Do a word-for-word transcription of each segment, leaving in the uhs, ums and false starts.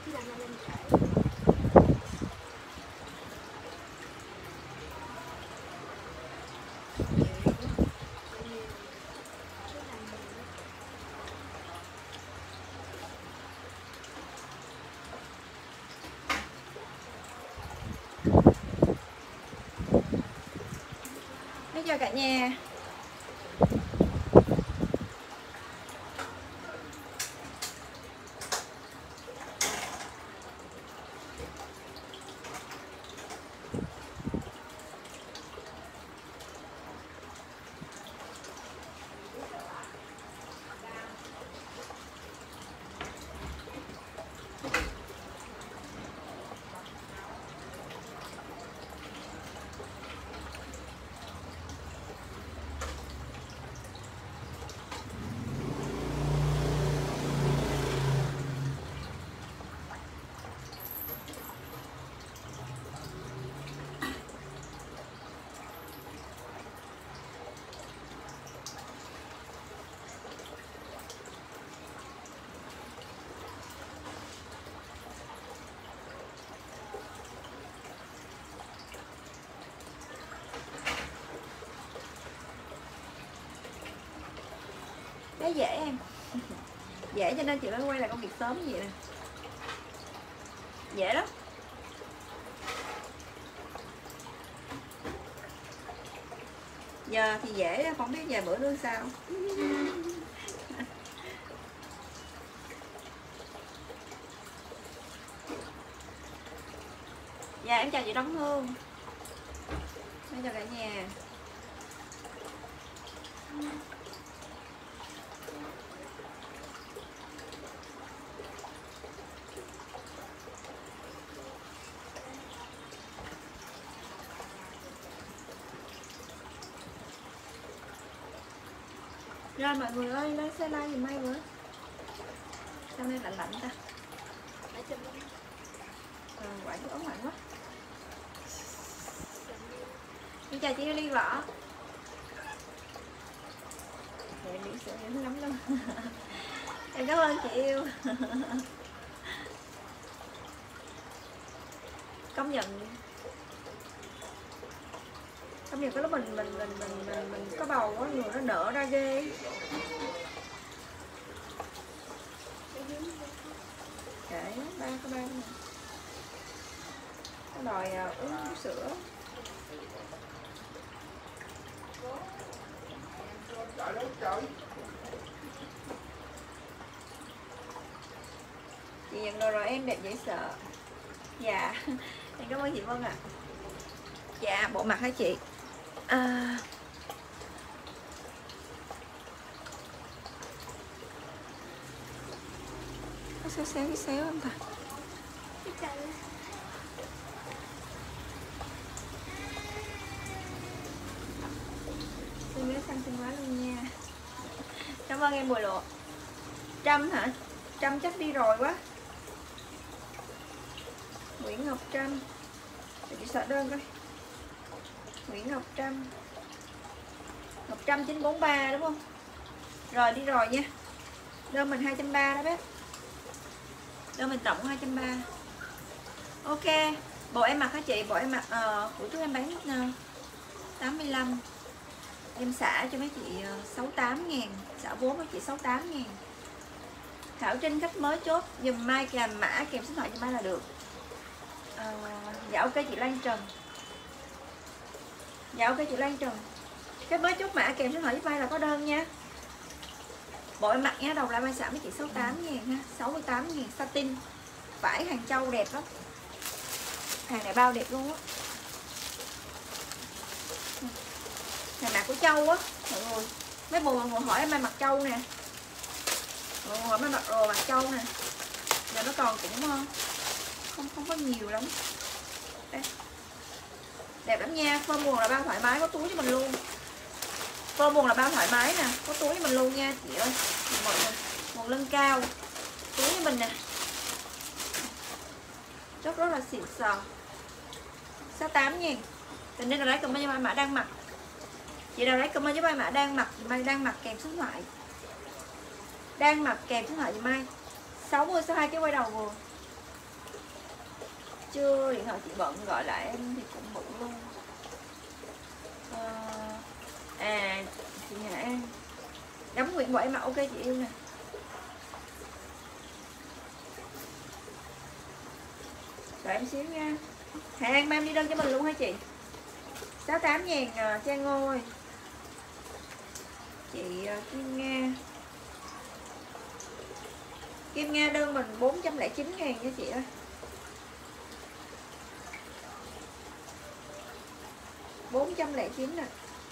Chào cả nhà. Đấy dễ em. Dễ cho nên chị mới quay lại công việc sớm như vậy nè. Dễ lắm. Giờ thì dễ, không biết vài bữa nữa sao. Dạ em chào chị Đông Hương. Em chào cả nhà. Rồi mọi người ơi, lên xe like giùm may bữa. Sao nay lạnh lạnh ta? Ờ, quả chú ống lạnh quá. Em chào chị Ly Võ. Em bị sợ dữ lắm luôn. Em cảm ơn chị yêu. Công nhận Công nhận cái lúc mình mình mình mình mình, mình có bầu quá, người nó nở ra ghê. Để ba có ba này. Nó đòi uh, uống sữa. Chị nhận đồ rồi em đẹp dễ sợ. Dạ em cảm ơn chị Vân ạ. À. Dạ bộ mặt hả chị? À, có xéo xéo xéo không ta? Xin nhớ xanh xinh quá luôn nha. Cảm ơn em Bùi Lộ. Trâm hả? Trâm chắc đi rồi quá. Nguyễn Ngọc Trâm. Để chị sợ đơn coi. Nguyễn Ngọc Trâm. Ngọc Trâm chín bốn ba đúng không? Rồi đi rồi nha. Đơn mình hai trăm ba mươi đó bé. Đơn mình tổng hai trăm ba mươi. Ok. Bộ em mặc hả chị? Bộ em mặc uh, của chú em bán uh, tám mươi lăm. Em xả cho mấy chị uh, sáu mươi tám ngàn. Xả vốn với chị sáu mươi tám ngàn. Thảo Trinh khách mới chốt dùm mai kèm mã kèm số điện thoại dùm mai là được. Uh, dạ ok chị Lan Trần. Dạ ok chị Lan Trần. Cái mới chốt mã kèm số điện thoại giúp mai là có đơn nha. Bộ em mặc nha, đầu là mai xả với chị sáu mươi tám ngàn ha, sáu mươi tám ngàn satin. Vải Hàng Châu đẹp lắm. Hàng này bao đẹp luôn á. Hàng mặc của Châu á, mọi người. Mấy bộ mọi người hỏi em mai mặc Châu nè. Mọi người hỏi mai mặc đồ mặc Châu nè. Giờ nó còn cũng không không có nhiều lắm. Đây. Đẹp lắm nha, phơ buồn là bao thoải mái, có túi cho mình luôn. Phơ buồn là bao thoải mái nè, có túi cho mình luôn nha chị ơi. Mọi người, một lưng cao, túi cho mình nè. Rất rất là xịn sò. sáu mươi tám ngàn. Tình nên là lấy comment cho mai mã đang mặc. Chị nào lấy comment với mai mã đang mặc, mai đang mặc kèm số điện thoại. Đang mặc kèm số điện thoại cho mai. sáu mươi số hai cái quay đầu vừa. chưa? Điện thoại chị bận, gọi lại em thì cũng bận luôn. À, à chị Hà An đóng nguyện của em mà ok chị yêu nè. Đợi em xíu nha. Hà An mang đi đơn cho mình luôn hả chị? sáu mươi tám ngàn à, Trang ơi. Chị uh, Kim Nga. Kim Nga đơn mình bốn trăm lẻ chín ngàn nha chị ơi. bốn trăm lẻ chín nè.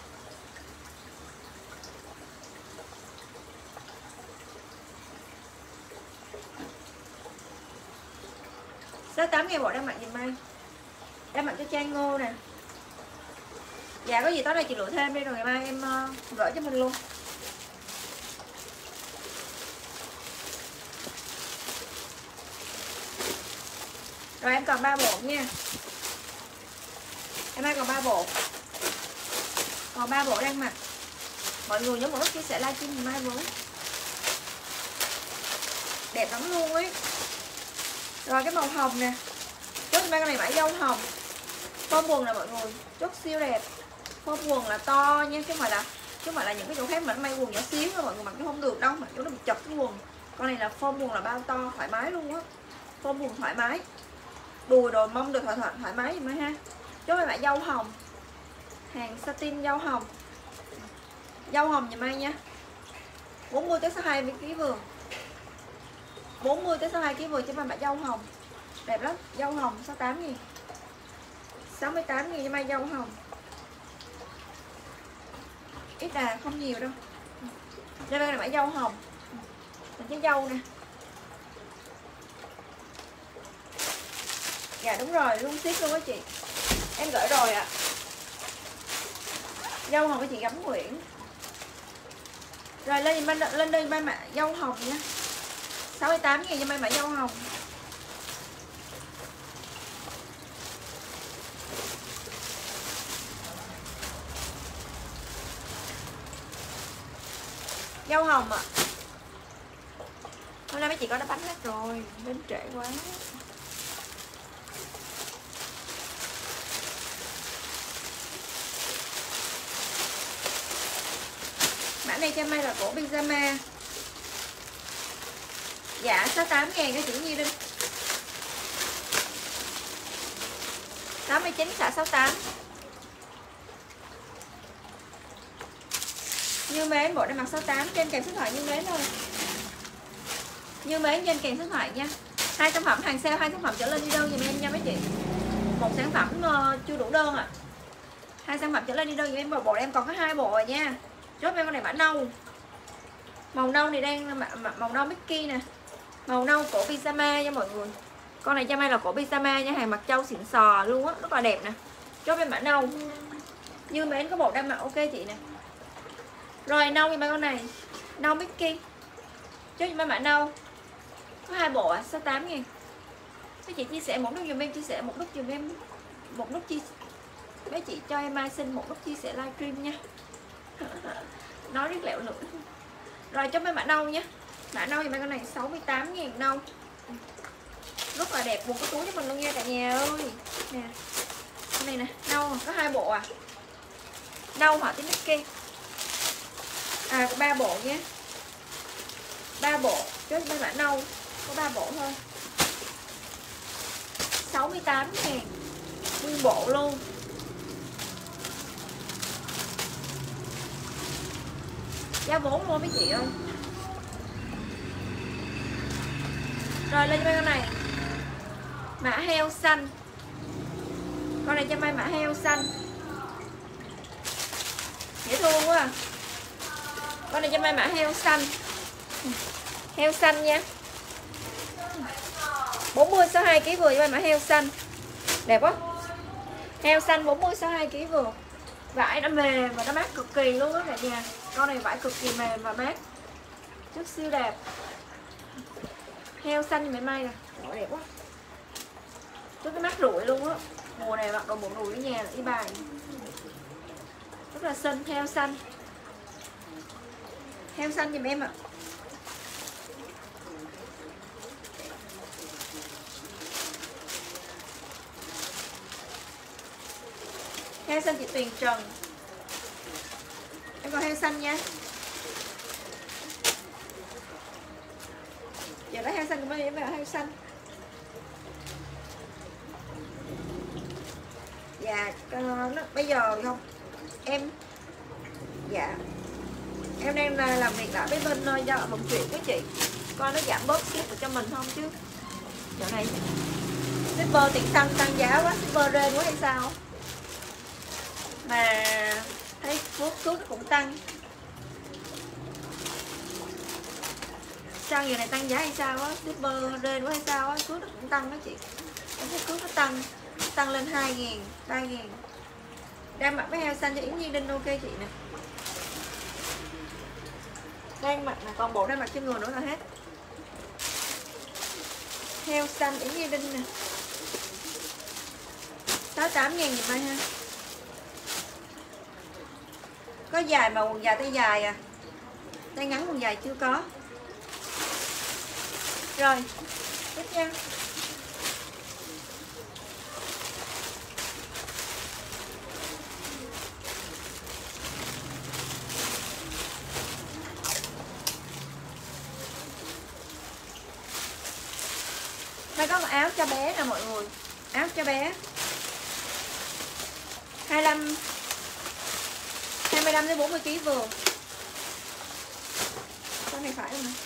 sáu mươi tám ngàn bộ đang mặc giùm anh. Đang mặc cho Trang Ngô nè. Dạ có gì tối nay chị lựa thêm đi rồi ngày mai em uh, gửi cho mình luôn. Rồi em còn ba bộ nha. Em ai còn ba bộ. Còn ba bộ đang mặc. Mọi người nhớ một lúc chia sẻ livestream ngày mai với. Đẹp lắm luôn ấy. Rồi cái màu hồng nè. Chốt ba cái này mã dâu hồng. Form quần là mọi người, chốt siêu đẹp. Form quần là to nha, chứ không phải là chứ không phải là những cái chỗ khác mà nó may quần nhỏ xíu rồi mọi người mặc nó không được đâu, mặc chỗ nó bị chật cái quần. Con này là form quần là bao to thoải mái luôn á. Form quần thoải mái. Đùi rồi mông được thoải thoải thoải mái gì mới ha. Chốt ba mã dâu hồng. Hàng satin dâu hồng. Dâu hồng giùm ai nha. bốn mươi tới sáu mươi hai ký vừa. bốn mươi tới sáu mươi hai ký vừa cho ba mã dâu hồng. Đẹp lắm, dâu hồng sáu mươi tám nghìn. sáu mươi tám nghìn cho mai dâu hồng. Ít là không nhiều đâu. Đây là mã dâu hồng. Mình cái dâu nè. Dạ đúng rồi, luôn ship luôn á chị. Em gửi rồi ạ. À. Dâu hồng với chị Gắm Nguyễn. Rồi lên lên lên đây ba mã dâu hồng nha. sáu mươi tám nghìn cho mai mã dâu hồng. Dâu hồng ạ. À. Hôm nay mấy chị có đã bánh hết rồi, đến trễ quá. Mã này cho may là cổ pyjama. Dạ sáu mươi tám ngàn cái chị Nhi Đinh. tám mươi chín xả sáu mươi tám. Như mến bộ đang mặc sáu mươi tám trên kèm số điện thoại như mến thôi. Như mến trên kèm số điện thoại nha. Hai sản phẩm hàng sale, hai sản phẩm trở lên đi đơn giùm em nha mấy chị. Một sản phẩm uh, chưa đủ đơn ạ. À. Hai sản phẩm trở lên đi đơn giùm em, bộ em còn có hai bộ rồi nha. Chốt em con này mã nâu. Màu nâu này đang màu nâu Mickey nè. Màu nâu cổ pyjama nha mọi người. Con này cho may là cổ pyjama nha, hàng mặc trâu xịn sò luôn á, rất là đẹp nè. Chốt em mã nâu. Như mến có bộ đang mặc ok chị nè. Rồi nâu thì mấy con này. Nâu Mickey. Chốt em mã nâu. Có hai bộ à, sáu mươi tám nghìn. Mấy chị chia sẻ một lúc dùm em, chia sẻ một lúc dùm em. Một lúc chia mấy chị cho em mai xin một lúc chia sẻ livestream nha. Nói rất lẹo nữa. Rồi cho mấy mã nâu nhé. Mã nâu thì mấy con này sáu mươi tám nghìn nâu. Rất là đẹp, buồn cái túi cho mình luôn nha cả nhà ơi. Nè. Cái này nè, nâu có hai bộ à. Nâu hả tiếng Mickey. À có ba bộ nhé. ba bộ, chứ mấy mã nâu có ba bộ thôi. sáu mươi tám ngàn nguyên bộ luôn. Giá vốn luôn mấy chị ơi. Rồi lên cho mấy con này. Mã heo xanh. Con này cho may mã heo xanh. Dễ thương quá à. Con này cho may mã heo xanh. Heo xanh nha. bốn mươi sáu mươi hai ký vừa cho may mã heo xanh. Đẹp quá. Heo xanh bốn mươi sáu mươi hai ký vừa. Vải nó mềm và nó mát cực kỳ luôn á cả nhà. Con này vải cực kỳ mềm và mát. Chất siêu đẹp. Heo xanh mày may nè. Ủa, đẹp quá. Chút cái mắt rụi luôn á. Mùa này mặc đồ bộ đùi ở nhà là đi bài. Rất là xinh, heo xanh. Heo xanh giùm em ạ. À. Heo xanh chị Tuyền Trần. Em còn heo xanh nha. Giờ đó heo xanh cũng mới vào heo xanh. Dạ nó, bây giờ không em, dạ em đang làm việc lại với bên nơi do vận chuyển với chị, coi nó giảm bớt ship được cho mình không chứ dạo này shipper tiền xăng tăng giá quá, shipper rên quá hay sao mà thấy thuốc thuốc cũng tăng, xăng giờ này tăng giá hay sao á, shipper rên quá hay sao á, thuốc nó cũng tăng đó chị. Em thấy thuốc nó tăng tăng lên hai ngàn, ba ngàn. Đang mặc với heo xanh cho Yến Nhi Đinh ok chị nè. Đang mặc là còn bộ đang mặc trên người nữa là hết. Heo xanh Yến Nhi Đinh nè. sáu tám ngàn gì mai ha. Có dài mà quần dài tay dài à. Tay ngắn quần dài chưa có. Rồi, tiếp nha. Đây có một áo cho bé nè mọi người. Áo cho bé hai mươi lăm hai mươi lăm đến bốn mươi ký vừa. Con này phải không nè.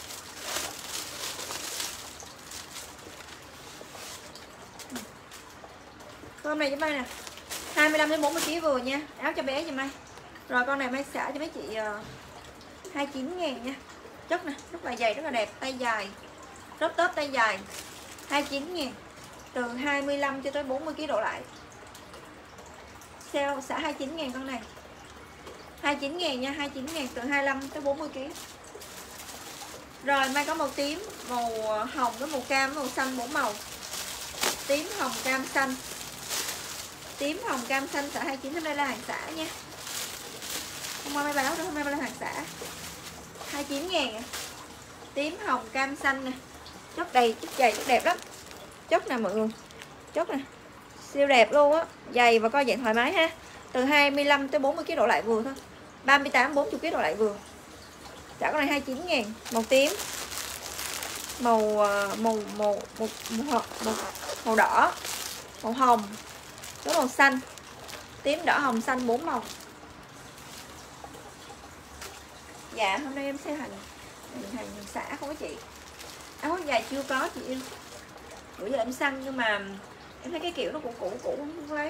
Con này cho mai nè. hai mươi lăm đến bốn mươi ký vừa nha. Áo cho bé cho mai. Rồi con này mai xả cho mấy chị uh, hai mươi chín ngàn nha. Chất nè, rất là dày, rất là đẹp, tay dài. Rớp tớp tay dài hai mươi chín ngàn. Từ hai mươi lăm cho tới bốn mươi ký đổ lại. Sale xả hai mươi chín ngàn con này. hai mươi chín ngàn nha, hai mươi chín ngàn từ hai mươi lăm tới bốn mươi ký. Rồi mai có màu tím, màu hồng với màu cam, màu xanh, bốn màu. Tím, hồng, cam, xanh. Tím, hồng, cam, xanh xả hai mươi chín. Hôm nay là hàng xả nha. Hôm qua mai báo đó, hôm nay là hàng xả hai mươi chín ngàn. Tím, hồng, cam, xanh nè. Chốt đầy, chốt dày, chốt đẹp lắm. Chốt nè mọi người. Chốt nè. Siêu đẹp luôn á. Dày và co giãn thoải mái ha. Từ hai mươi lăm tới bốn mươi ký độ lại vừa thôi. ba mươi tám bốn mươi ký độ lại vừa. Chả con này hai mươi chín ngàn. Màu tím. Màu màu màu màu màu, màu, màu đỏ. Màu hồng. Với màu xanh. Tím, đỏ, hồng, xanh, bốn màu. Dạ hôm nay em sẽ hành hành xả không có chị. Áo khoác dài chưa có chị yêu. Bữa giờ em săn nhưng mà em thấy cái kiểu nó cũng cũ cũ không lấy.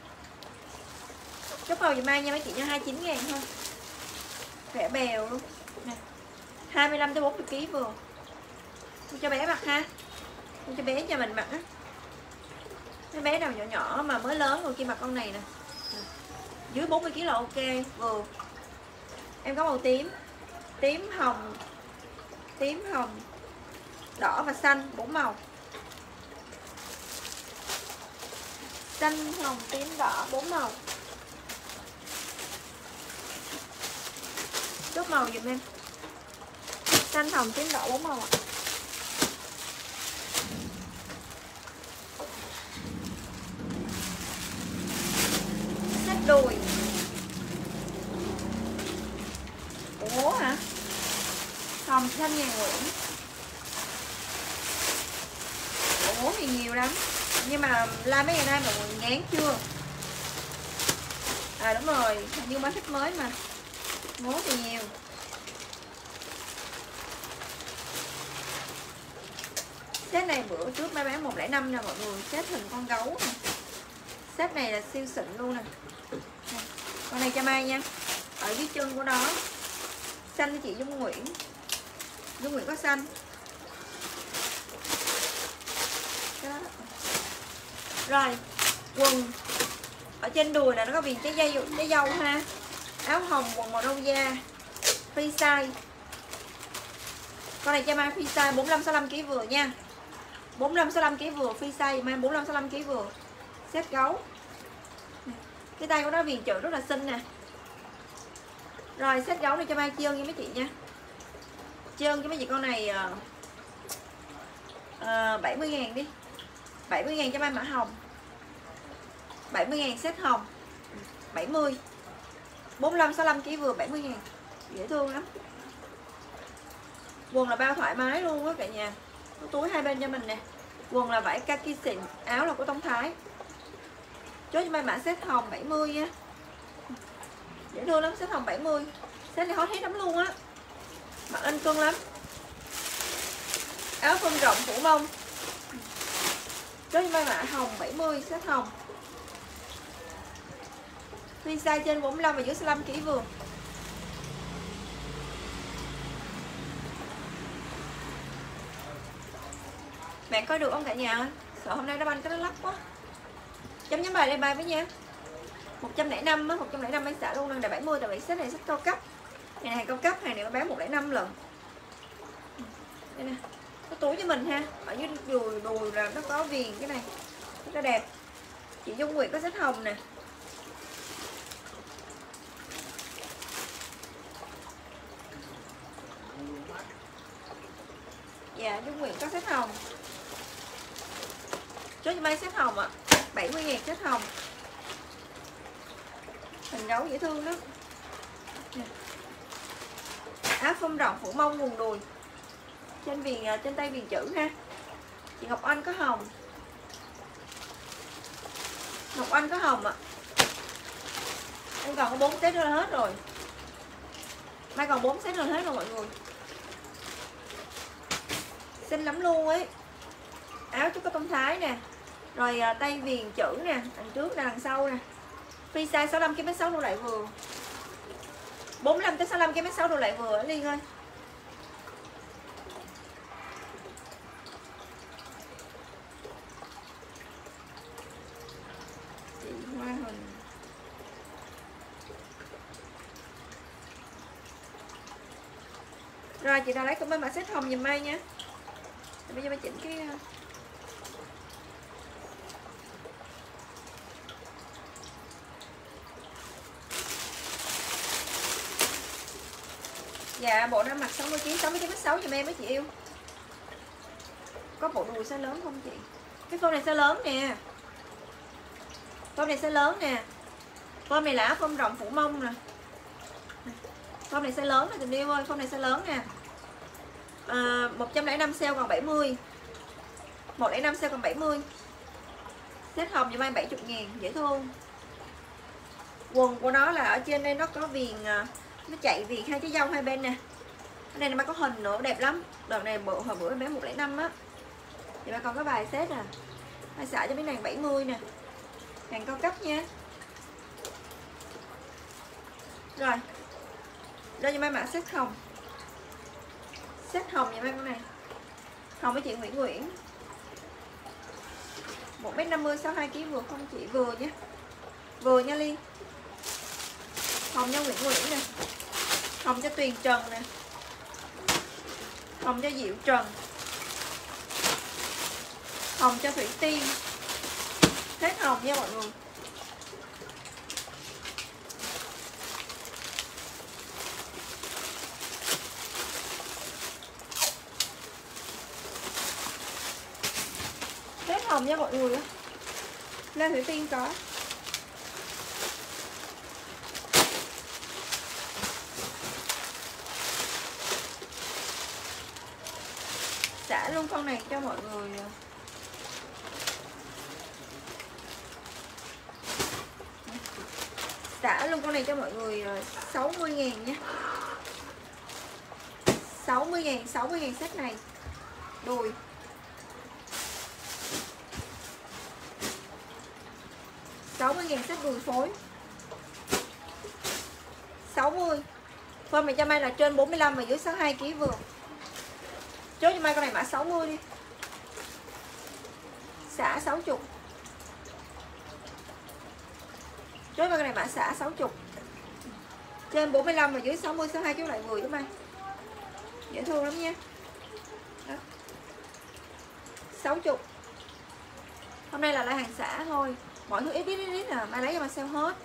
Chốt màu gì mai nha mấy chị nha, hai mươi chín ngàn thôi. Vẽ bèo luôn nè. hai mươi lăm tới bốn mươi ký vừa. Tôi cho bé mặc ha. Tôi cho bé cho mình mặc á. Mấy bé nào nhỏ nhỏ mà mới lớn rồi kia mặc con này nè. Dưới bốn mươi ký là ok vừa. Em có màu tím. Tím, hồng. Tím, hồng, đỏ và xanh, bốn màu. Xanh, hồng, tím, đỏ, bốn màu. Chốt màu dùm em. Xanh, hồng, tím, đỏ, bốn màu ạ. Xếp đùi. Ủa hả? Hồng, xanh, nhà Nguyễn. Ủa thì nhiều lắm. Nhưng mà la mấy ngày nay mọi người ngán chưa? À đúng rồi, hình như bán khách mới mà. Ngố thì nhiều. Set này bữa trước mai bán một không năm nè mọi người. Set hình con gấu nè. Set này là siêu xịn luôn nè. Con này cho Mai nha. Ở dưới chân của nó. Xanh cho chị Dung Nguyễn. Dung Nguyễn có xanh. Đó. Rồi quần ở trên đùi này nó có viền trái dây trái dâu ha. Áo hồng quần màu nâu da free size. Con này cho Mai free size bốn mươi lăm sáu mươi lăm ký vừa nha. bốn mươi lăm sáu mươi lăm ký vừa free size Mai bốn mươi lăm sáu mươi lăm ký vừa. Set gấu. Cái tay của nó viền chữ rất là xinh nè. Rồi set gấu này cho Mai trơn nha mấy chị nha. Trơn cho mấy chị con này uh, uh, bảy mươi ngàn đi. bảy mươi ngàn cho Mai mã hồng. bảy mươi ngàn set hồng. bảy mươi. bốn mươi lăm sáu mươi lăm ký vừa bảy mươi ngàn. Dễ thương lắm. Quần là bao thoải mái luôn á cả nhà. Có túi hai bên cho mình nè. Quần là vải kaki xịn, áo là của Tông Thái. Chốt cho may mã set hồng bảy mươi nha. Dễ thương lắm, set hồng bảy mươi. Set này hot hết lắm luôn á. Mặc anh cưng lắm. Áo phông rộng phủ mông. Chốt cho may mã hồng bảy mươi, set hồng. Free size trên bốn mươi lăm và dưới sáu mươi lăm ký vừa. Bạn coi được không cả nhà? Sợ hôm nay nó banh cái nó lắc quá. Chấm nhắm bài đây bài với nha. một trăm lẻ năm á, một trăm lẻ năm mấy xả luôn, đang là bảy mươi tại vì set này set cao cấp. Này hàng cao cấp, hàng này nó bán một trăm lẻ năm lần. Đây nè. Có túi cho mình ha. Ở dưới đùi đùi là nó có viền cái này. Rất là đẹp. Chị Dung Nguyệt có set hồng nè. Dạ, Dung Nguyệt có set hồng. Chốt cho may set hồng ạ. À. bảy mươi ngàn set hồng. Hình gấu dễ thương đó. Áo phông rộng phủ mông quần đùi. Trên viền trên tay viền chữ ha. Chị Ngọc Anh có hồng. Ngọc Anh có hồng ạ. À. Em còn có bốn set nữa là hết rồi. Mai còn bốn set nữa hết rồi mọi người. Xinh lắm luôn ấy. Áo chú có Tông Thái nè. Rồi tay viền chữ nè, đằng trước nè, đằng sau nè. Free size sáu mươi lăm mét sáu đô lại vừa. bốn mươi lăm tới sáu mươi lăm mét sáu đô lại vừa Liên ơi. Chị Hoa Hình. Rồi chị nào lấy comment mã set hồng giùm Mai nha. Bây giờ Mai chỉnh cái dạ bộ nam mặc sáu mươi ký, sáu mươi mét sáu giùm em mấy chị yêu. Có bộ đùi size lớn không chị? Cái phông này size lớn nè. Phông này size lớn nè. Phông này là áo phông rộng phủ mông nè. Phông này size lớn nè tình yêu ơi, phông này size lớn nè. À, một trăm lẻ năm sale còn bảy mươi. một trăm lẻ năm sale còn bảy mươi. Set hồng giùm em bảy mươi ngàn, dễ thương. Quần của nó là ở trên đây nó có viền, nó chạy viền hai cái dâu hai bên nè. Ở đây nó có hình nữa, đẹp lắm. Đợt này bộ hồi bữa em bán một trăm lẻ năm á. Thì bà còn có bài set à. Hai xả cho mấy nàng bảy mươi nè. Hàng cao cấp nha. Rồi. Đây cho mấy mã set hồng. Set hồng cho mấy con này. Hồng với chị Nguyễn Nguyễn. một mét năm mươi sáu mươi hai ký vừa không chị? Vừa nhé. Vừa nha Ly. Hồng cho Nguyễn Nguyễn nè. Hồng cho Tuyền Trần nè. Hồng cho Diệu Trần. Hồng cho Thủy Tiên. Hết hồng nha mọi người. Hết hồng nha mọi người. Lê Thủy Tiên có. Xả luôn con này cho mọi người. Xả luôn con này cho mọi người sáu mươi ngàn nhé. sáu mươi ngàn, sáu mươi ngàn set này. Đùi. sáu mươi ngàn set đùi phối. sáu mươi. Phơm này cho Mai là trên bốn mươi lăm và dưới sáu mươi hai ký vừa. Chốt cho Mai con này mã sáu mươi đi. Xả sáu mươi. Chốt con này mã xả sáu mươi. Trên bốn mươi lăm và dưới sáu mươi, sáu mươi hai ký lại vừa cho Mai. Dễ thương lắm nha. Đó. sáu mươi. Hôm nay là lại hàng xả thôi. Mọi thứ ít ít ít ít là Mai lấy cho Mai sale hết.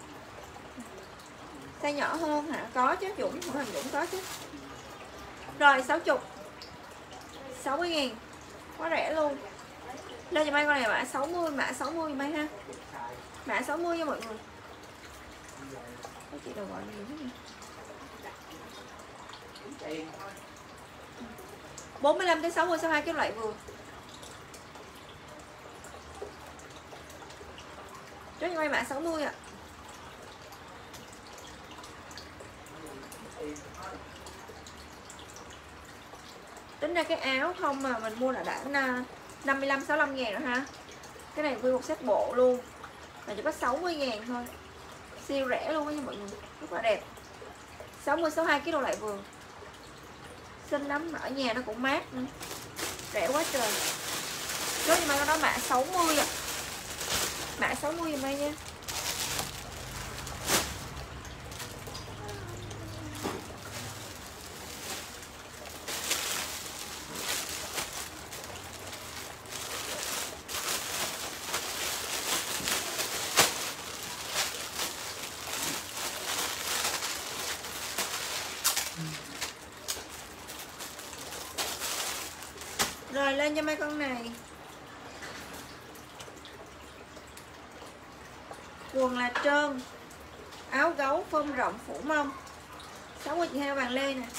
Size nhỏ hơn hả? Có chứ Dũng, mỗi hình Dũng có chứ. Rồi sáu mươi. sáu mươi ngàn. Quá rẻ luôn. Lên cho Mai con này mã sáu mươi, mã sáu mươi Mai ha. Mã sáu mươi nha mọi người. Các chị đâu gọi nhiều thế. bốn mươi lăm tới sáu mươi sáu mươi hai cái loại vừa. Chốt cho may mã sáu mươi ạ. Tính ra cái áo không mà mình mua là đã năm mươi lăm sáu mươi lăm ngàn rồi ha. Cái này nguyên một set bộ luôn mà chỉ có sáu mươi ngàn thôi, siêu rẻ luôn á nha mọi người, rất là đẹp. Sáu mươi sáu mươi hai cái đồ lại vừa, xinh lắm, ở nhà nó cũng mát nữa. Rẻ quá trời. Chốt cho may nó mã sáu mươi ạ. Mã sáu mươi giùm đây nha. Rồi lên cho mấy con này. Quần là trơn, áo gấu phông rộng phủ mông, sáu mươi chị hai vàng lê nè.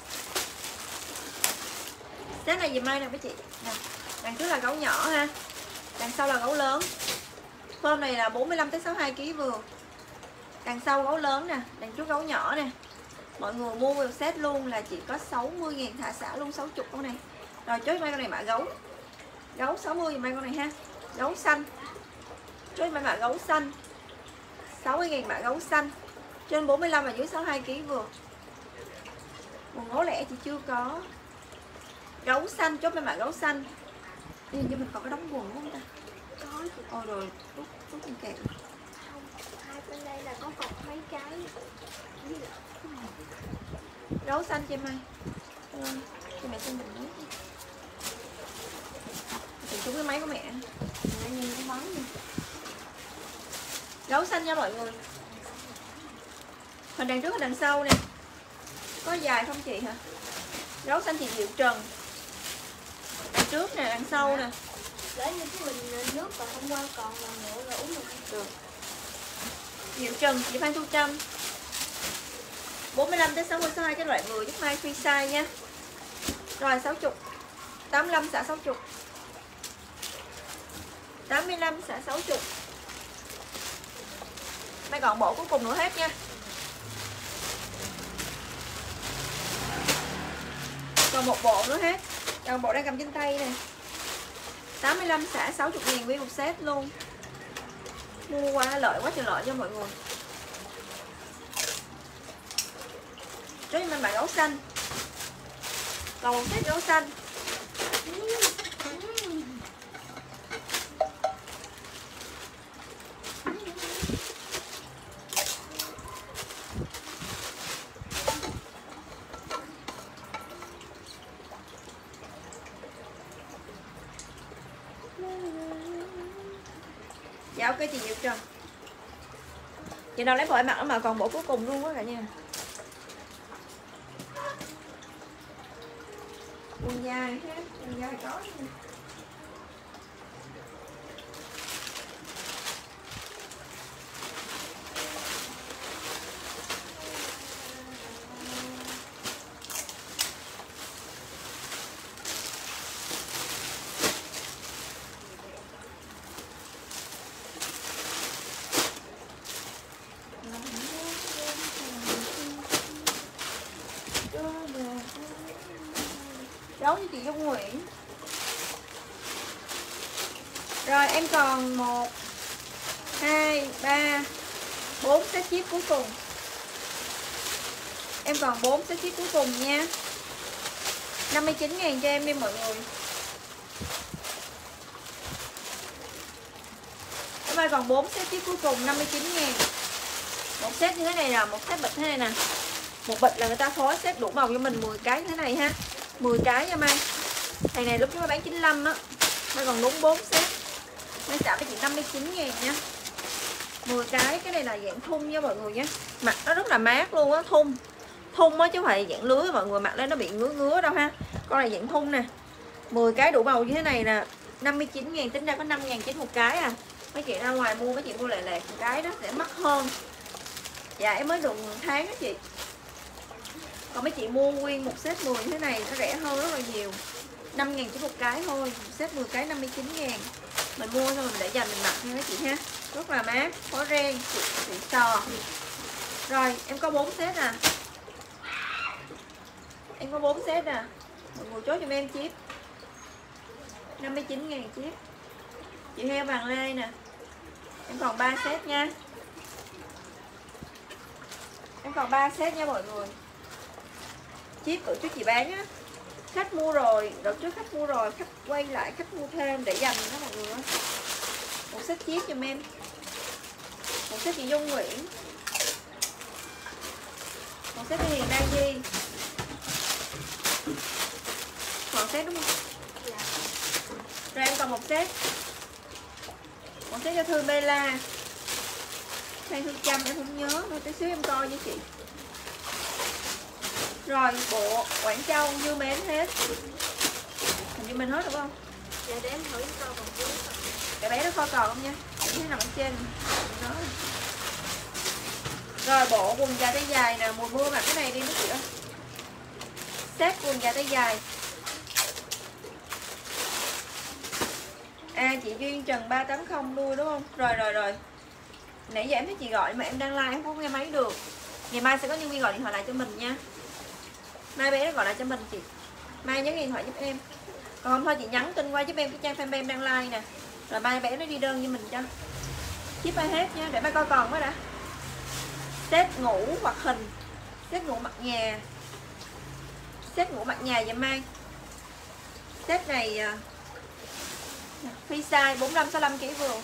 Set này dùm ai nè mấy chị nè. Đằng trước là gấu nhỏ ha, đằng sau là gấu lớn. Phông này là bốn mươi lăm tới sáu mươi hai ki lô gam vừa. Đằng sau gấu lớn nè, đằng trước gấu nhỏ nè. Mọi người mua một set luôn là chỉ có sáu mươi ngàn, thả xả luôn sáu mươi con này. Rồi chốt mấy con này mã gấu. Gấu sáu mươi mấy con này ha. Gấu xanh. Chốt mấy mã gấu xanh. sáu mươi ngàn mã gấu xanh. Trên bốn mươi lăm và dưới sáu mươi hai ki lô gam vừa. Quần áo lẻ thì chưa có. Gấu xanh, chốt mấy mã gấu xanh. Đi cho mình còn cái đống quần không ta? Có chị. Ôi rồi, rút rút con kẹt. Không, hai bên đây là có cột mấy cái. Gấu xanh cho em ơi. Ừ, cho mẹ xin mình nhé. Tìm xuống cái máy của mẹ. Mẹ nhìn cái món đi. Gấu xanh nha mọi người. Hình đằng trước và đằng sau nè. Có dài không chị hả? Gấu xanh thì Diệu Trần. Đằng trước nè, đằng sau nè. Lấy như cái bình nước và hôm qua còn là nữa rồi uống được. Được. Diệu Trần, chị Phan Thu Trâm. bốn mươi lăm tới sáu mươi sáu mươi hai cái loại vừa giúp mai free size nha. Rồi sáu mươi. tám mươi lăm xả sáu mươi. tám mươi lăm xả sáu mươi. Mai còn bộ cuối cùng nữa hết nha. Còn một bộ nữa hết. Còn bộ đang cầm trên tay nè. tám mươi lăm xả sáu mươi ngàn nguyên một set luôn. Mua qua lợi quá trời lợi cho mọi người. Cho mình bạn gấu xanh. Còn một set gấu xanh. Dạ ok chị Diệu Trần. Chị nào lấy bộ em mặc mà còn bộ cuối cùng luôn á cả nhà. Quần dài hết, quần dài có nữa. Đấu với chị Dung Nguyễn. Rồi em còn một hai ba bốn set chip cuối cùng. Em còn bốn set chip cuối cùng nha. năm mươi chín ngàn cho em đi mọi người. Em ơi còn bốn set chip cuối cùng năm mươi chín ngàn. Một set như thế này là một set bịch thế này nè. Một bịch là người ta phối set đủ màu cho mình mười cái như thế này ha. mười cái nha Mai. Thằng này lúc chúng ta bán chín mươi lăm á. Mai còn đúng bốn set. Mai xả với chị năm mươi chín ngàn nha. mười cái, cái này là dạng thun nha mọi người nhé. Mặt nó rất là mát luôn á, thun. Thun á chứ không phải dạng lưới mọi người mặc lên nó bị ngứa ngứa đâu ha. Con này dạng thun nè. mười cái đủ màu như thế này nè, năm mươi chín ngàn, tính ra có năm ngàn chín một cái à. Mấy chị ra ngoài mua, mấy chị mua lẻ lẻ cái đó sẽ mắc hơn. Dạ em mới được một tháng đó chị. Còn mấy chị mua nguyên một set mười như thế này nó rẻ hơn rất là nhiều, năm ngàn chỉ một cái thôi. Một set mười cái năm mươi chín ngàn. Mình mua xong rồi mình để dành mình mặc nha mấy chị ha. Rất là mát, có ren, xịn sò. Rồi em có bốn set à. Em có bốn set à. Mọi người chốt giùm em chip năm mươi chín ngàn chip. Chị heo vàng lê nè. Em còn ba set nha. Em còn ba set nha mọi người. Chip của trước chị bán á, khách mua rồi, đợt trước khách mua rồi, khách quay lại khách mua thêm để dành đó mọi người. Một set chip giùm em. Một set chị Dung Nguyễn. Một set chị Hiền Đa Di. Còn set đúng không? Dạ. Rồi em còn một set. Một set cho Thư Bella. Thay Thư Trâm em không nhớ, thôi tí xíu em coi với chị. Rồi bộ Quảng Châu như mến hết. Hình như mình hết được không? Dạ để em thử coi còn chưa. Cái bé nó kho còn không nha. Em thấy nằm ở trên đó. Rồi bộ quần dài tay dài nè, mùa mưa mặc cái này đi mấy chị ơi. Set quần dài tay dài. À chị Duyên Trần ba tám không nuôi đúng không? Rồi rồi rồi. Nãy giờ em thấy chị gọi mà em đang like em không nghe máy được. Ngày mai sẽ có nhân viên gọi điện thoại lại cho mình nha. Mai bé nó gọi lại cho mình chị. Mai nhấn điện thoại giúp em. Còn không thôi chị nhắn tin qua giúp em cái trang fanpage em đang like nè. Rồi mai bé nó đi đơn cho mình cho. Chip ai hết nha, để mai coi còn mới đã. Set ngủ hoặc hình. Set ngủ mặc nhà. Set ngủ mặc nhà vậy mai. Set này free size bốn mươi lăm sáu mươi lăm ký vừa.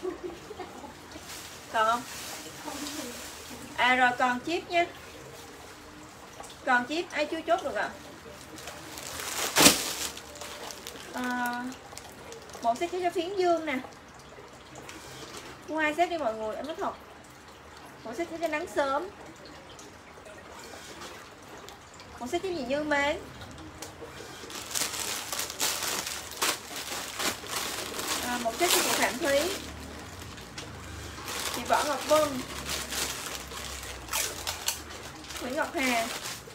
Còn không? À rồi còn chip nha. Còn chip ai chưa chốt được ạ? À? À, một set cho Phiến Dương nè. Mua hai set đi mọi người, em nói thật. Một set cho Nắng Sớm. Một set cho gì Như Mến. À, một set cho chị Phạm Thúy. Chị Võ Ngọc Vân. Nguyễn Ngọc Hà.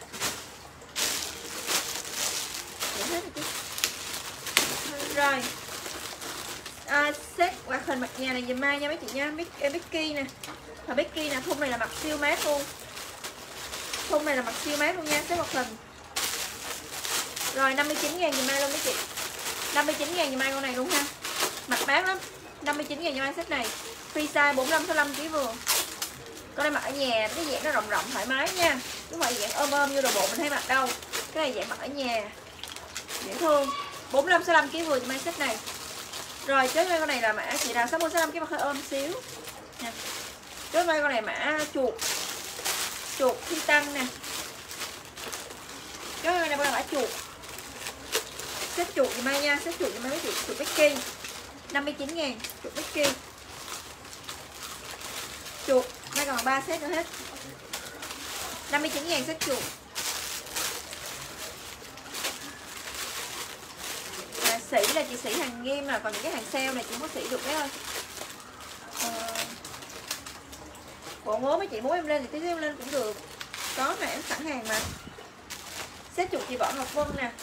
Rồi à, set hoạt hình mặt nhà này dùm mai nha mấy chị nha. Becky nè. Và Becky nè, thun này là mặt siêu mát luôn. Thun này là mặt siêu mát luôn nha, set hoạt hình. Rồi năm mươi chín ngàn dùm mai luôn mấy chị. năm mươi chín ngàn dùm mai con này luôn ha. Mặt mát lắm. năm mươi chín ngàn dùm mai set này. Free size bốn mươi lăm sáu mươi lăm ký vừa. Con này mặc ở nhà, cái dạng nó rộng rộng thoải mái nha. Chứ không phải dạng ôm ôm như đồ bộ mình hay mặc đâu. Cái này dạng mặc ở nhà dễ thương. bốn mươi lăm sáu mươi lăm ký vừa cho mai set này. Rồi chốt con này là mã chị nào sáu mươi sáu mươi lăm ký mặc hơi ôm xíu nè. Chốt con này mã chuột. Chuột thi tăng nè. Chốt con này là mã chuột. Set chuột cho mai nha, set chuột cho mai mấy chị. Chuột Becky năm mươi chín ngàn. Chuột Becky. Chuột mai còn ba set nữa hết. năm mươi chín ngàn set chuột. À, sỉ là chị sỉ hàng nghiêm là còn những cái hàng sale này chị không có sỉ được đấy ơi. À, bộ ngố mấy chị muốn em lên thì tí em lên cũng được. Có mà em sẵn hàng mà. Set chuột chị Võ Ngọc Vân nè.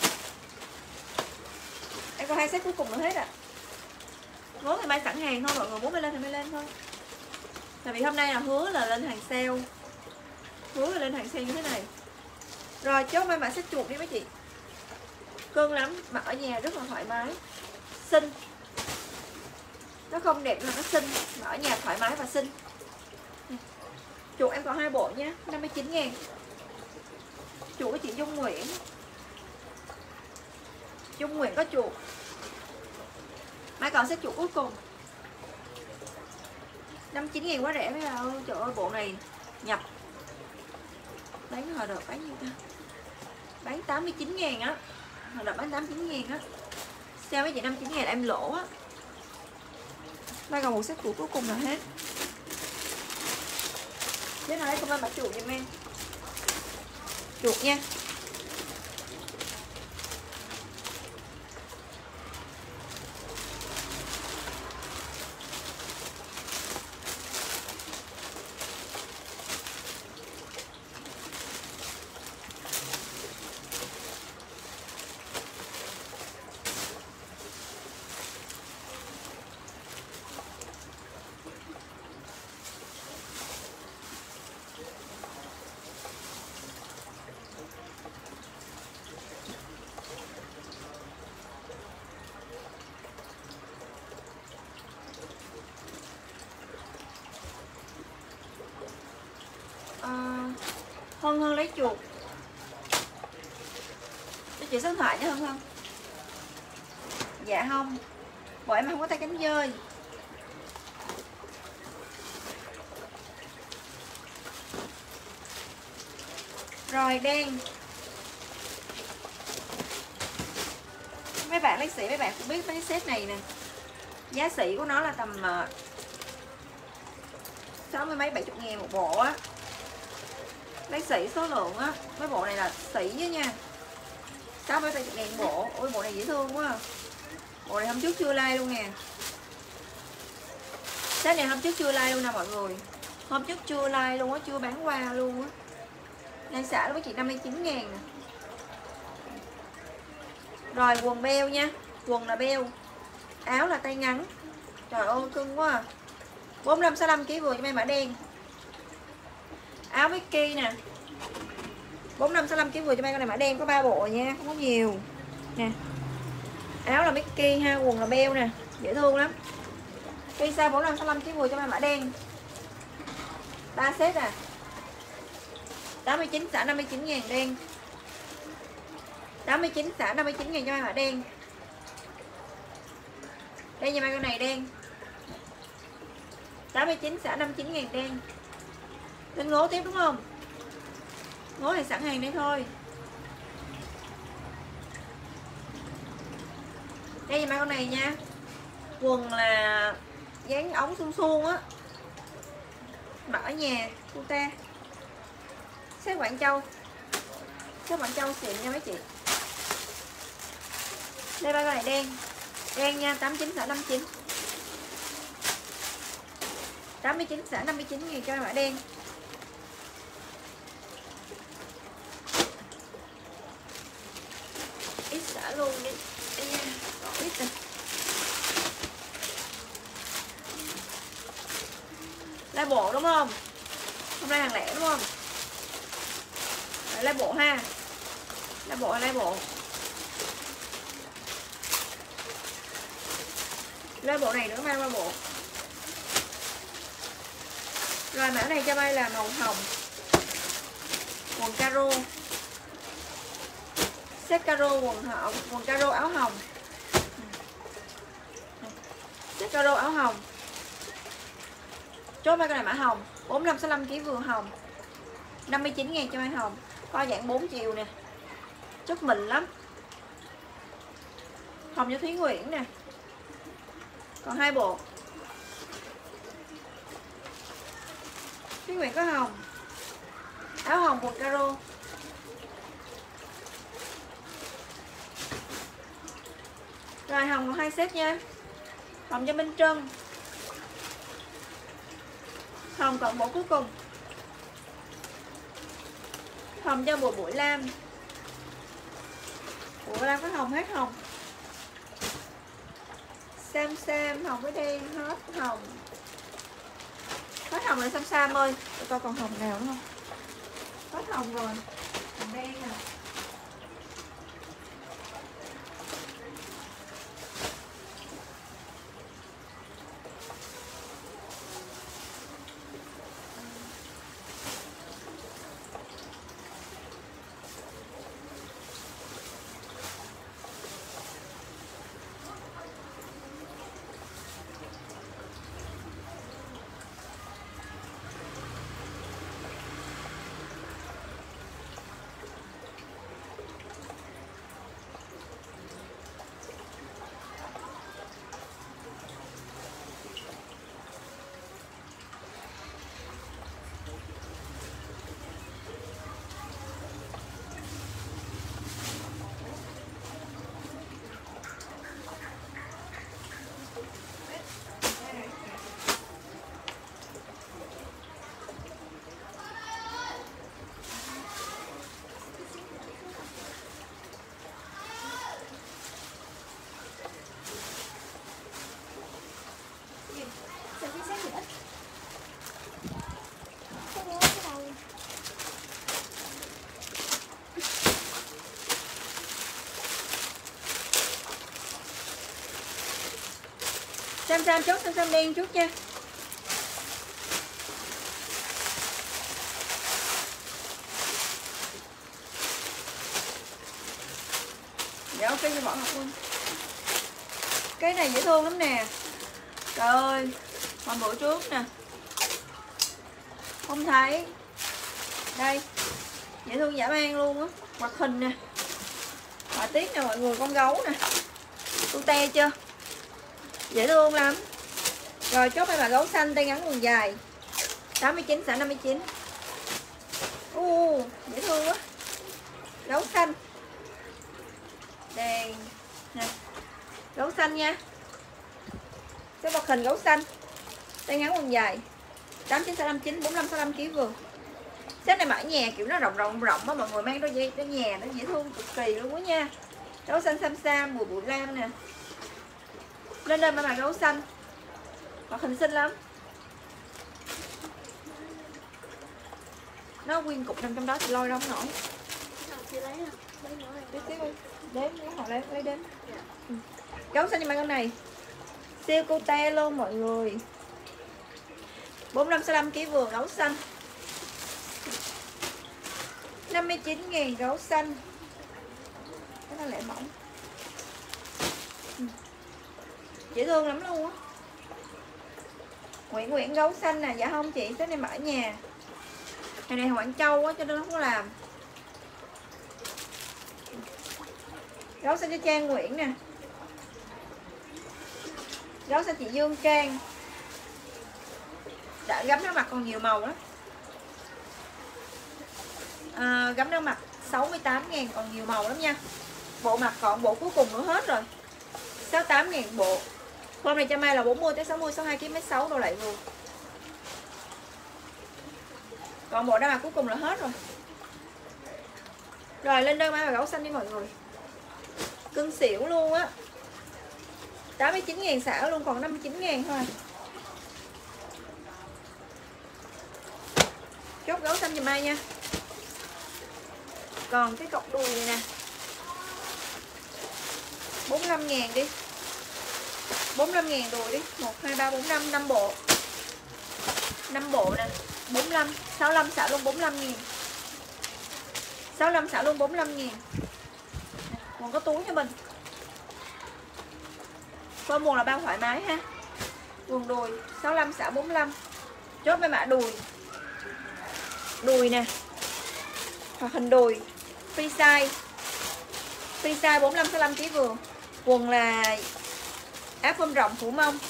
Em có hai set cuối cùng nữa hết ạ. À. Ngố thì mai sẵn hàng thôi, mọi người muốn mới lên thì mới lên thôi. Tại vì hôm nay là hứa là lên hàng sale. Hứa là lên hàng sale như thế này. Rồi chốt mai mã set chuột đi mấy chị. Cưng lắm, mặc ở nhà rất là thoải mái. Xinh. Nó không đẹp mà nó xinh. Mặc ở nhà thoải mái và xinh. Chuột em còn hai bộ nha, năm mươi chín ngàn. Chuột của chị Dung Nguyễn. Dung Nguyễn có chuột. Mai còn set chuột cuối cùng. năm mươi chín ngàn quá rẻ mấy bà ơi. Trời ơi bộ này nhập. Bán hồi đợt bán nhiêu ta? Bán tám mươi chín ngàn á. Hồi đợt bán tám mươi chín ngàn á. Sao mấy chị năm mươi chín ngàn em lỗ á. Mai còn một set chuột cuối cùng là hết. Thế nào đấy không ai bảo chuột giùm em. Chuột nha. Hương Hương lấy chuột cho chị số điện thoại nha Hương Hương. Dạ không, bọn em không có tay cánh dơi. Rồi đen. Mấy bạn lấy sỉ, mấy bạn cũng biết mấy cái set này nè. Giá sỉ của nó là tầm sáu mươi mấy bảy chục ngàn một bộ á. Lấy sỉ số lượng á. Mấy bộ này là sỉ với nha, sáu mươi bảy chục ngàn bộ. Ôi bộ này dễ thương quá à. Bộ này hôm trước chưa like luôn nè. Set này hôm trước chưa like luôn nè mọi người. Hôm trước chưa like luôn á, chưa bán qua luôn á. Đang xả với chị năm mươi chín ngàn nè. Rồi quần beo nha. Quần là beo, áo là tay ngắn. Trời ơi cưng quá à. bốn mươi lăm sáu mươi lăm ký vừa cho em mã đen. Áo Vicky nè, bốn mươi lăm sáu mươi lăm ký vừa cho em, con này mã đen có ba bộ nha, không có nhiều nè. Áo là Mickey ha, quần là beo nè, dễ thương lắm. Tuy size bốn mươi lăm sáu mươi lăm ký vừa cho em mã đen. ba set à. tám mươi chín xả năm mươi chín ngàn đen. tám mươi chín xả năm mươi chín ngàn cho em mã đen. Đây nha, con này đen. tám mươi chín xả năm mươi chín ngàn đen. Lên ngố tiếp đúng không? Ngố này sẵn hàng đây thôi. Đây nha con này nha. Quần là dáng ống suông suông á. Mặc ở nhà Cuta. Xếp Quảng Châu. Xếp Quảng Châu xịn nha mấy chị. Đây ba con này đen. Đen nha, tám mươi chín xả năm mươi chín. tám mươi chín xả năm mươi chín ngàn cho em mã đen. Ít xả luôn đi. Đây nha, còn ít rồi. Lá bộ đúng không? Hôm nay hàng lẻ đúng không? Đấy, lá bộ ha. Lá bộ hay lá bộ? Lá bộ này nữa mang qua bộ. Rồi mã này cho bay là màu hồng. Quần caro. Set caro quần hồng, quần caro áo hồng. Set caro áo hồng. Chốt mấy con này mã hồng, bốn mươi lăm sáu mươi lăm ký vừa hồng. năm mươi chín ngàn cho mai hồng. Co dạng bốn chiều nè. Chất mịn lắm. Hồng cho Thúy Nguyễn nè. Còn hai bộ. Thúy Nguyễn có hồng. Áo hồng quần caro. Rồi hồng còn hai set nha. Hồng cho Minh Trân. Hồng còn bộ cuối cùng. Hồng cho bộ Bụi Lam. Bụi Lam có hồng hết hồng. Sam Sam hồng với đen hết hồng. Hết hồng rồi Sam Sam ơi. Để coi còn hồng nào nữa không? Hết hồng rồi. Hồng đen nè. Sam Sam chốt Sam Sam đen chút nha. phi thì bỏ học luôn. Cái này dễ thương lắm nè. Trời ơi, hồi bữa trước nè không thấy. Đây, dễ thương dã man luôn á. Hoạt hình nè, họa tiết nè mọi người, con gấu nè, cute chưa, dễ thương lắm. Rồi chốt đây là gấu xanh tay ngắn quần dài, tám mươi chín xả năm mươi chín. uh, dễ thương quá. Gấu xanh đèn nè, gấu xanh nha, cái bọc hình gấu xanh tay ngắn quần dài, tám mươi chín xả năm mươi chín, bốn mươi lăm xả năm ký vừa. Set này mặc nhà kiểu nó rộng rộng rộng á mọi người, mang đôi dây, đôi nhà nó dễ thương cực kỳ luôn á nha. Gấu xanh sam sam bùi bụi lam nè, lên đây mà mặc gấu xanh, mặc hình xinh lắm. Nó nguyên cục nằm trong đó thì lôi đâu không nổi. Tí xíu đếm lấy họ lấy lấy đến. Ừ. Gấu xanh cho mấy con này siêu cute luôn mọi người, bốn mươi lăm xả lăm ký vừa. Gấu xanh năm mươi chín ngàn gấu xanh, cái nó lại mỏng, ừ. dễ thương lắm luôn á. Nguyễn Nguyễn gấu xanh nè. Dạ không chị, cái này mà ở nhà, này này Quảng Châu á cho nên nó không có làm. Gấu xanh cho Trang Nguyễn nè, gấu xanh chị Dương Trang, đã gấm nó mặt còn nhiều màu đó. À, gấm nó mặt sáu mươi tám ngàn, còn nhiều màu lắm nha. Bộ mặt còn bộ cuối cùng nữa hết rồi, sáu mươi tám ngàn bộ. Hôm này cho Mai là bốn mươi tới sáu mươi, sáu mươi hai ký mét sáu đồ lại luôn. Còn bộ đa mặt cuối cùng là hết rồi. Rồi lên đơn Mai và gấu xanh đi mọi người, cưng xỉu luôn á, tám mươi chín ngàn xả luôn, còn năm mươi chín ngàn thôi. Chốt gấu xanh giùm Mai nha. Còn cái cọc đùi này nè, bốn mươi lăm ngàn đi, bốn mươi lăm ngàn đùi đi, một, hai, ba, bốn, năm, năm bộ, năm bộ nè, bốn mươi lăm, sáu mươi lăm xả luôn bốn mươi lăm ngàn, sáu mươi lăm xả luôn bốn mươi lăm ngàn. Còn có túi cho mình, có mùa là bao thoải mái ha. Quần đùi sáu mươi lăm xả bốn mươi lăm. Chốt mấy mã đùi, đùi nè, hoặc hình đùi free size, free size bốn mươi lăm sáu mươi lăm ký vừa. Quần là áo phông rộng phủ mông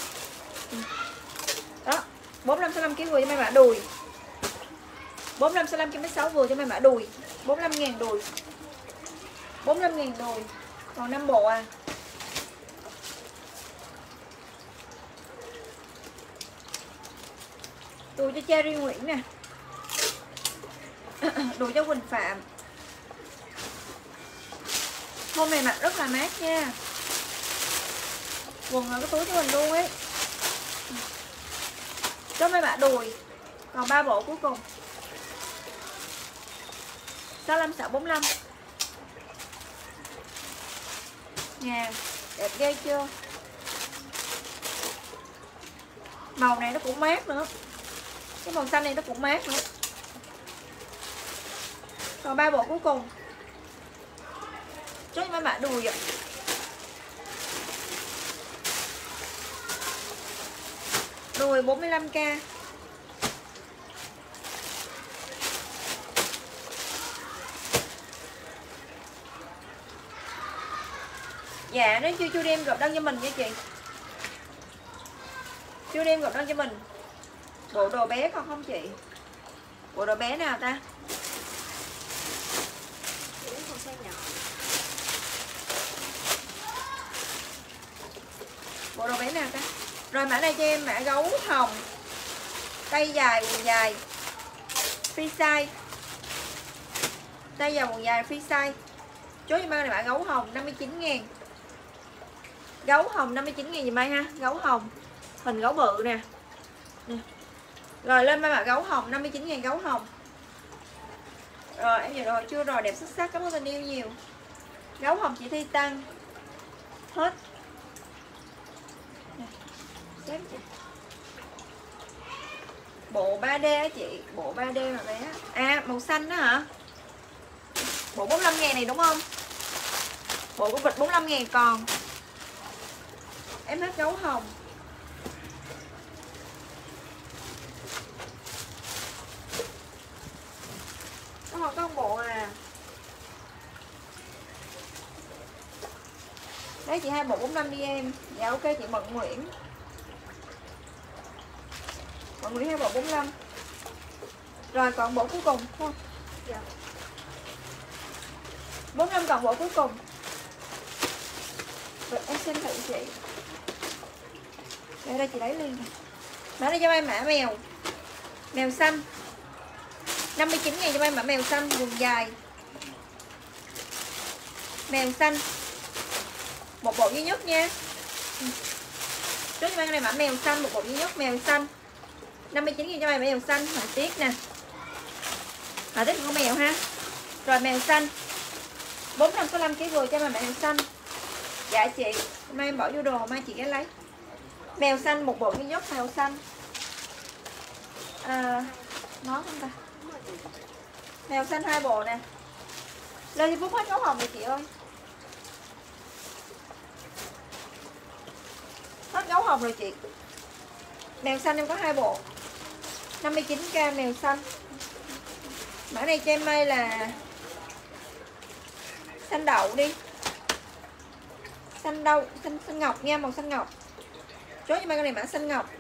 đó, bốn mươi lăm sáu mươi lăm ký vừa cho mấy mã đùi, bốn mươi lăm sáu mươi lăm ký mét sáu vừa cho mấy mã đùi, bốn mươi lăm ngàn đùi, bốn mươi lăm ngàn đùi, còn năm bộ à. Đùi cho Cherry Nguyễn nè, đùi cho Quỳnh Phạm. Hôm này mặc rất là mát nha. Quần là cái túi cho mình luôn ấy. Cho mấy bạn đùi. Còn ba bộ cuối cùng, sáu mươi lăm xả bốn mươi lăm. Nè, đẹp ghê chưa. Màu này nó cũng mát nữa, cái màu xanh này nó cũng mát nữa. Còn ba bộ cuối cùng, chốt mấy bạn đùi vậy. Đùi bốn mươi lăm k. Dạ, nếu chưa chưa đem gọt đăng cho mình nha chị. Chưa đem gọt đăng cho mình. Bộ đồ bé còn không chị? Bộ đồ bé nào ta? Bộ đồ bé nào ta? Rồi mã này cho em mã gấu hồng, tay dài quần dài, free size, tay dài quần dài free size. Chốt cho Mai này mã gấu hồng năm mươi chín ngàn. Gấu hồng năm mươi chín ngàn gì Mai ha. Gấu hồng, hình gấu bự nè, nè. Rồi lên Mai mã gấu hồng năm mươi chín ngàn, gấu hồng. Rồi em giờ rồi chưa rồi, đẹp xuất sắc, cảm ơn tình yêu nhiều. Gấu hồng chị Thi Tăng hết. Bộ ba D á chị, bộ ba D mà bé. À màu xanh đó hả? Bộ bốn mươi lăm ngàn này đúng không? Bộ con vịt bốn mươi lăm ngàn còn. Em hết gấu hồng. Có một con bộ à. Đấy chị hai bộ bốn mươi lăm đi em. Dạ ok chị Mận Nguyễn. Mận Nguyễn hai bộ bốn mươi lăm. Rồi còn bộ cuối cùng đúng không? Dạ. bốn mươi lăm còn bộ cuối cùng. Rồi em xin thử chị. Để đây chị lấy liền. Mã này cho em mã mèo. Mèo xanh. năm mươi chín ngàn cho em mã mèo xanh quần dài. Mèo xanh. Một bộ duy nhất nha. Trước cho em này mã mèo xanh, một bộ duy nhất mèo xanh. năm mươi chín ngàn cho em mèo xanh, họa tiết nè. Họa tiết con mèo ha. Rồi mèo xanh. bốn trăm sáu mươi lăm ký vừa cho em mèo xanh. Dạ chị, mai em bỏ vô đồ, mai chị ghé lấy. Mèo xanh một bộ duy nhất mèo xanh. À, nó không ta. Mèo xanh hai bộ nè. Lên thì Phúc hết gấu hồng rồi chị ơi. Hết gấu hồng rồi chị. Mèo xanh em có hai bộ. năm mươi chín k mèo xanh. Mã này cho em may là xanh đậu đi. Xanh đâu, xanh xanh ngọc nha, màu xanh ngọc. Chốt cho may con này mã xanh ngọc.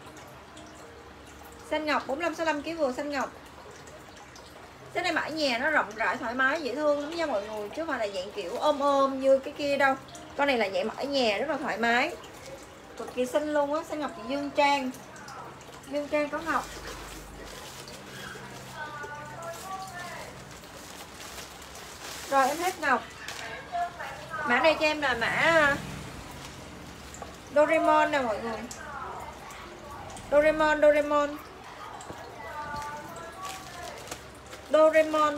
Xanh ngọc bốn mươi lăm sáu mươi lăm ký vừa xanh ngọc. Cái này mã nhà nó rộng rãi thoải mái dễ thương lắm nha mọi người, chứ không phải là dạng kiểu ôm ôm như cái kia đâu. Con này là dạng mã nhà rất là thoải mái. Cực kỳ xinh luôn á, xanh ngọc chị Dương Trang. Dương Trang có ngọc. Rồi em hết ngọc. Mã này cho em là mã Doraemon nè mọi người. Doraemon, Doraemon. Doraemon.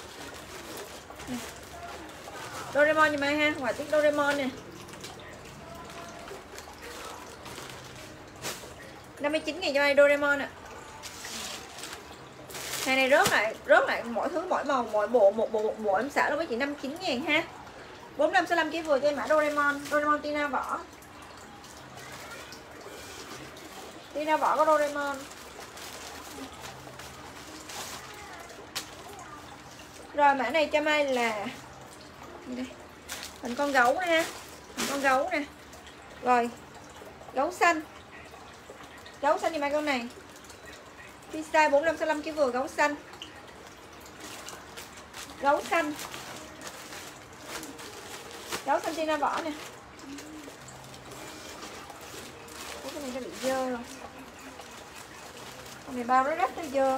Doraemon như mai ha, họa tiết Doraemon nè. năm mươi chín ngàn cho ai Doraemon ạ. À. Hàng này rớt lại, rớt lại mỗi thứ mỗi màu, mỗi bộ một bộ một bộ em xả luôn với chị năm mươi chín ngàn ha. bốn mươi lăm sáu mươi lăm ký vừa cho em mã Doraemon, Doraemon Tina vỏ. Tina vỏ có Doraemon. Rồi mã này cho mai là gì đây? Hình con gấu nè ha. Hình con gấu nè. Rồi. Gấu xanh. Gấu xanh như mai con này. Pizza bốn mươi lăm sáu mươi lăm ký vừa gấu xanh. Gấu xanh. Gấu xanh Tina vỏ nè. Ủa, cái này nó bị dơ rồi. Con này bao nó rất nó dơ.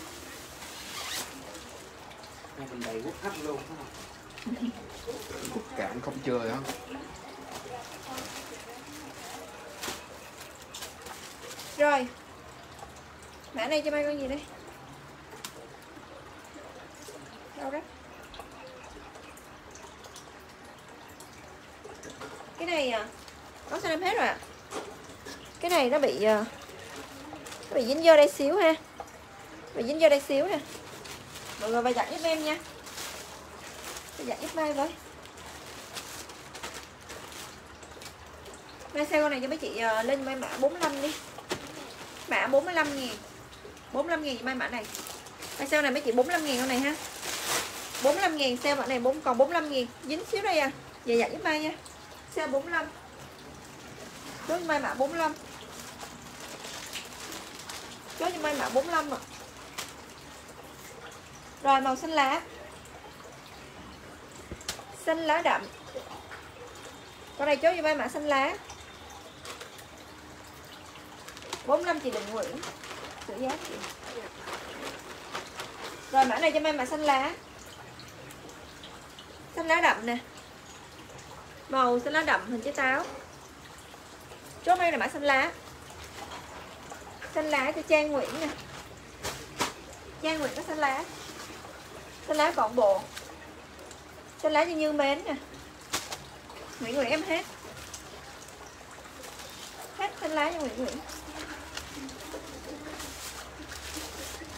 Mình đầy quốc khách luôn phải không? Quốc cạn không chơi hả? Rồi. Mã này cho mai con gì đây? Đâu đó? Cái này à, có sao em hết rồi ạ. À? Cái này nó bị nó bị dính vô đây xíu ha. Bị dính vô đây xíu nè. Mọi người phải giặt giúp em nha. Phải giặt giúp mai với. Mai xe con này cho mấy chị uh, lên mai mã bốn mươi lăm đi. Mã bốn mươi lăm ngàn. bốn mươi lăm ngàn mai mã này. Mai xe này mấy chị bốn mươi lăm ngàn con này ha. bốn mươi lăm ngàn xe mã này bốn còn bốn mươi lăm ngàn. Dính xíu đây à. Về giặt giúp mai nha. Xe bốn mươi lăm. Chốt mai mã bốn mươi lăm. Chốt cho mai mã bốn mươi lăm ạ. À. Rồi màu xanh lá. Xanh lá đậm. Con này chốt cho mai mã xanh lá. bốn mươi lăm chị Định Nguyễn. Sửa giá chị. Rồi mã này cho mai mã xanh lá. Xanh lá đậm nè. Màu xanh lá đậm hình trái táo. Chốt mai này mã xanh lá. Xanh lá cho Trang Nguyễn nè. Trang Nguyễn có xanh lá. Xanh lá còn bộ. Xanh lá cho Như Mến nè. Nguyễn Nguyễn em hết. Hết xanh lá cho Nguyễn Nguyễn.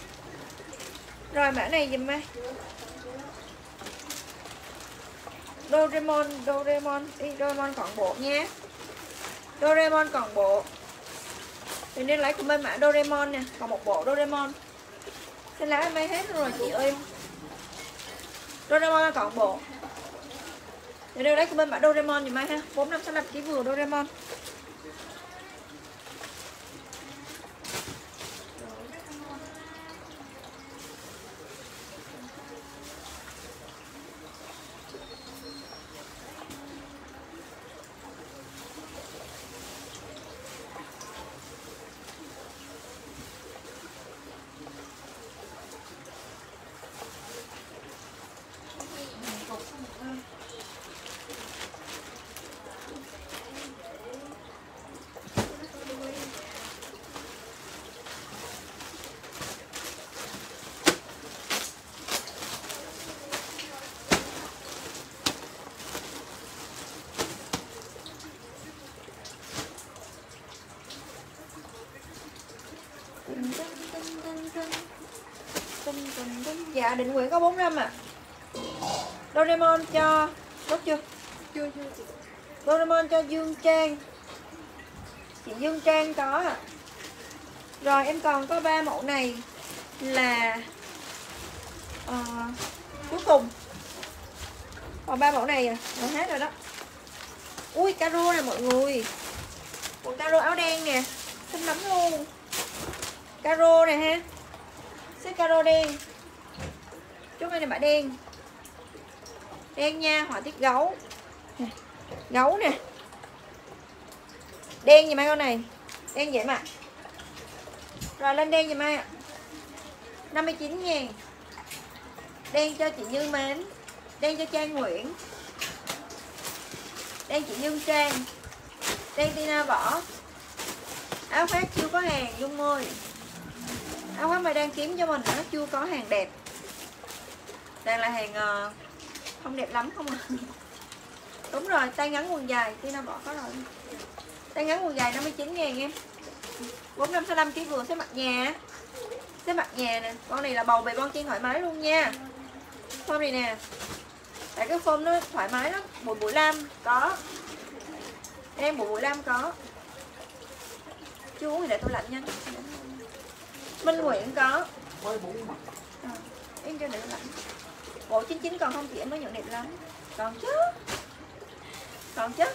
Rồi mã này dùm ai. Doraemon, Doraemon, đi Doraemon còn bộ nha. Doraemon còn bộ. Mình nên lấy comment mã Doraemon nè, còn một bộ Doraemon. Xin lái em may hết rồi chị ơi. Doraemon còn bộ. Để đây lấy comment mã Doraemon dùm mai ha. bốn năm sáu năm ký vừa Doraemon. Dạ Định Nguyễn có bốn năm à. Doraemon cho tốt chưa? Chưa chưa chị. Doraemon cho Dương Trang. Chị Dương Trang có à. Rồi em còn có ba mẫu này là uh, cuối cùng. Còn ba mẫu này à, rồi hết rồi đó. Ui caro nè mọi người. Một caro áo đen nè, xinh lắm luôn. Caro nè ha. Xếp caro đen. Chút này là mã đen. Đen nha, họa tiết gấu. Gấu nè. Đen gì mai con này. Đen dễ mặc. Rồi lên đen gì mai ạ. năm mươi chín ngàn. Đen cho chị Như Mến. Đen cho Trang Nguyễn. Đen chị Dương Trang. Đen Tina Võ. Áo khoác chưa có hàng Dung ơi. Áo khoác mày đang kiếm cho mình nó chưa có hàng đẹp. Đang là hàng uh, không đẹp lắm không à. Đúng rồi, tay ngắn quần dài Tina Võ có rồi. Tay ngắn quần dài năm mươi chín ngàn em. bốn năm sáu năm ký vừa xếp mặt nhà. Xếp mặt nhà nè. Con này là bầu bề bon chen thoải mái luôn nha. Form này nè. Tại cái form nó thoải mái lắm. Bụi bụi lam có. Em bụi bụi lam có. Chưa uống thì để tôi lạnh nhanh. Minh Nguyễn có. À, em cho để lạnh. Bộ chín chín còn không chị, em mới nhận đẹp lắm. Còn chứ. Còn chứ.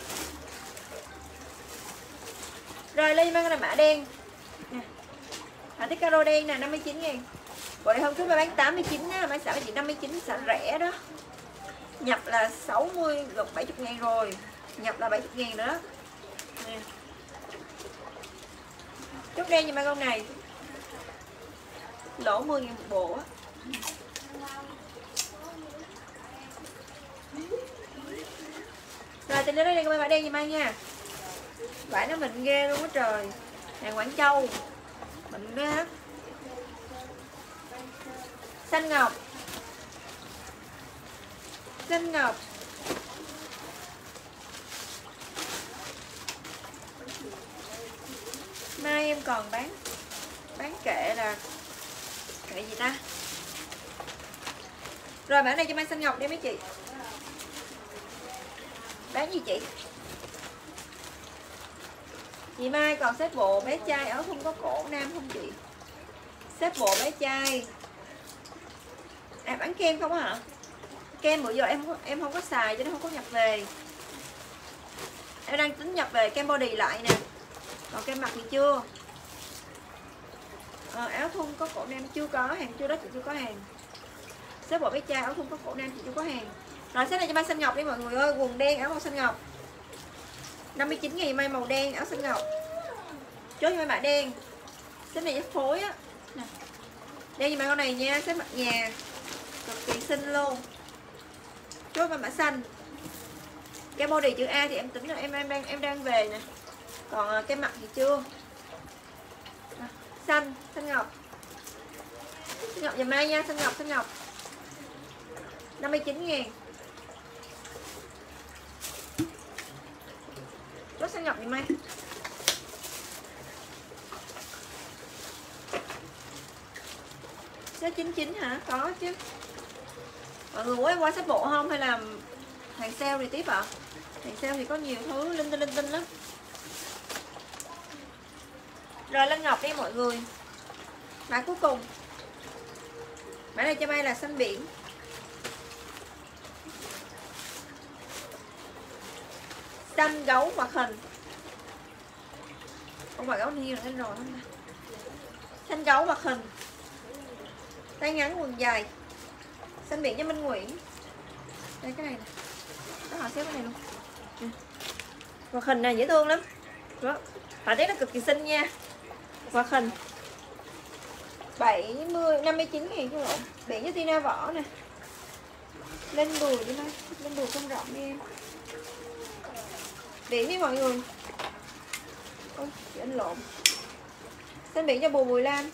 Rồi lên mang cái mã đen nè. Họa tiết caro đen nè, năm mươi chín ngàn. Bộ này hôm trước mà bán tám mươi chín á, bán xả với chị năm mươi chín, xả rẻ đó. Nhập là sáu mươi, gần bảy mươi ngàn rồi. Nhập là bảy mươi ngàn nữa. Nè. Chút đen như mấy con này. Lỗ mười ngàn một bộ á. Rồi, tên đến đây đây các bạn đen như mai nha. Vải nó mịn ghê luôn á trời. Hàng Quảng Châu. Mịn ghê á. Xanh ngọc. Xanh ngọc. Mai em còn bán bán kệ là kệ gì ta. Rồi mã này cho Mai xanh ngọc đi mấy chị. Bán gì chị? Chị Mai còn xếp bộ bé trai áo thun có cổ nam không chị? Xếp bộ bé trai. À bán kem không hả? Kem bữa giờ em không, em không có xài cho nên không có nhập về. Em đang tính nhập về kem body lại nè. Còn kem mặt thì chưa. À, áo thun có cổ nam chưa có hàng, chưa đó chị chưa có hàng. Xếp bộ bé trai áo thun có cổ nam chị chưa có hàng. Rồi xếp này cho Mai xanh ngọc đi mọi người ơi, quần đen áo màu xanh ngọc. năm mươi chín ngàn Mai màu đen áo xanh ngọc. Chốt cho Mai mã đen. Xếp này với phối á. Nè. Đen cho Mai con này nha, xếp mặt nhà. Cực kỳ xinh luôn. Chốt Mai mã xanh. Cái body chữ A thì em tính là em em đang em đang về nè. Còn cái mặt thì chưa. À, xanh, xanh ngọc. Xanh ngọc dùm Mai nha, xanh ngọc, xanh ngọc. năm mươi chín ngàn. Chốt xanh ngọc dùm Mai. Số chín mươi chín hả? Có chứ. Mọi người muốn em qua xếp bộ không hay là Hàng sale thì tiếp ạ. À. Hàng sale thì có nhiều thứ linh tinh linh tinh lắm. Rồi lên ngọc đi mọi người. Mã cuối cùng. Mã này cho may là xanh biển. Xanh gấu hoạt hình. Không phải gấu hiêu là lên rồi không ta? Xanh gấu hoạt hình. Tay ngắn quần dài. Xanh biển cho Minh Nguyễn. Đây cái này nè. Đó họ xếp cái này luôn. Ừ. Hoạt hình này dễ thương lắm. Đó. Họa tiết nó cực kỳ xinh nha. Hoạt hình bảy mươi, năm mươi chín ngàn chứ lộn. Biển cho Tina Võ nè. Lên đùi đi mai. Lên đùi không rộng đi em. Biển đi mọi người. Ôi, chị anh lộn. Xanh biển cho Bùi Bùi Lan.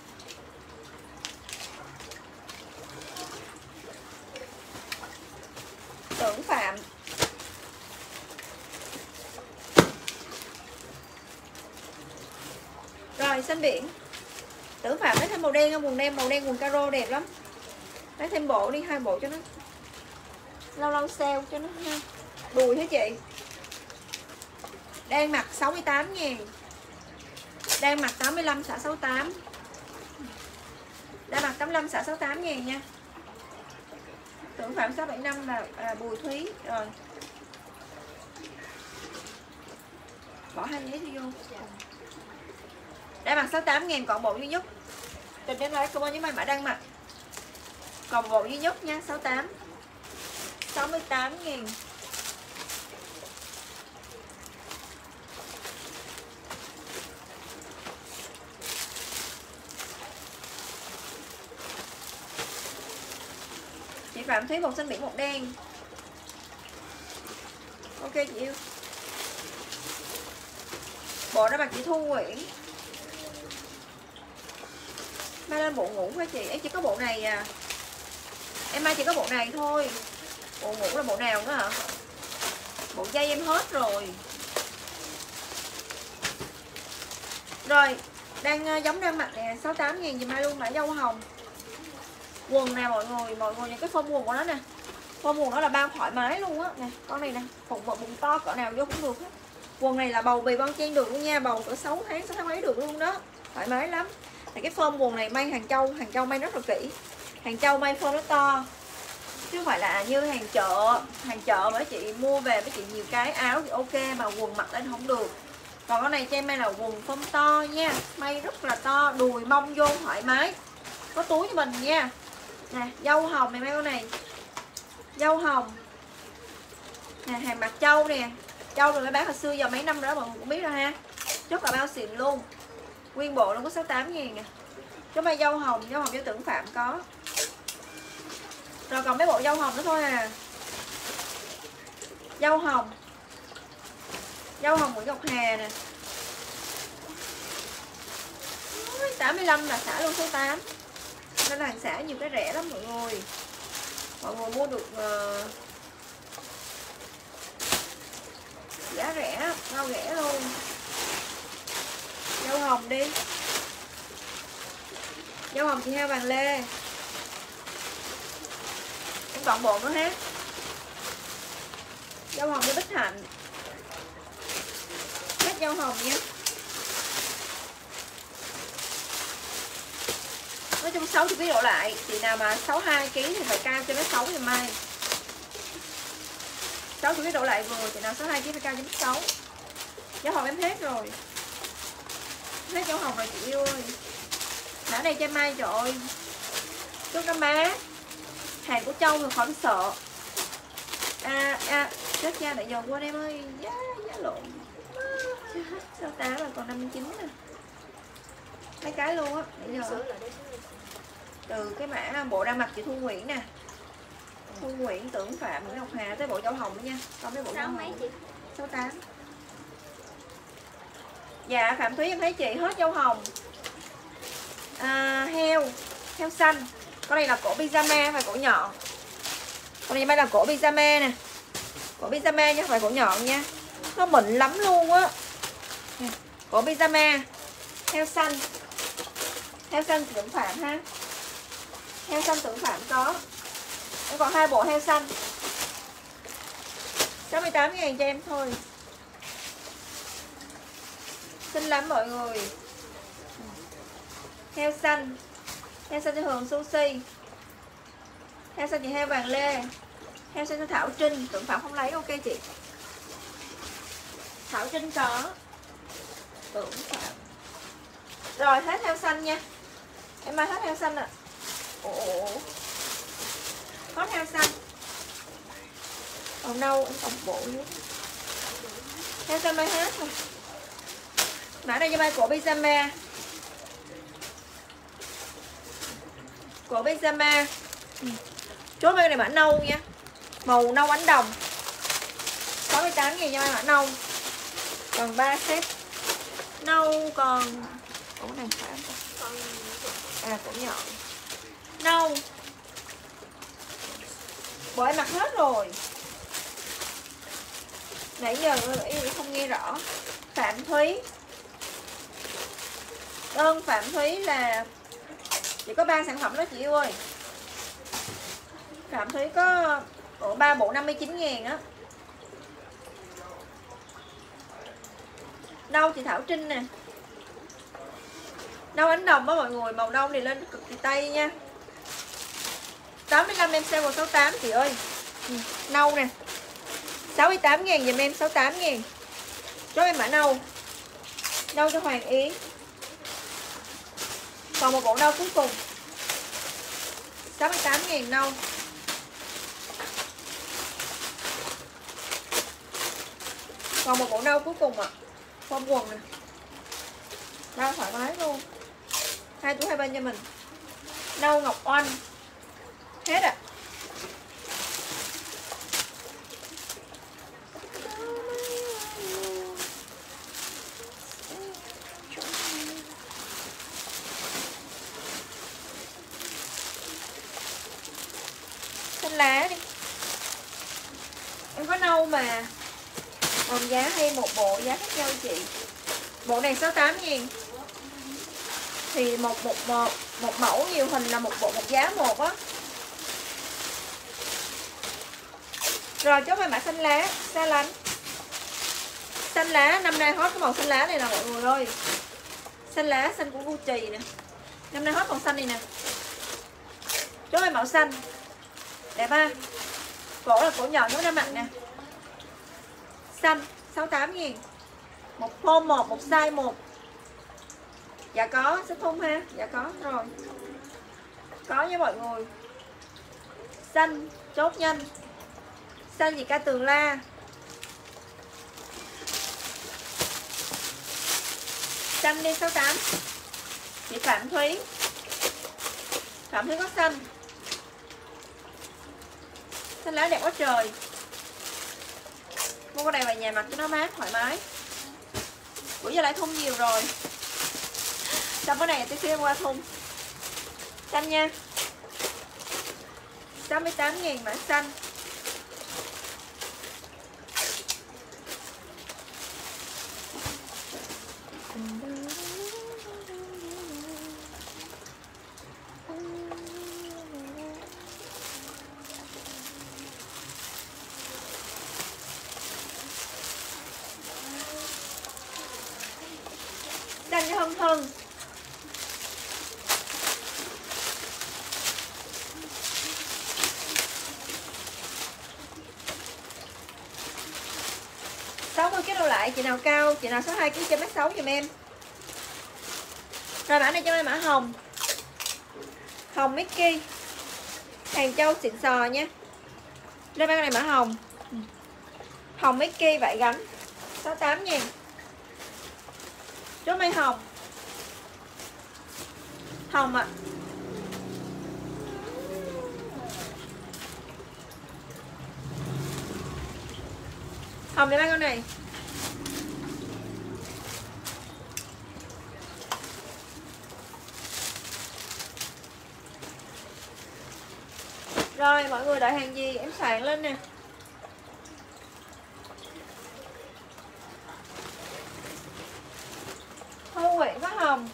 Tưởng Phạm. Rồi xanh biển. Tưởng Phạm lấy thêm màu đen không? Quần đen, màu đen quần caro đẹp lắm. Lấy thêm bộ đi, hai bộ cho nó lâu lâu sale cho nó ha. Đùi hả chị? Đang mặc sáu mươi tám ngàn. Đang mặc tám mươi lăm xả sáu mươi tám. Đang mặc tám mươi lăm xả sáu mươi tám ngàn nha. Tưởng Phạm sáu bảy năm là à, Bùi Thúy. Rồi bỏ hai giấy đi vô. Đang mặc sáu mươi tám ngàn còn bộ duy nhất. Trên đến lại comment với mày mã đang mặc. Còn bộ duy nhất nha, sáu mươi tám. sáu mươi tám ngàn. Chị Phạm Thúy một xanh biển một đen. Ok chị yêu. Bộ đó mặc chị Thu Nguyễn. Mai lên bộ ngủ hả chị? Em chỉ có bộ này à. Em mai chỉ có bộ này thôi. Bộ ngủ là bộ nào nữa hả? Bộ dây em hết rồi. Rồi đang giống đang mặc nè, sáu mươi tám ngàn gì mai luôn, mã dâu hồng. Quần nè mọi người, mọi người những cái form quần của nó nè. Form quần nó là bao thoải mái luôn á. Nè, con này nè, phụng bụng bụng to cỡ nào vô cũng được hết. Quần này là bầu bì bon chen được luôn nha, bầu cỡ sáu tháng, sáu tháng mấy được luôn đó. Thoải mái lắm. Thì cái form quần này may Hàng Châu, Hàng Châu may rất là kỹ. Hàng Châu may form nó to. Chứ không phải là như hàng chợ, hàng chợ mà chị mua về với chị nhiều cái áo thì ok mà quần mặc lên không được. Còn con này cho em may là quần form to nha, may rất là to, đùi mông vô thoải mái. Có túi cho mình nha. Nè, dâu hồng này may con này. Dâu hồng. Nè, hàng mặt Châu nè. Châu rồi mới bán hồi xưa giờ mấy năm rồi đó mọi người cũng biết rồi ha. Rất là bao xịn luôn. Nguyên bộ nó có sáu mươi tám ngàn nè. Cái may dâu hồng, dâu hồng cho Tưởng Phạm có. Rồi còn mấy bộ dâu hồng nữa thôi à. Dâu hồng. Dâu hồng Nguyễn Ngọc Hà nè. tám mươi lăm là xả luôn số tám. Nên là hàng xả nhiều cái rẻ lắm mọi người. Mọi người mua được uh, giá rẻ, bao rẻ luôn. Dâu hồng đi. Dâu hồng chị Heo Vàng Lê. Em còn bộ nữa hết. Dâu hồng cho Bích Hạnh. Hết dâu hồng nha. Nói chung sáu mươi ký độ lại. Chị nào mà sáu mươi hai ký thì phải cao cho nó sáu thì mai. sáu mươi ký độ lại vừa. Chị nào sáu mươi hai ký phải cao cho nó sáu. Dâu hồng em hết rồi. Hết dâu hồng rồi chị yêu ơi. Mã này cho mai trời ơi. Chút đó má. Hàng của Châu rồi khỏi bị sợ. À à chết cha lại dồn quên em ơi. Giá giá lộn. sáu tám là còn năm mươi chín nè. Mấy cái luôn á. Bây giờ từ cái mã bộ đang mặc chị Thu Nguyễn nè. Thu Nguyễn, Tưởng Phạm, Nguyễn Ngọc Hà tới bộ dâu hồng nữa nha. Còn mấy bộ dâu hồng sáu tám. Dạ Phạm Thúy em thấy chị hết dâu hồng. À, heo heo xanh. Con này là cổ pyjama phải cổ nhọn. Con này may là cổ pyjama nè. Cổ pyjama nha, không phải cổ nhọn nha. Nó mịn lắm luôn á. Cổ pyjama. Heo xanh. Heo xanh Tưởng Phạm ha. Heo xanh Tưởng Phạm có. Em còn hai bộ heo xanh. sáu mươi tám ngàn cho em thôi. Xinh lắm mọi người. Heo xanh. Heo xanh cho Hường Sushi. Heo xanh chị heo Vàng Lê. Heo xanh cho Thảo Trinh. Tưởng Phạm không lấy, ok chị. Thảo Trinh có. Tưởng Phạm. Rồi hết heo xanh nha. Em mai hết heo xanh ạ. À. Ồ. Hết heo xanh. Còn đâu em tổng bộ nữa. Heo xanh mai hết rồi. Mã này cho mai của pyjama. Của pyjama. Ừ. Chốt bên này mã nâu nha. Màu nâu ánh đồng. sáu mươi tám ngàn cho mai mã nâu. Còn ba set. Nâu còn. Ủa này phải không? À cũng nhọn. Nâu. Bộ em mặc hết rồi. Nãy giờ em không nghe rõ. Phạm Thúy. Đơn Phạm Thúy là chỉ có ba sản phẩm đó chị yêu ơi. Phạm Thúy có ở ba bộ năm mươi chín ngàn á. Nâu chị Thảo Trinh nè. Nâu ánh đồng đó mọi người. Màu nâu này lên cực kỳ tay nha. tám mươi lăm em sale một sáu tám chị ơi. Ừ, nâu nè. sáu mươi tám ngàn dùm em, sáu mươi tám ngàn. Cho em mã nâu. Nâu cho Hoàng Ý. Còn một bộ nâu cuối cùng. sáu mươi tám ngàn nâu. Còn một bộ nâu cuối cùng ạ. À. Form quần nè. Đau thoải mái luôn. Hai túi hai bên cho mình. Nâu Ngọc Oanh. Hết ạ. À. Xanh lá đi. Em có nâu mà còn giá hay một bộ giá khác nhau chị. Bộ này sáu mươi tám ngàn. Thì một một một một mẫu nhiều hình là một bộ một giá một á. Rồi chốt hai mã xanh lá, xa lánh. Xanh lá năm nay hot cái màu xanh lá này nè mọi người ơi. Xanh lá xanh của Gucci nè. Năm nay hot màu xanh này nè. Chốt hai màu xanh. Đẹp ha. Cổ là cổ nhọn giống nam mặn nè. Xanh sáu mươi tám ngàn. Một form một, một size một. Dạ có, sẽ thun ha. Dạ có rồi. Có nha mọi người. Xanh, chốt nhanh. Xanh gì ca Tường La. Xanh đi sáu mươi tám. Chị Phạm Thúy. Phạm Thúy có xanh. Xanh lá đẹp quá trời. Mua cái này về nhà mặc cho nó mát, thoải mái. Bữa giờ lại thun nhiều rồi. Xong cái này tí xíu em qua thun. Xanh nha. sáu mươi tám ngàn mã xanh. Xanh cho Hân Hân. sáu mươi ký đô lại, chị nào cao, chị nào sáu mươi hai ký trên mét sáu giùm em. Rồi mã này cho em mã hồng. Hồng Mickey. Hàng Châu xịn sò nha. Lên bán này mã hồng. Hồng Mickey vải gắn sáu mươi tám ngàn. Chốt mây hồng. Hồng ạ. À. Hồng để bán con này. Rồi mọi người đợi hàng gì em soạn lên nè. Thu Nguyễn có hồng.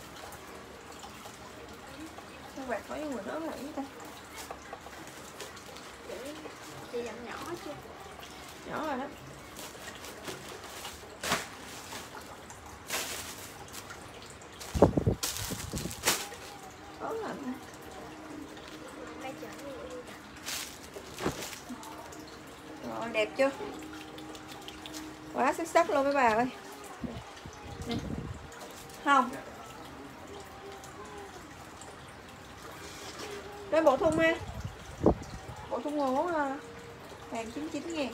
Sao quạt có người đó lại ta? Chị dặn nhỏ chưa? Nhỏ rồi đó. Đẹp chưa? Quá xuất sắc luôn mấy bà ơi. Nè. Không. Đây bộ thun ha. Bộ thun ngố hàng chín mươi chín ngàn.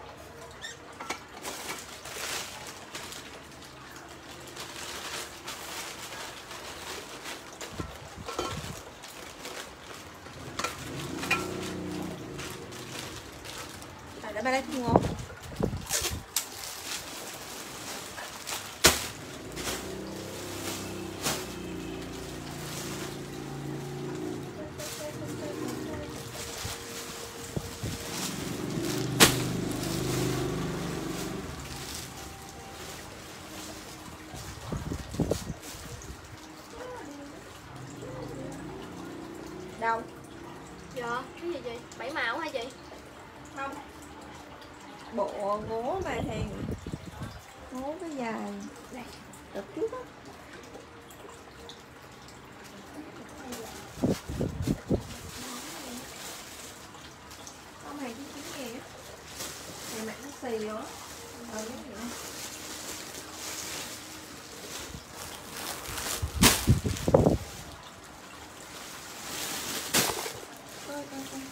À, để ba lấy thun ngố. Đâu? Dạ, cái gì chị? Bảy màu hả chị? Không. Bộ ngố mà hàng ngố cái dài này đợt trước á. Không hàng chín chín ngàn á. Này mặt nó xì rồi á. Ờ, giống vậy. Coi, coi, coi.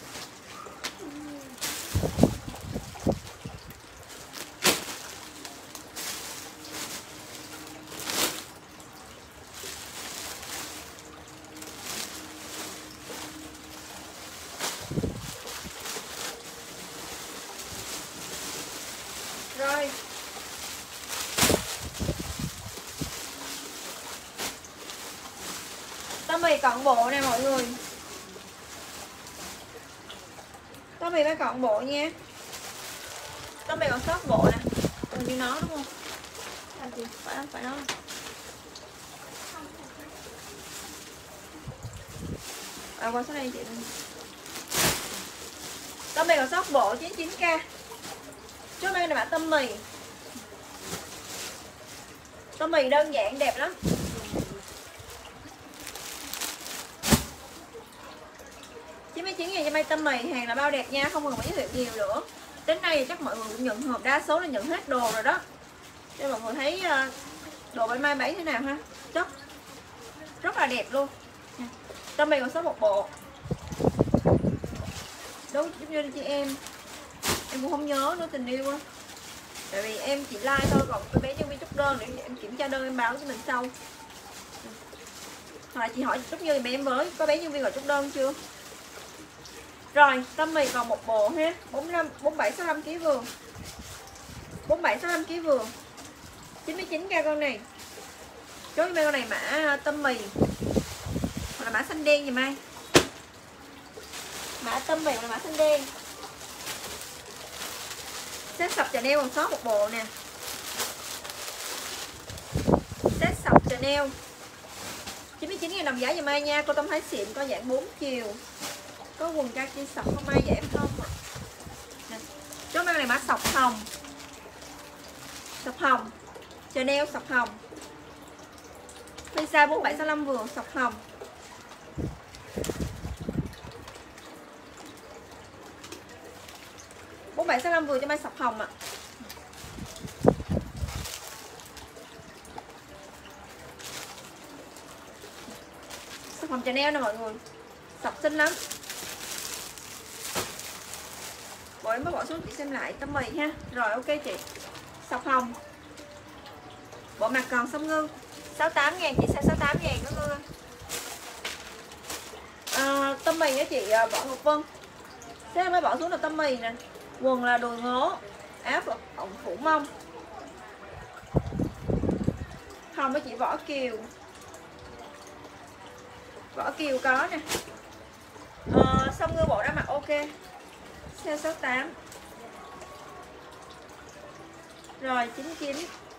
Rồi. Tao mì cọn bộ nè mọi người. Tao mì ba cọn bộ nha. Tao mì còn sót bộ nè. Còn như nó đúng không? À, chị phải đó, phải đó. À, qua số này chị. Tao mì còn sót bộ chín mươi chín k. Trước đây là bạn tôm mì. Tôm mì đơn giản đẹp lắm. chín mươi chín ngàn cho may tôm mì, hàng là bao đẹp nha, không cần phải giới thiệu nhiều nữa. Đến nay thì chắc mọi người cũng nhận hộp, đa số là nhận hết đồ rồi đó. Cho mọi người thấy đồ bên mai bảy thế nào ha. Chất rất là đẹp luôn. Tôm mì còn số một bộ. Đúng giống như chị em. Em cũng không nhớ nữa tình yêu á. Tại vì em chỉ like thôi, còn tôi bé nhân viên chốt đơn để em kiểm tra đơn em báo cho mình sau. Hoặc là chị hỏi Trúc Như thì em với có bé nhân viên gọi chốt đơn chưa. Rồi tôm mì còn một bộ ha. bốn mươi lăm, bốn mươi bảy, sáu mươi lăm ký vừa. bốn mươi bảy, sáu mươi lăm ký vừa. chín mươi chín k con này. Chốt cho con này mã tôm mì hoặc là mã xanh đen gì mai. Mã tôm mì hoặc là mã xanh đen. Set sọc Chanel còn sót một bộ nè. Set sọc Chanel chín mươi chín ngàn đồng giá giùm ai nha. Cô tông thái xịn có dạng bốn chiều. Có quần kaki sọc không ai giảm không ạ. Chốt mang này mã sọc hồng. Sọc hồng Chanel sọc hồng. Phi size bốn bảy sáu lăm vừa sọc hồng. bốn bảy sáu lăm vừa cho may sọc hồng ạ. Sọc hồng Chanel nè mọi người. Sọc xinh lắm. Bộ em mới bỏ xuống chị xem lại tấm mì ha. Rồi ok chị. Sọc hồng. Bộ mặt còn sông ngư sáu mươi tám ngàn, chị xem sáu mươi tám ngàn đó Ngư. À, tấm mì á chị Võ Ngọc Vân. Thế em mới bỏ xuống là tấm mì nè. Quần là đùi ngố, áo ổng phủ mông. Hồng với chị Võ Kiều. Võ Kiều có nè. À, sông Ngư bộ đã mặc ok. Size sáu mươi tám. Rồi chín mươi chín.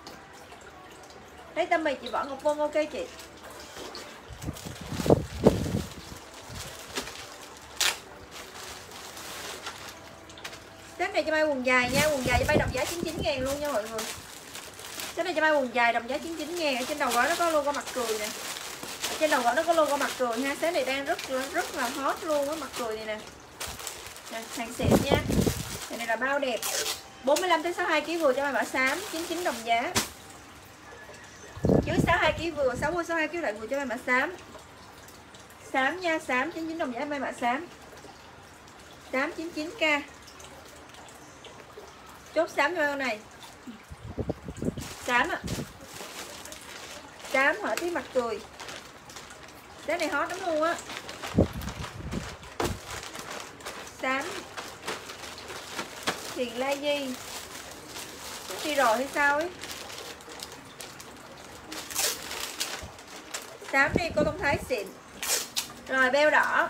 Thấy tấm mì chị Võ Ngọc Vân ok chị. Set này cho may quần dài nha, quần dài cho may đồng giá chín mươi chín ngàn luôn nha mọi người. Set này cho may quần dài đồng giá chín mươi chín ngàn. Ở trên đầu gói nó có logo mặt cười nè. Ở trên đầu gói nó có logo mặt cười ha. Set này đang rất rất là hot luôn á, mặt cười này nè. Nè, hàng xịn nha. Cái này là bao đẹp. bốn mươi lăm tới sáu mươi hai ki lô gam vừa cho em mã xám chín mươi chín đồng giá. Dưới sáu mươi hai ki lô gam vừa, sáu mươi sáu mươi hai ki lô gam lại vừa cho em mã xám. Xám nha, xám chín mươi chín đồng giá em mã xám. Xám chín mươi chín k. Chốt xám cho em này. Xám ạ. À. Xám hở tí mặt cười. Cái này hot lắm luôn á. Xám Thiền La Di đi rồi hay sao ấy. Xám đi cô Tông Thái xịn. Rồi beo đỏ,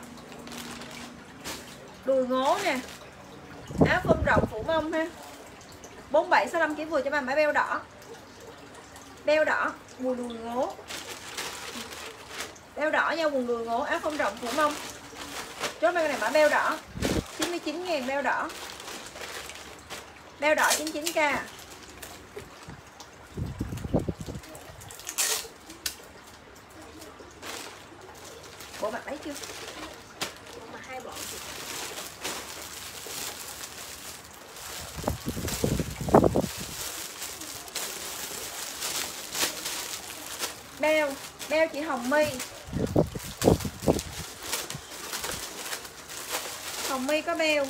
đùi ngố nè, áo phông rộng phủ mông ha. Bốn mươi bảy sáu mươi lăm ki lô gam vừa cho bạn mã beo đỏ. Beo đỏ quần đùi ngố. Beo đỏ nha, quần đùi ngố, áo phông rộng phủ mông. Chốt cái này mã beo đỏ chín mươi chín ngàn beo đỏ. Beo đỏ chín mươi chín k. Bộ mặt lấy chưa? Bộ mặt hai bộ chị. Beo, beo chị Hồng My. Hồng My có beo.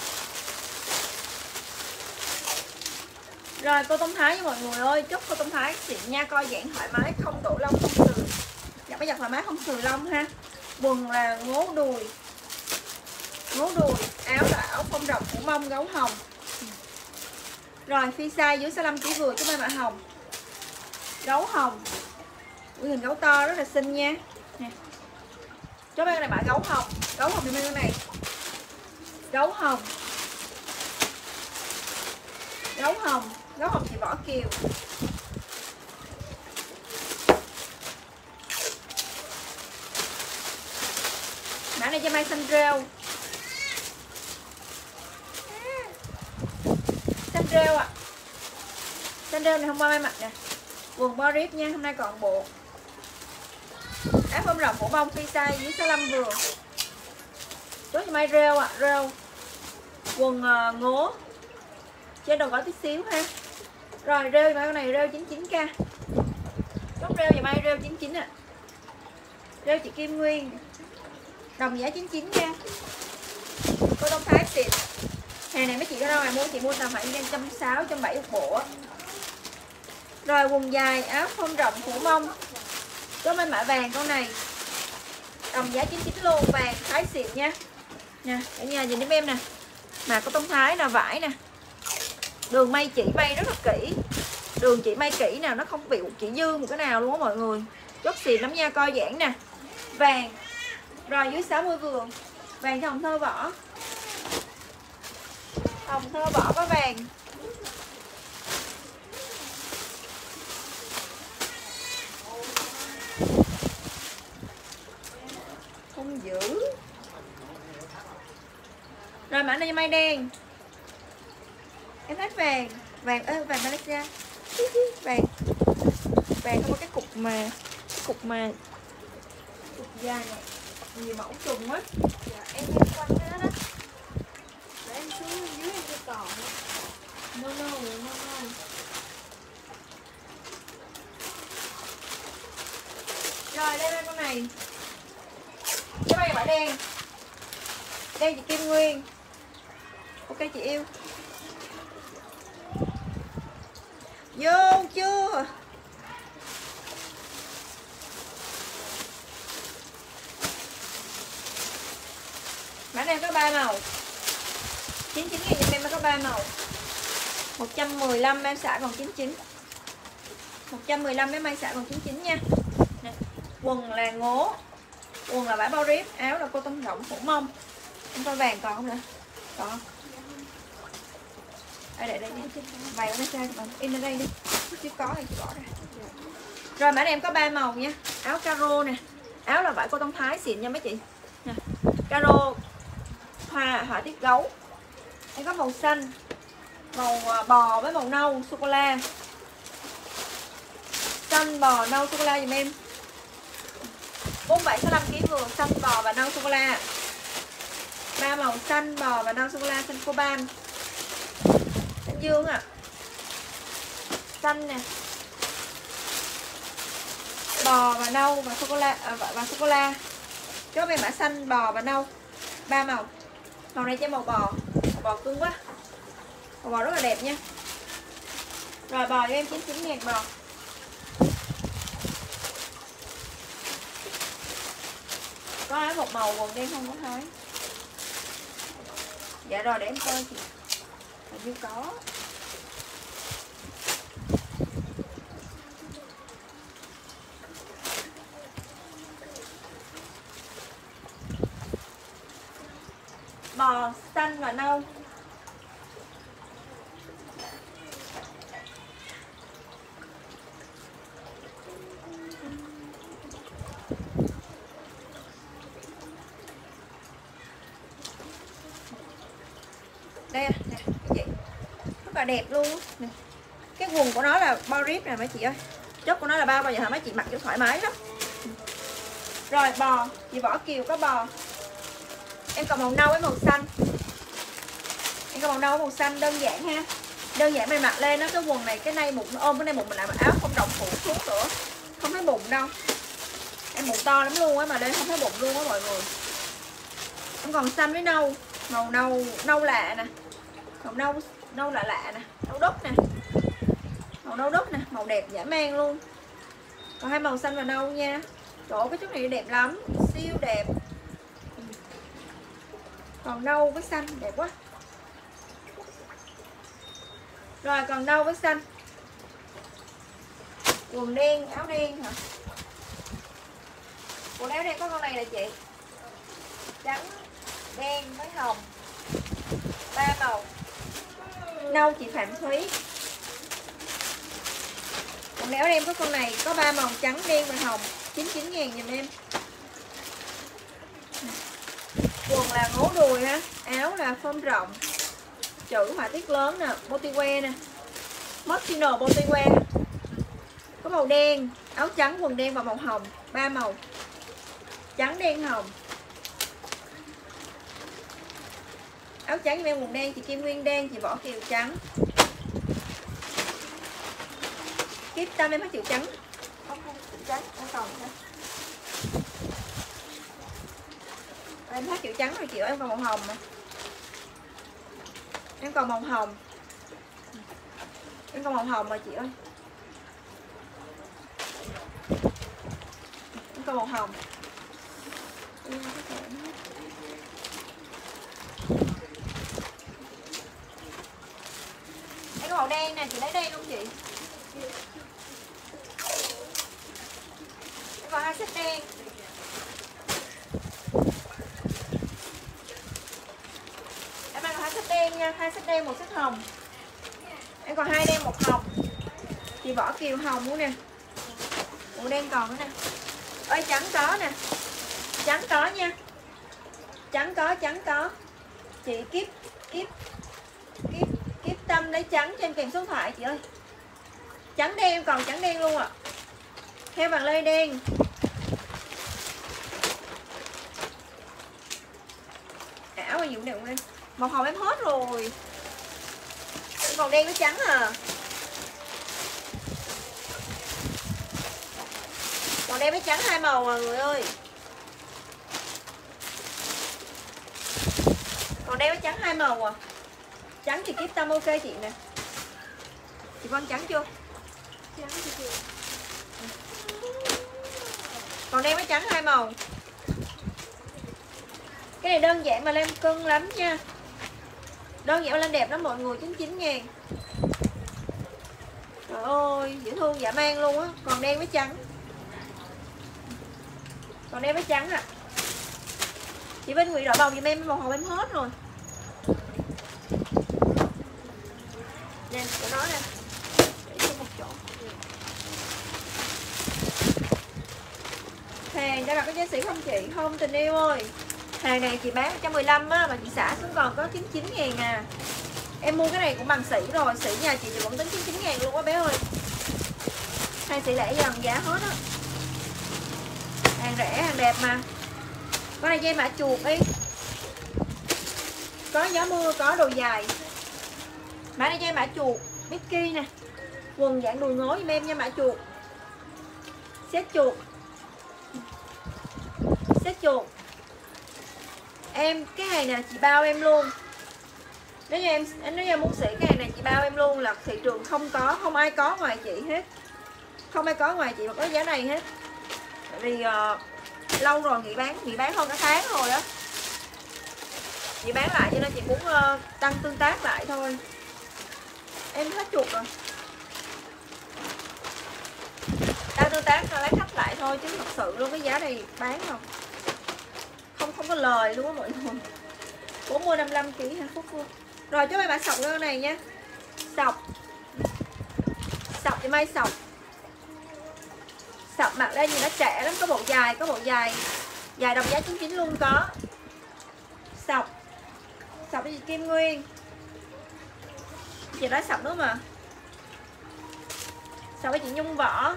Rồi cô Tông Thái với mọi người ơi, chúc cô Tông Thái xịn nha, coi giãn thoải mái, không đổ lông, không sừ. Dạ bây giờ thoải mái không sừ lông ha. Quần là ngố đùi. Ngố đùi, áo là áo phông rộng phủ mông gấu hồng. Rồi phi size dưới sáu mươi lăm ki lô gam vừa chúng em mã hồng. Gấu hồng. Quy hình gấu to rất là xinh nha. Nè. Chốt em này mã gấu hồng. Gấu hồng thì bên này. Gấu hồng. Gấu hồng, gấu hồng chị Võ Kiều. Mã này cho may xanh rêu. Xanh rêu ạ. À. Xanh rêu này hôm qua may mặc nè. Quần bo rip nha, hôm nay còn bộ. Áo phông rộng phủ bông phi size dưới sáu mươi lăm vừa. Chốt cho may rêu ạ, à, rêu. Quần uh, ngố. Trên đầu gói tí xíu ha. Rồi rêu cái này rêu chín mươi chín k. Chốt rêu và may rêu chín mươi chín ạ. À. Rêu chị Kim Nguyên. Đồng giá chín mươi chín nha. Cô Tông Thái xịn. Hàng này mấy chị có đâu mà mua, chị mua tầm khoảng một trăm sáu mươi, một trăm bảy mươi một bộ. Rồi quần dài áo phông rộng phủ mông. Có bên mã vàng con này. Đồng giá chín mươi chín luôn, vàng Thái xịn nha. Nè, ở nhà nhìn giúp em nè. Mà có Tông Thái là vải nè. Đường may chỉ may rất là kỹ. Đường chỉ may kỹ nào nó không bị chỉ dư một cái nào luôn á mọi người. Chốt xịn lắm nha, coi giãn nè. Vàng. Rồi dưới sáu mươi vừa. Vàng cho Hồng Thơ Võ. Hồng Thơ Võ có vàng. Không giữ. Rồi mã này may đen. Em hết vàng. Vàng ơi, vàng Malaysia. Vàng. Vàng không có cái cục mà cái cục mà cục dài này. Nhiều mẫu trùng á. Dạ, em em quanh cái đó đó. Để em xuống dưới em chưa còn. No no no no. Rồi đây là con này. Cái này bả đen. Đen chị Kim Nguyên. Ok chị yêu. Vô chưa? Mã này có ba màu. chín mươi chín nghìn giùm em nó có ba màu. một trăm mười lăm em xả còn chín mươi chín. một trăm mười lăm em may xả còn chín mươi chín nha. Nè. Quần là ngố. Quần là vải bao rip, áo là cô tông rộng phủ mông. Em coi vàng còn không nữa? Còn. Đây để đây đi. Vàng nó sao bạn in ở đây đi. Chứ có thì chị bỏ ra. Rồi mã này em có ba màu nha. Áo caro nè. Áo là vải cô tông Thái xịn nha mấy chị. Nè. Caro hoa họa tiết gấu. Em có màu xanh, màu bò với màu nâu sô cô la. Xanh bò nâu sô cô la giùm em. bốn mươi bảy sáu mươi lăm ki lô gam vừa, xanh bò và nâu sô cô la. Ba màu xanh bò và nâu sô cô la, xanh coban. Đông Dương à. Xanh nè, bò và nâu và sô cô la à, và, và sô cô la. Cho em mã xanh, bò và nâu, ba màu. Màu này cho màu bò, màu bò cưng quá, màu bò rất là đẹp nha. Rồi bò cho em chín mươi chín ngàn bò. Có áo một màu quần đen không có thấy. Dạ rồi để em coi chị. Hình như có. Bò xanh và nâu. Đây nè chị, rất là đẹp luôn nè. Cái quần của nó là bao rip nè mấy chị ơi, chốt của nó là bao, bao giờ hả mấy chị mặc cho thoải mái lắm. Rồi bò, chị Võ Kiều có bò. Em còn màu nâu với màu xanh. Em còn màu nâu với màu xanh đơn giản ha. Đơn giản mình mặc lên nó cái quần này, cái nay bụng nó ôm cái nay bụng mình lại mặc áo không rộng phủ xuống nữa. Không thấy bụng đâu. Em bụng to lắm luôn á mà lên không thấy bụng luôn á mọi người. Em còn xanh với nâu, màu nâu nâu lạ nè. Màu nâu nâu lạ lạ nè, nâu đất nè. Màu nâu đất nè, màu đẹp dã man luôn. Còn hai màu xanh và nâu nha. Trời ơi, cái chút này đẹp lắm, siêu đẹp. Còn nâu với xanh đẹp quá. Rồi còn nâu với xanh. Quần đen, áo đen hả? Quần áo đen có con này là chị. Trắng, đen với hồng. Ba màu. Nâu chị Phạm Thúy. Quần áo đen có con này có ba màu trắng, đen và hồng. chín mươi chín ngàn giùm em. Quần là ngố đùi ha, áo là phông rộng, chữ họa tiết lớn nè, botiwear nè, Moschino botiwear. Có màu đen, áo trắng, quần đen và màu hồng, ba màu. Trắng, đen, hồng. Áo trắng em quần đen, chị Kim Nguyên đen, chị Võ Kiều trắng. Kiếp Tâm em hết chữ trắng. Không không, chữ trắng, em còn nữa. Em hết chữ trắng rồi chị ơi, em còn màu hồng mà. Em còn màu hồng. Em còn màu hồng mà chị ơi. Em còn màu hồng. Em có màu đen nè, chị lấy đen không chị? Em còn hai set đen. Em đang còn hai set đen nha, hai set đen, một set hồng. Em còn hai đen, một hồng. Chị Võ Kiều hồng luôn nè. Màu đen còn nữa nè. Ơi trắng có nè. Trắng có nha. Trắng có, trắng có. Chị Kiếp Kiếp Kiếp Kiếp Tâm lấy trắng cho em kèm số điện thoại chị ơi. Trắng đen em còn trắng đen luôn ạ. À. Theo vàng lê đen. Áo mà dụng đẹp lên. Màu hồng em hết rồi. Em còn đen với trắng à. Còn đen với trắng hai màu à người ơi. Còn đen với trắng hai màu à. Trắng thì Kiếp Tâm ok chị nè. Chị Vân trắng chưa? Trắng thì chưa. Còn đen với trắng hai màu. Cái này đơn giản mà lên cưng lắm nha. Đơn giản mà lên đẹp lắm mọi người, chín mươi chín ngàn. Trời ơi, dễ thương dã man luôn á. Còn đen với trắng. Còn đen với trắng à. Chị Vinh Nguyễn đổi bầu giùm em, màu hồng em hết rồi. Nè, của nó nè. Để cho một chỗ. Hàng đã đặt cái giá sĩ không chị? Không tình yêu ơi. Hàng này chị bán một trăm mười lăm á, mà chị xả xuống còn có chín mươi chín ngàn à. Em mua cái này cũng bằng sỉ rồi, sỉ nhà chị thì vẫn tính chín mươi chín ngàn luôn á bé ơi. Hàng sỉ lẻ dần giá hết á. Hàng rẻ, hàng đẹp mà. Con này dây mã chuột đi. Có gió mưa, có đồ dài. Mã này cho em mã chuột Mickey nè, quần dạng đùi ngố giùm em nha, mã chuột. Set chuột, set chuột. Em cái hàng này chị bao em luôn. Nếu như em nếu như em muốn xỉ cái hàng này chị bao em luôn, là thị trường không có, không ai có ngoài chị hết. Không ai có ngoài chị mà có giá này hết. Tại vì uh, lâu rồi nghỉ bán, nghỉ bán hơn cả tháng rồi á. Chị bán lại cho nên chị muốn uh, tăng tương tác lại thôi. Em hết chuột rồi. Tăng tương tác lấy khách lại thôi, chứ thật sự luôn cái giá này bán không không không có lời luôn á mọi người. bốn mươi năm mươi lăm ki lô gam hả Phúc Phương. Rồi cho mấy bạn sọc cái này nha. Sọc. Sọc thì may sọc. Sọc mặc lên nhìn nó trẻ lắm, có bộ dài, có bộ dài. Dài đồng giá chín mươi chín luôn có. Sọc. Sọc với chị Kim Nguyên. Chị nói sọc nữa mà. Sọc với chị Nhung Võ.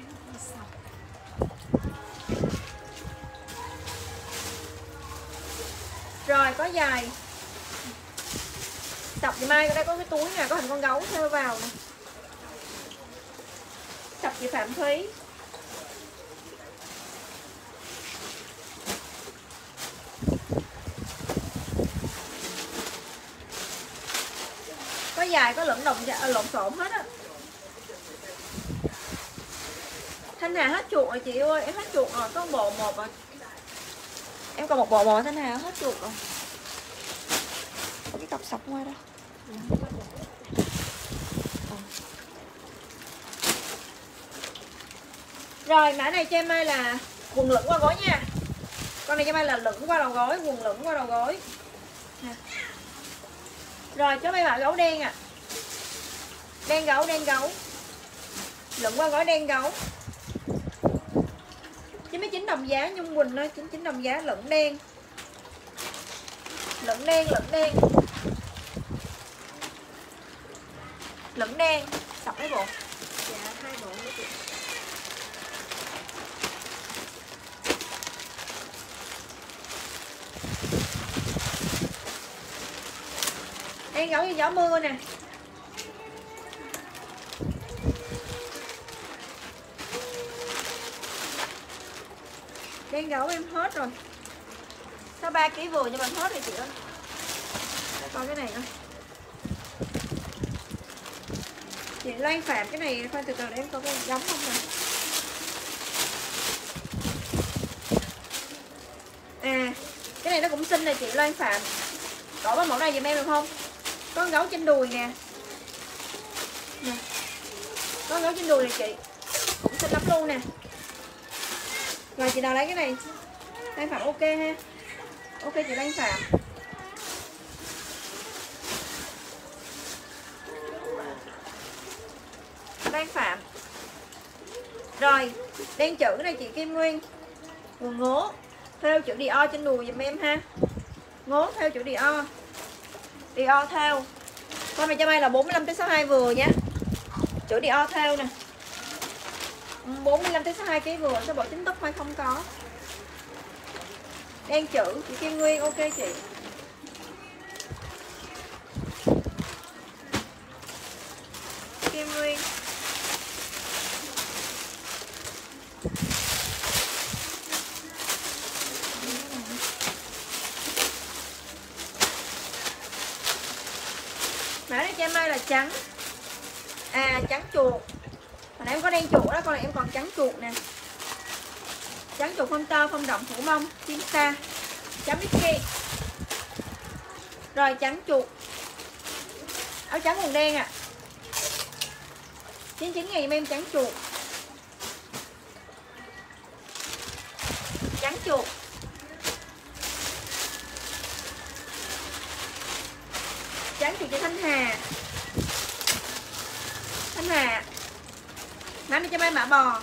Rồi có dài. Sọc thì mai ở đây có cái túi nè, có hình con gấu theo vào nè. Sọc chị Phạm Thúy. Có dài, có lẫn đồng lộn xộn hết á. Thanh Hà hết chuột rồi chị ơi, em hết chuột rồi, có bộ một rồi. Em còn một bộ bộ Thanh Hà hết chuột rồi. Có cái cặp sọc ngoài đó. Rồi mã này cho em mai là quần lửng qua gối nha. Con này cho em mai là lửng qua đầu gối, quần lửng qua đầu gối nè. Rồi cho mấy bạn gấu đen à. Đen gấu, đen gấu. Lửng qua gối đen gấu. chín mươi chín đồng giá Nhung Quỳnh ơi, chín mươi chín đồng giá lửng đen. Lửng đen, lửng đen. Lửng đen, sọc mấy bộ. Dạ hai bộ nữa chị. Đen gấu như gió mưa nè. Đen gấu em hết rồi. Sao ba ký vừa nhưng mà hết rồi chị ơi. Coi cái này nữa. Chị Loan Phạm cái này khoan từ từ để em coi cái giống không nè. À, cái này nó cũng xinh nè chị Loan Phạm. Đổi cái mẫu này giùm em được không? Có con gấu trên đùi nè. Nè. Có con gấu trên đùi này chị. Cũng xinh lắm luôn nè. Rồi chị nào lấy cái này. Loan Phạm ok ha. Ok chị Loan Phạm. Loan Phạm. Rồi, đen chữ này chị Kim Nguyên. Quần ngố theo chữ Dior trên đùi giùm em ha. Ngố theo chữ Dior. Dior theo. Con này cho may là bốn mươi lăm tới sáu mươi hai vừa nhé. Chữ Dior theo nè. bốn mươi lăm tới sáu mươi hai ký vừa, số bộ chính thức mai không có. Đen chữ chị Kim Nguyên ok chị. Kim Nguyên. Mã này cho em mai là trắng. À trắng chuột. Hồi nãy em có đen chuột đó, con này em còn trắng chuột nè. Trắng chuột không tơ, không động, phủ mông, chim sa. Chấm Mickey. Rồi trắng chuột. Áo trắng quần đen à. chín mươi chín ngàn em trắng chuột. Trắng chuột. Trắng chuột cho Thanh Hà. Thanh Hà. Mã này cho mấy mã bò.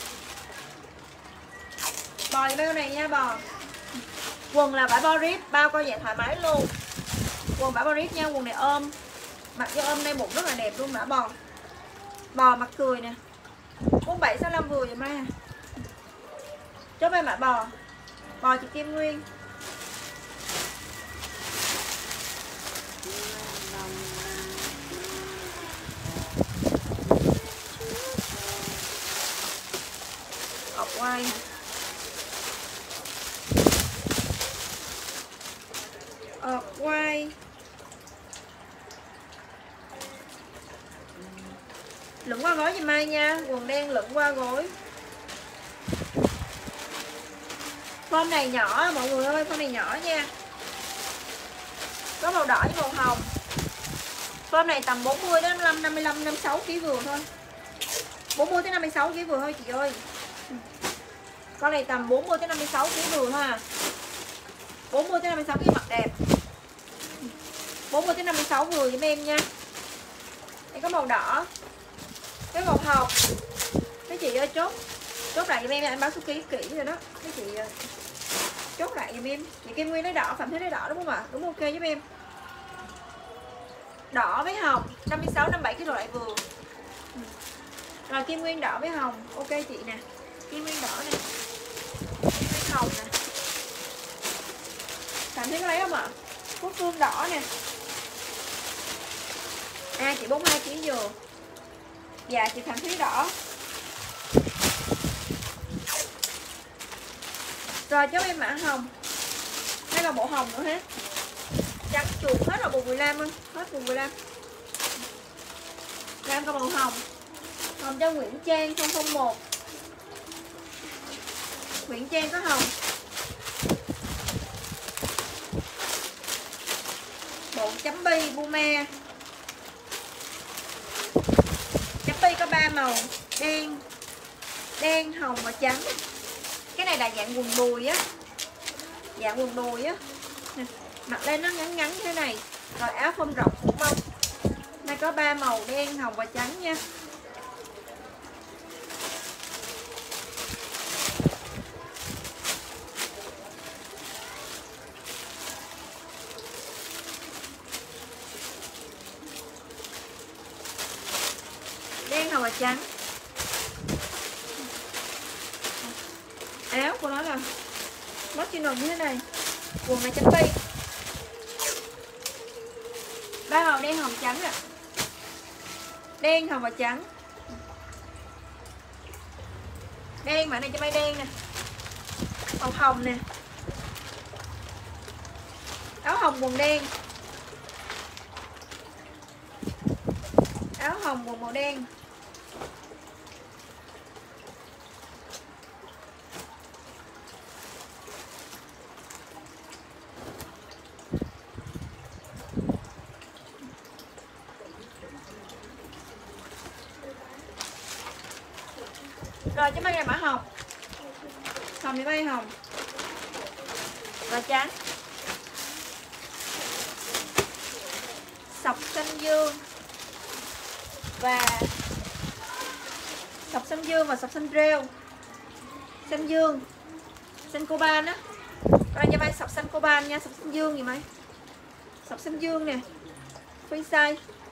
Bò bao này nha bò. Quần là vải bo rip, bao coi dạng thoải mái luôn. Quần vải bo rip nha, quần này ôm. Mặc cho ôm đây bụng rất là đẹp luôn mã bò. Bò mặt cười nè. bốn bảy sáu lăm vừa vậy mai. Chốt mấy mã bò. Bò chị Kim Nguyên. quay hả? Ọt quay lửng qua gối giùm Mai nha. Quần đen lửng qua gối. Form này nhỏ mọi người ơi, form này nhỏ nha. Có màu đỏ với màu hồng. Form này tầm bốn mươi đến năm mươi lăm, năm mươi lăm, năm mươi sáu ký vừa thôi. bốn mươi tới năm mươi sáu ký vừa thôi chị ơi. Con này tầm bốn mươi tới năm mươi sáu ký vừa thôi à. bốn mươi tới năm mươi sáu ký mặc đẹp. bốn mươi tới năm mươi sáu vừa giùm em nha. Đây có màu đỏ. Cái màu hồng. Mấy chị ơi chốt. Chốt lại giùm em, anh báo số ký kỹ rồi đó. Mấy chị chốt lại giùm em. Chị Kim Nguyên nói đỏ, Phạm Thế nói đỏ đúng không ạ? Đúng ok giúp em. Đỏ với hồng năm mươi sáu, năm mươi bảy cái loại vừa. Rồi Kim Nguyên đỏ với hồng. Ok chị nè. Kim Nguyên đỏ nè. Kim Nguyên hồng nè. Phạm Thế có lấy không ạ? Quốc Phương đỏ nè. À chị bốn mươi hai ký vừa. Dạ chị Phạm Thế đỏ. Rồi cho em mã hồng. Đây là bộ hồng nữa hết. Trắng chuột hết rồi, bộ mười lăm luôn. Hết bộ mười lăm. Rồi em có màu hồng. Hồng cho Nguyễn Trang không không một. Nguyễn Trang có hồng. Bộ chấm bi Puma. Chấm bi có ba màu, đen, đen, hồng và trắng. Cái này là dạng quần đùi á. Dạng quần đùi á. Mặc lên nó ngắn ngắn như thế này. Rồi áo phông rộng cũng mông. Đây có ba màu đen, hồng và trắng nha. Đen, hồng và trắng. Áo của nó là original như thế này. Quần này chấm bi. Ba màu đen, hồng, trắng nè. Đen, hồng và trắng. Đen, mã này cho bay đen nè. Màu hồng nè. Áo hồng quần đen. Áo hồng quần màu đen. Rồi cho mấy cái mã hồng. Hồng thì bay hồng. Và trắng. Sọc xanh dương. Và sọc xanh dương và sọc xanh rêu. Xanh dương. Xanh coban á. Rồi cho bay sọc xanh coban nha, sọc xanh dương gì mấy. Sọc xanh dương nè. Free size.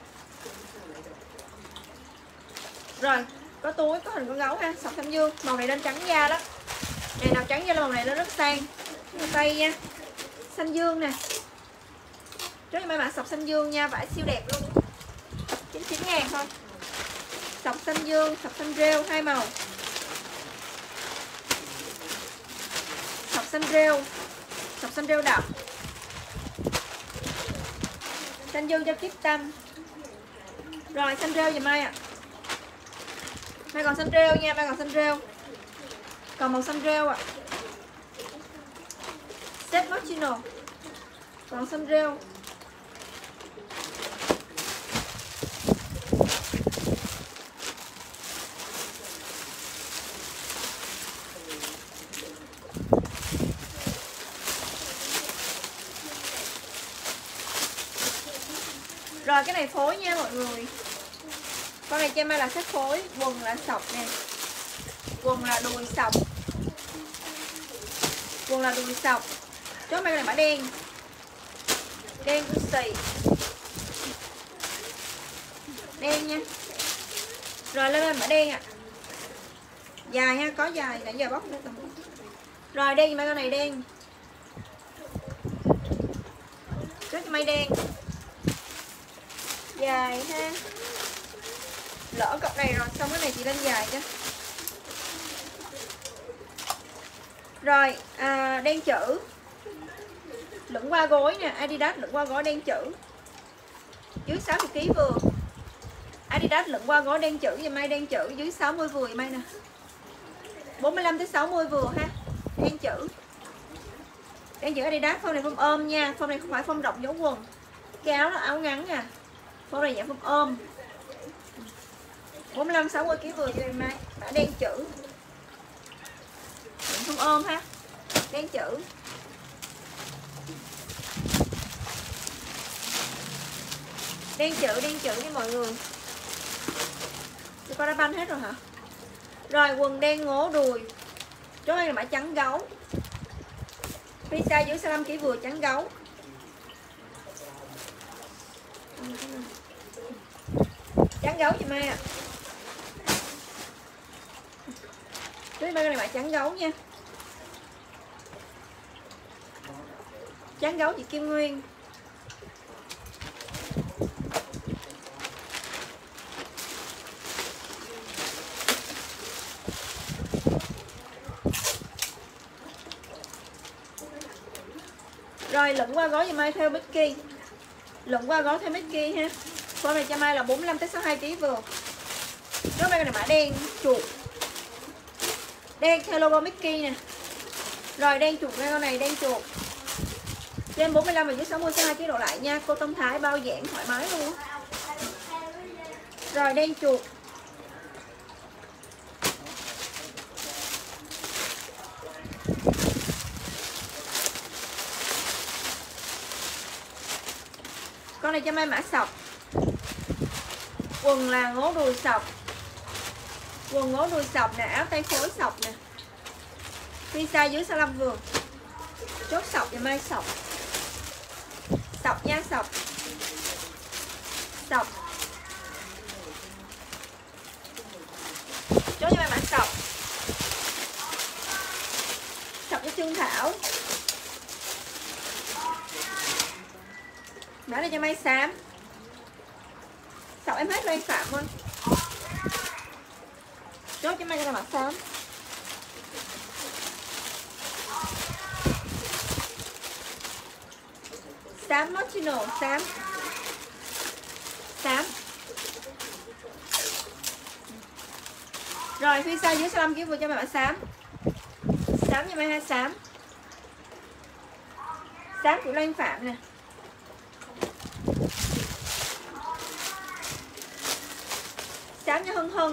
Rồi có túi, có hình con gấu ha, sọc xanh dương. Màu này lên trắng da đó. Này nào trắng da là màu này nó rất sang. Màu tây nha. Xanh dương nè. Trước cho mấy bạn sọc xanh dương nha, vải siêu đẹp luôn. chín mươi chín ngàn thôi. Sọc xanh dương, sọc xanh rêu hai màu. Sọc xanh rêu. Sọc xanh rêu đậm. Xanh dương cho Kiếp Tâm. Rồi xanh rêu giùm Mai ạ. À. Mai còn xanh rêu nha, mai còn xanh rêu. Còn màu xanh rêu ạ. À. Set original. Còn xanh rêu. Rồi cái này phối nha mọi người. Con này cho em là set phối. Quần là sọc nè. Quần là đùi sọc. Quần là đùi sọc. Chốt mấy cái này mã đen. Đen của xì. Đen nha. Rồi lên lên mã đen ạ. À. Dài ha, có dài. Nãy giờ bóc nữa. Rồi đen mấy con này đen. Chốt cho mấy đen. Dài ha. Lỡ cọc này rồi, xong cái này chị lên dài chứ. Rồi à, đen chữ lửng qua gối nè, Adidas lửng qua gối đen chữ dưới sáu mươi ki lô gam vừa. Adidas lửng qua gối đen chữ dùm Mai, đen chữ dưới sáu mươi vừa dùm Mai nè, bốn mươi lăm tới sáu mươi vừa ha. Đen chữ đen chữ Adidas, form này form ôm nha, form này không phải form rộng dấu quần. Cái áo nó áo ngắn nè, form này dạng form ôm, bốn mươi lăm sáu mươi ki lô gam vừa cho em Mai. Mã đen chữ form ôm ha, đen chữ. Đen chữ, đen chữ nha mọi người. Tôi có đã banh hết rồi hả? Rồi quần đen ngố đùi. Chốt đây là mã trắng gấu. Free size dưới sáu mươi lăm ki lô gam vừa, trắng gấu. Trắng gấu chị Mai à. Chốt đây là mã trắng gấu nha. Trắng gấu chị Kim Nguyên. Rồi lửng qua gói cho Mai theo Mickey. Lửng qua gói theo Mickey ha. Form này cho Mai là bốn mươi lăm tới sáu mươi hai ki lô gam vừa. Nó Mai cái này mã đen chuột. Đen theo logo Mickey nè. Rồi đen chuột ra con này, đen chuột. Trên bốn mươi lăm và dưới sáu mươi sáu mươi hai ki lô gam độ lại nha. Cô Tâm Thái bao giảng thoải mái luôn. Rồi đen chuột. Con này cho Mai mã sọc. Quần là ngố đùi sọc. Quần ngố đùi sọc nè, áo tay phối sọc nè. Free size dưới sáu mươi lăm vừa. Chốt sọc cho Mai sọc. Sọc nha, sọc. Sọc. Chốt cho Mai mã sọc. Sọc cho Trương Thảo. Mã này cho Mai xám. Sọc em hết rồi em Phạm ơi. Chốt cho Mai cho là mã xám. Xám Mochino, xám. Xám. Rồi phi size dưới sáu mươi lăm ki lô gam vừa cho Mai mã xám. Xám cho Mai hai xám. Xám của Loan Phạm nè. Xám cho Hân Hân.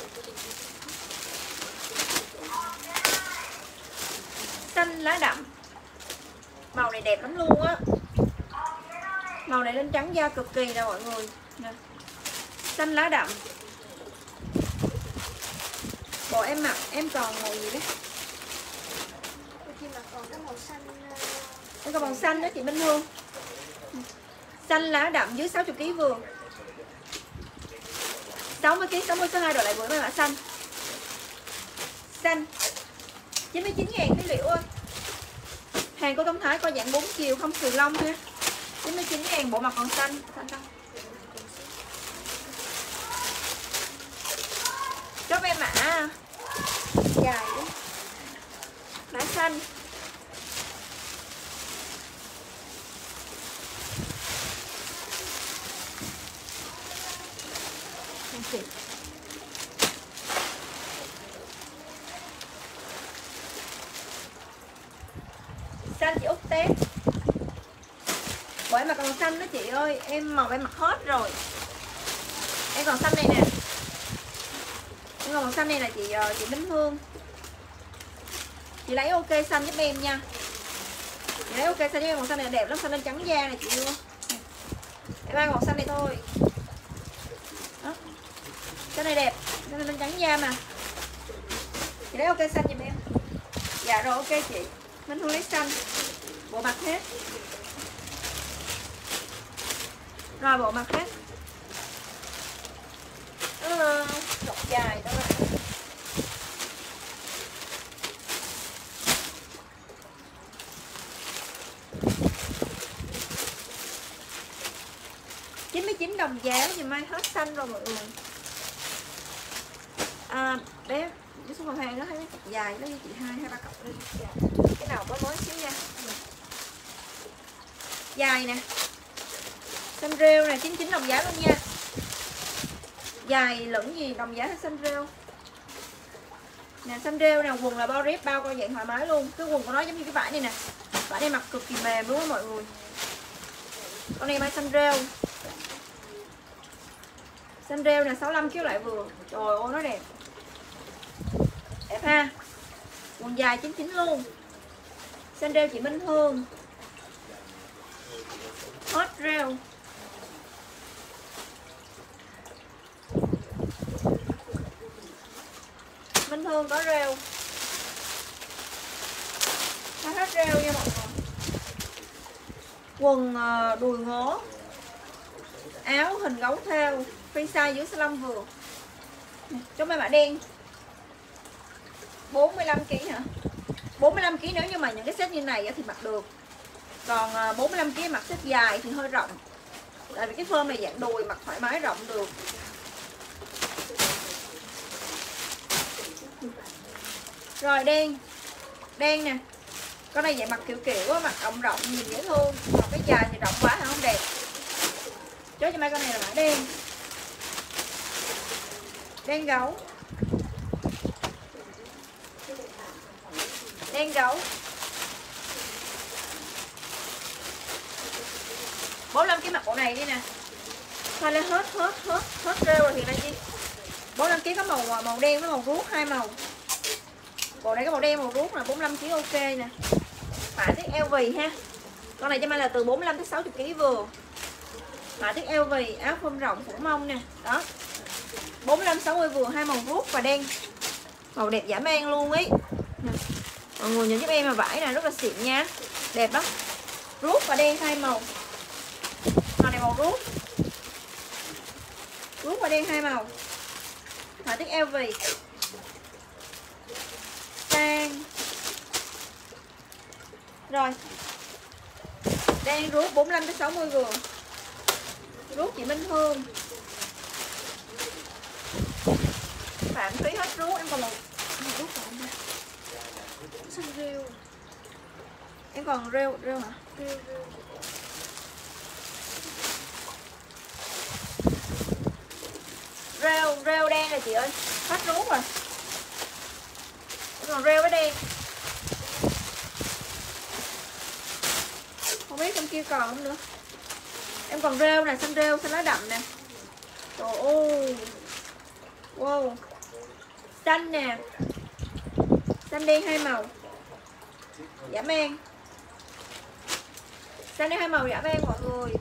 Xanh lá đậm. Màu này đẹp lắm luôn á. Màu này lên trắng da cực kỳ nè mọi người nè. Xanh lá đậm. Bộ em mặc em còn màu gì đấy? Còn cái màu xanh. Em còn màu xanh đó chị Minh Hương. Xanh lá đậm dưới sáu mươi ki lô gam vừa. sáu mươi ki lô gam, sáu mươi sáu mươi hai độ lại vừa với mã xanh. Xanh chín mươi chín ngàn phí liệu ơi. Hàng của Tâm Thái có dạng bốn chiều không sườn lông ha. chín mươi chín ngàn, bộ mặt còn xanh. Xanh đâu? Chốt em mã dài đó. Mã xanh. Okay. Xanh chị Út Tết. Bộ em mặc còn xanh đó chị ơi. Em màu em mặc hết rồi. Em còn xanh này nè. Em còn màu xanh này là chị chị Minh Hương. Chị lấy ok xanh giúp em nha. Chị lấy ok xanh giúp em, màu xanh này đẹp lắm, xanh lên trắng da này chị luôn. Em mang màu xanh này thôi. Đó. Cái này đẹp, cái này lên trắng da mà. Chị lấy ok xanh giúp em. Dạ rồi ok chị. Minh Hương lấy xanh. Bộ mặt hết. Rồi bộ mặt hết. Ừ, cọc dài đó bạn. chín mươi chín đồng giá thì mai hết xanh rồi mọi người. À bé cái số hàng nó thấy cọc dài nó với chị hai hai ba cọc đi. Cái nào có mới xíu nha. Dài nè, xanh rêu nè, chín mươi chín đồng giá luôn nha. Dài lẫn gì đồng giá là xanh rêu nè, xanh rêu nè, quần là bao rip bao coi dạng thoải mái luôn. Cái quần của nó giống như cái vải này nè, vải này mặc cực kỳ mềm đúng không mọi người. Con này mang xanh rêu, xanh rêu nè, sáu mươi lăm ký lại vừa. Trời ơi nó đẹp, đẹp ha. Quần dài chín mươi chín luôn, xanh rêu chị Minh Hương, hot rêu. Minh Hương có rêu, nó hết rêu nha mọi người. Quần đùi ngố, áo hình gấu thêu, free size dưới sáu mươi lăm vừa. Cho mấy mã đen bốn mươi lăm ký hả? bốn mươi lăm ký nếu như mà những cái set như này thì mặc được. Còn bốn mươi lăm ký mặc set dài thì hơi rộng. Tại vì cái form này dạng đùi mặc thoải mái rộng được. Rồi đen, đen nè. Con này dạng mặc kiểu kiểu mặc rộng rộng nhìn dễ thương. Còn cái dài thì rộng quá thì không đẹp. Chốt cho mấy con này là mã đen. Đen gấu, đen gấu bốn mươi lăm ký mặc bộ này đi nè. Thay lên hết hết hết hết rêu rồi thì là gì? bốn mươi lăm ký có màu màu đen với màu ruốc, hai màu. Bộ này có màu đen màu ruốc là bốn mươi lăm ký ok nè. Mã tiết eo vì ha. Con này cho mai là từ bốn mươi lăm tới sáu mươi ký vừa. Mã tiết eo vì, áo phông rộng phủ mông nè. Đó. bốn mươi lăm sáu mươi vừa, hai màu ruốc và đen. Màu đẹp dã man luôn ý. Nè. Mọi người nhìn giúp em mà vải này rất là xịn nha. Đẹp lắm. Ruốc và đen hai màu. Màu này màu ruốc. Ruốc và đen hai màu. Mã tiết eo vì. Sang. Rồi. Đen ruốc bốn mươi lăm tới sáu mươi vừa. Ruốc chị Minh Hương. Phạm Thúy hết ruốc, em còn một ruốc còn nha. Xanh rêu. Em còn rêu rêu hả? Rêu rêu. Rêu rêu đen rồi chị ơi, hết ruốc rồi. Em còn rêu với đen. Không biết trong kia còn không nữa. Em còn rêu nè, xanh rêu, xanh lá đậm nè. Trời ơi. Wow. Xanh nè. Xanh đen hai màu. Dã man. Xanh đen hai màu dã man mọi người.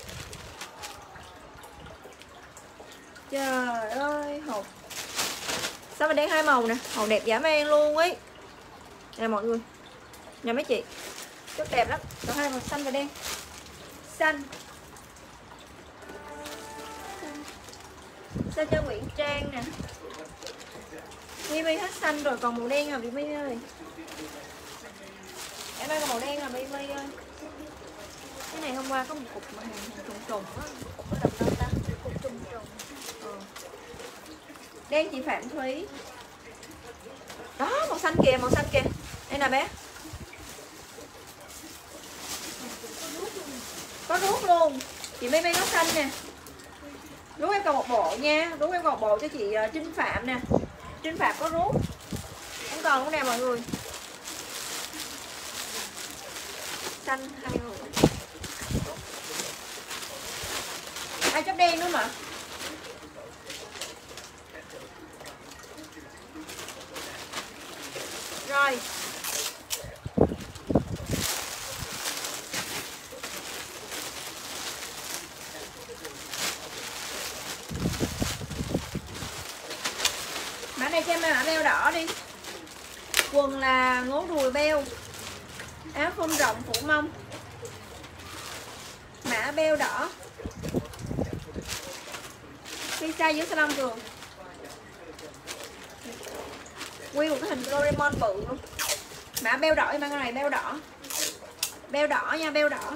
Trời ơi, hộp. Xanh và đen hai màu nè, màu đẹp dã man luôn ấy. Nè mọi người. Nè mấy chị. Rất đẹp lắm. Có hai màu xanh và đen. Xanh. Xanh cho Nguyễn Trang nè. Mimi hết xanh rồi, còn màu đen à Mimi ơi. Em ơi còn màu đen à Mimi ơi. Cái này hôm qua có một cục mà hàng trùng trùng á, cục nó đậm đâu ta, cục trùng trùng. Ừ. Đen chị Phạm Thúy. Đó màu xanh kìa, màu xanh kìa. Đây nè bé. Có ruốc luôn. Chị Mimi có xanh nè. Ruốc em còn một bộ nha, ruốc em còn một bộ cho chị uh, Trinh Phạm nè. Trinh Phạm có ruốc. Em còn cái này mọi người. Xanh hai người. Ai chốt đen nữa mà. Rồi. Mã này cho em mã beo đỏ đi. Quần là ngố đùi beo. Áo phông rộng phủ mông. Mã beo đỏ. Cái size dưới sáu mươi lăm vừa. Quy một cái hình Doraemon bự luôn. Mã beo đỏ em mang cái này beo đỏ. Beo đỏ nha, beo đỏ.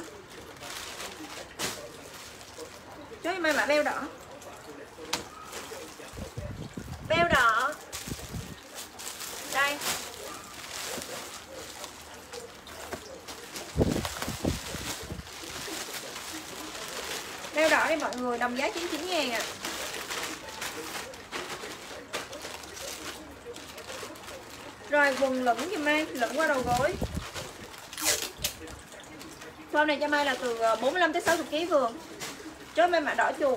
Cho em mang mã beo đỏ. Beo đỏ. Đây. đi mọi người, đồng giá chín mươi chín ngàn ạ. À. Rồi quần lửng cho Mai, lửng qua đầu gối. Form này cho Mai là từ bốn mươi lăm tới sáu mươi ký vừa. Chốt Mai mã đỏ chuột.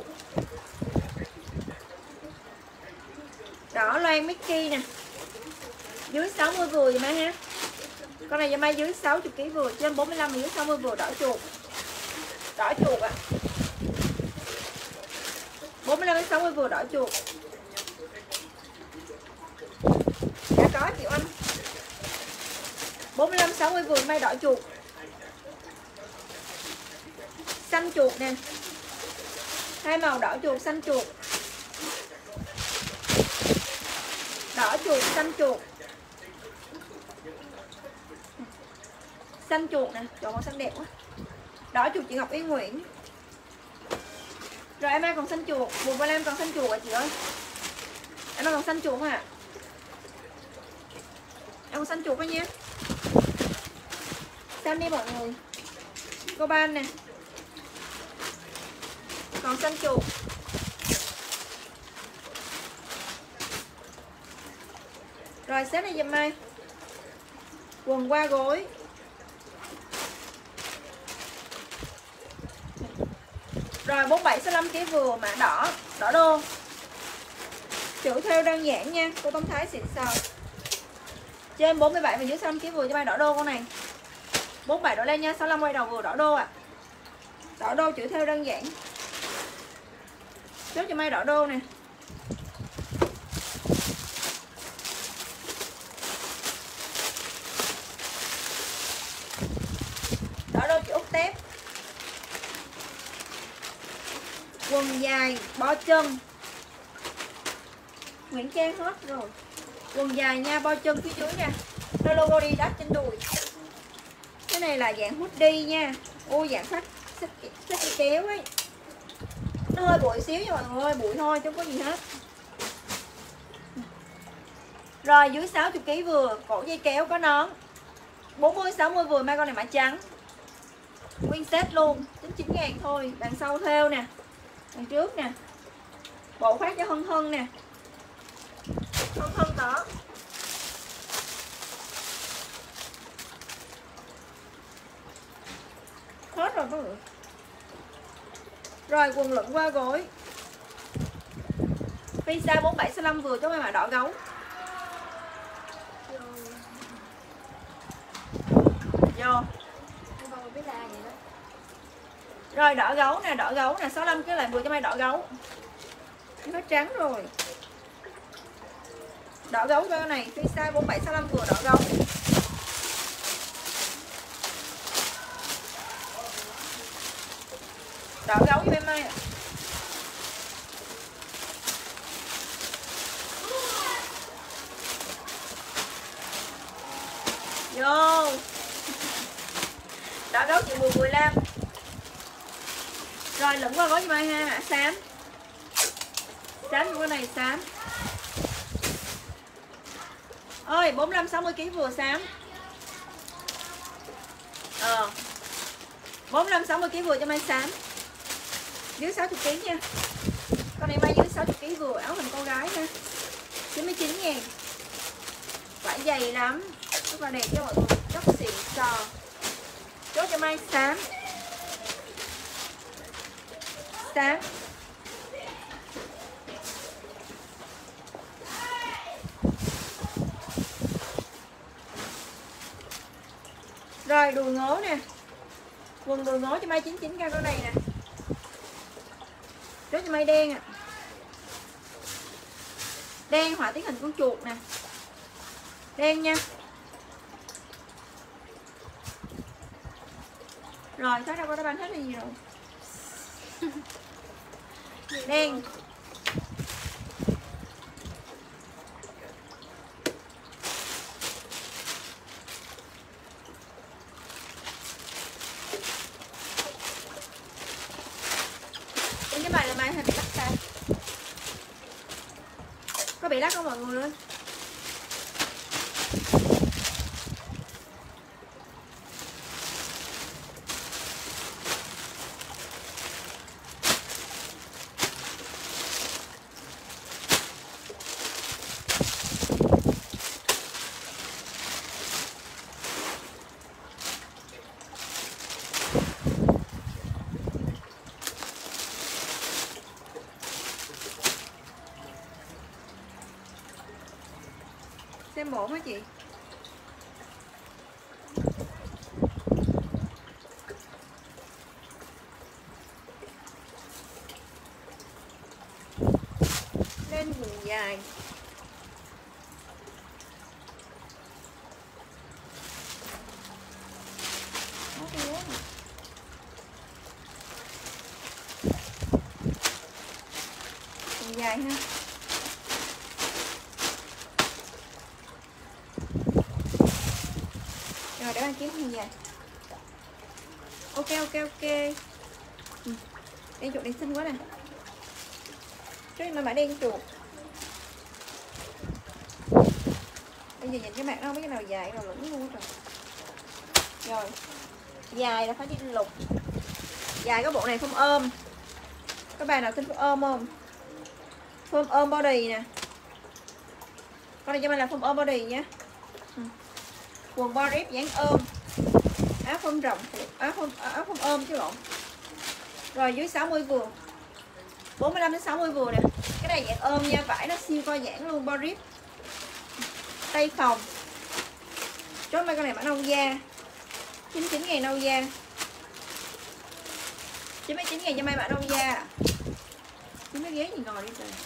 Đỏ loan Mickey nè. Dưới sáu mươi vừa cho Mai ha. Con này cho Mai dưới sáu mươi ký vừa, trên bốn mươi lăm và dưới sáu mươi vừa, đỏ chuột. Đỏ chuột ạ. À. bốn mươi lăm đến sáu mươi vừa, đỏ chuột. Dạ có chịu anh. bốn mươi lăm sáu mươi vừa Mai đỏ chuột. Xanh chuột nè. Hai màu đỏ chuột, xanh chuột. Đỏ chuột, xanh chuột. Xanh chuột nè, chọn màu xanh đẹp quá. Đỏ chuột chị Ngọc Yên Nguyễn. Rồi em ai còn xanh chuột, buồn bên em còn xanh chuột à chị ơi. Em ai còn xanh chuột à. Em còn xanh chuột đó nha. Xanh đi mọi người. Cô ban nè. Còn xanh chuột. Rồi xếp này giùm Mai. Quần qua gối. Rồi bốn mươi bảy sáu mươi lăm ký vừa, mã đỏ, đỏ đô. Chữ theo đơn giản nha, cô Tông Thái xịn sò. Trên bốn mươi bảy và dưới sáu mươi lăm ký vừa cho Mai đỏ đô con này. bốn mươi bảy đổ lên nha, sáu mươi lăm quay đầu vừa, đỏ đô ạ. À. Đỏ đô chữ theo đơn giản. Chốt cho Mai đỏ đô nè. Đỏ đô chữ út tép. Quần dài bo chân. Nguyễn Trang hết rồi. Quần dài nha, bo chân phía dưới nha. Nó logo đi đắt trên đùi. Cái này là dạng hoodie nha. Ô dạng sách sách, sách kéo ấy. Nó hơi bụi xíu nha mọi người ơi, bụi thôi chứ không có gì hết. Rồi dưới sáu mươi ký vừa, cổ dây kéo có nón. bốn mươi sáu mươi vừa, Mai con này mã trắng. Nguyên set luôn, chín mươi chín ngàn thôi. Đằng sau thêu nè. Đằng trước nè. Bộ khoác cho Hân Hân nè. Hân Hân đó. Hết rồi mọi người. Rồi quần lửng qua gối. Pizza bốn mươi bảy sáu mươi lăm vừa cho mấy mã đỏ gấu. Vô. Rồi đỏ gấu nè, đỏ gấu nè, sáu mươi lăm cái lại vừa cho mấy đỏ gấu. Nó trắng rồi. Đỏ gấu cho cái này, Pizza bốn mươi bảy sáu mươi lăm vừa, đỏ gấu. Đỏ gấu cho em Mai ạ. Vô. Đỏ gấu chị Bùi Bùi Lam. Rồi lửng qua gối cho Mai ha, mã xám. Xám như cái này xám. Ơi bốn mươi lăm sáu mươi ký vừa xám. Ờ. bốn mươi lăm sáu mươi ký vừa cho Mai xám. Dưới sáu mươi ký nha. Con này Mai dưới sáu mươi ký vừa, áo hình con gái nha. chín mươi chín ngàn. Vải dày lắm. Rất là đẹp cho mọi người, rất xịn sò. Chốt cho Mai xám. Xám. Rồi đùi ngố nè. Quần đùi ngố cho Mai chín mươi chín k con này nè. Chốt cho Mai đen ạ. À. Đen họa tiết hình con chuột nè. Đen nha. Rồi thoát ra qua đáp bán hết là gì rồi. Đen. Cái bài là bài hay bị lắc ta. Có bị lắc không mọi người ơi? trăm bộ hả chị? Lên quần dài. Quần dài ha. Rồi để anh kiếm quần dài. Ok ok ok. Ừ. Đen chuột đen xinh quá nè. Trước mà bạn đen chuột. Bây giờ nhìn cái mặt nó không biết cái nào dài rồi lủng luôn rồi. Rồi. Dài là phải đi lục. Dài có bộ này không ôm. Các bạn nào xin phông ôm không? Phông ôm body nè. Con này cho mình là phông ôm body nhé. Ừ. Quần bo rip dáng ôm. Áo phông rộng, áo phông, áo phông ôm chứ lộn. Rồi dưới sáu mươi vừa. bốn mươi lăm đến sáu mươi vừa nè. Cái này dạng ôm nha, vải nó siêu co giãn luôn, bo rip. Tay phòng. Chốt mấy con này mã nâu da. chín mươi chín ngàn nâu da. chín mươi chín ngàn cho mấy bạn nâu da. Chứ mấy ghế gì ngồi đi trời.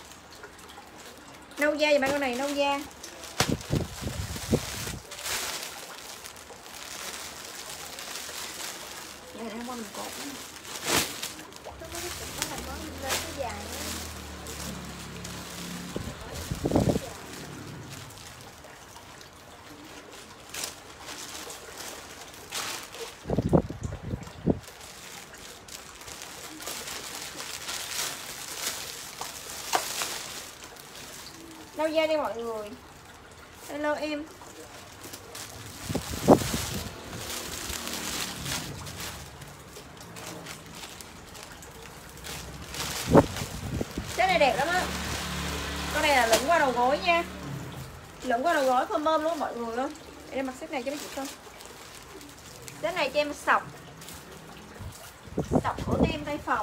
Nâu da và mấy con này nâu da. Đây này không qua mình cột nữa. Nó mới cái cục nó là có lên cái dài nữa. Nâu da đi mọi người. Hello em. Cái này đẹp lắm á. Con này là lửng qua đầu gối nha. Lửng qua đầu gối phơm mơm luôn mọi người luôn. Để em mặc set này cho mấy chị không. Set này cho em sọc. Sọc cổ tim tay phòng.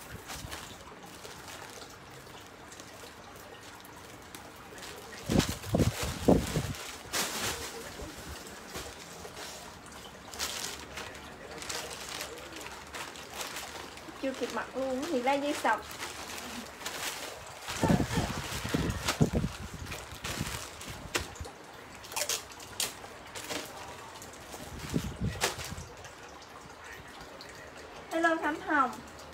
Chưa kịp mặc luôn thì ra dây sọc. Hello Thắm Hồng.